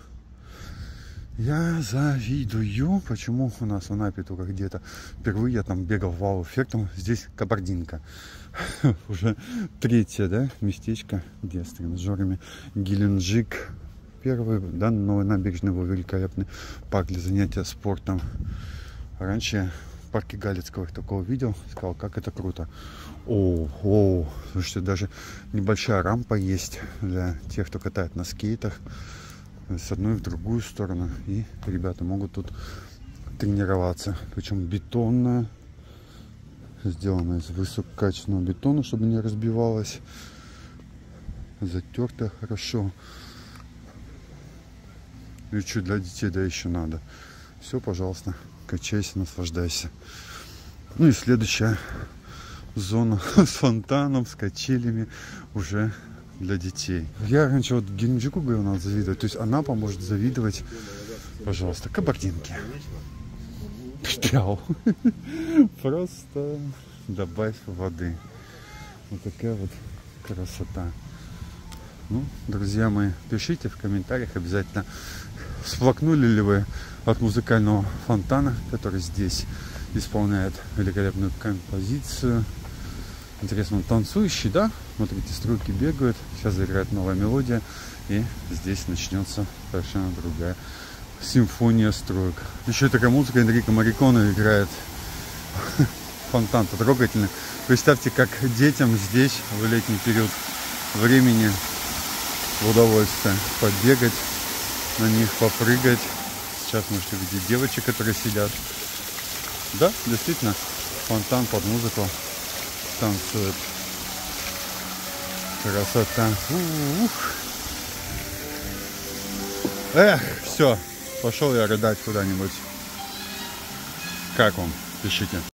Я завидую, почему у нас в Анапе только где-то впервые я там бегал вау-эффектом. Здесь кабардинка. Уже третье, да, местечко, где с тренажерами. Геленджик. Первый, да, новый набережный был великолепный парк для занятия спортом. Раньше я в парке Галицкого такого видел, сказал, как это круто. О, о, слушайте, даже небольшая рампа есть для тех, кто катает на скейтах. С одной в другую сторону. И ребята могут тут тренироваться. Причем бетонная. Сделана из высококачественного бетона, чтобы не разбивалась. Затерта хорошо. И что для детей, да, еще надо. Все, пожалуйста, качайся, наслаждайся. Ну и следующая зона с фонтаном, с качелями уже для детей. Я раньше вот Геленджику говорил, надо завидовать. То есть она поможет завидовать, пожалуйста, кабардинке. Пштрял. Просто добавь воды. Вот такая вот красота. Ну, друзья мои, пишите в комментариях обязательно, всплакнули ли вы от музыкального фонтана, который здесь исполняет великолепную композицию. Интересно, он танцующий, да? Смотрите, струйки бегают. Сейчас заиграет новая мелодия. И здесь начнется совершенно другая симфония струек. Еще и такая музыка Энрико Морриконе играет. Фонтан-то трогательный. Представьте, как детям здесь в летний период времени в удовольствие побегать на них, попрыгать. Сейчас можете видеть девочек, которые сидят. Да, действительно, фонтан под музыку танцует. Красота. Ух. Эх, все. Пошел я рыдать куда-нибудь. Как вам? Пишите.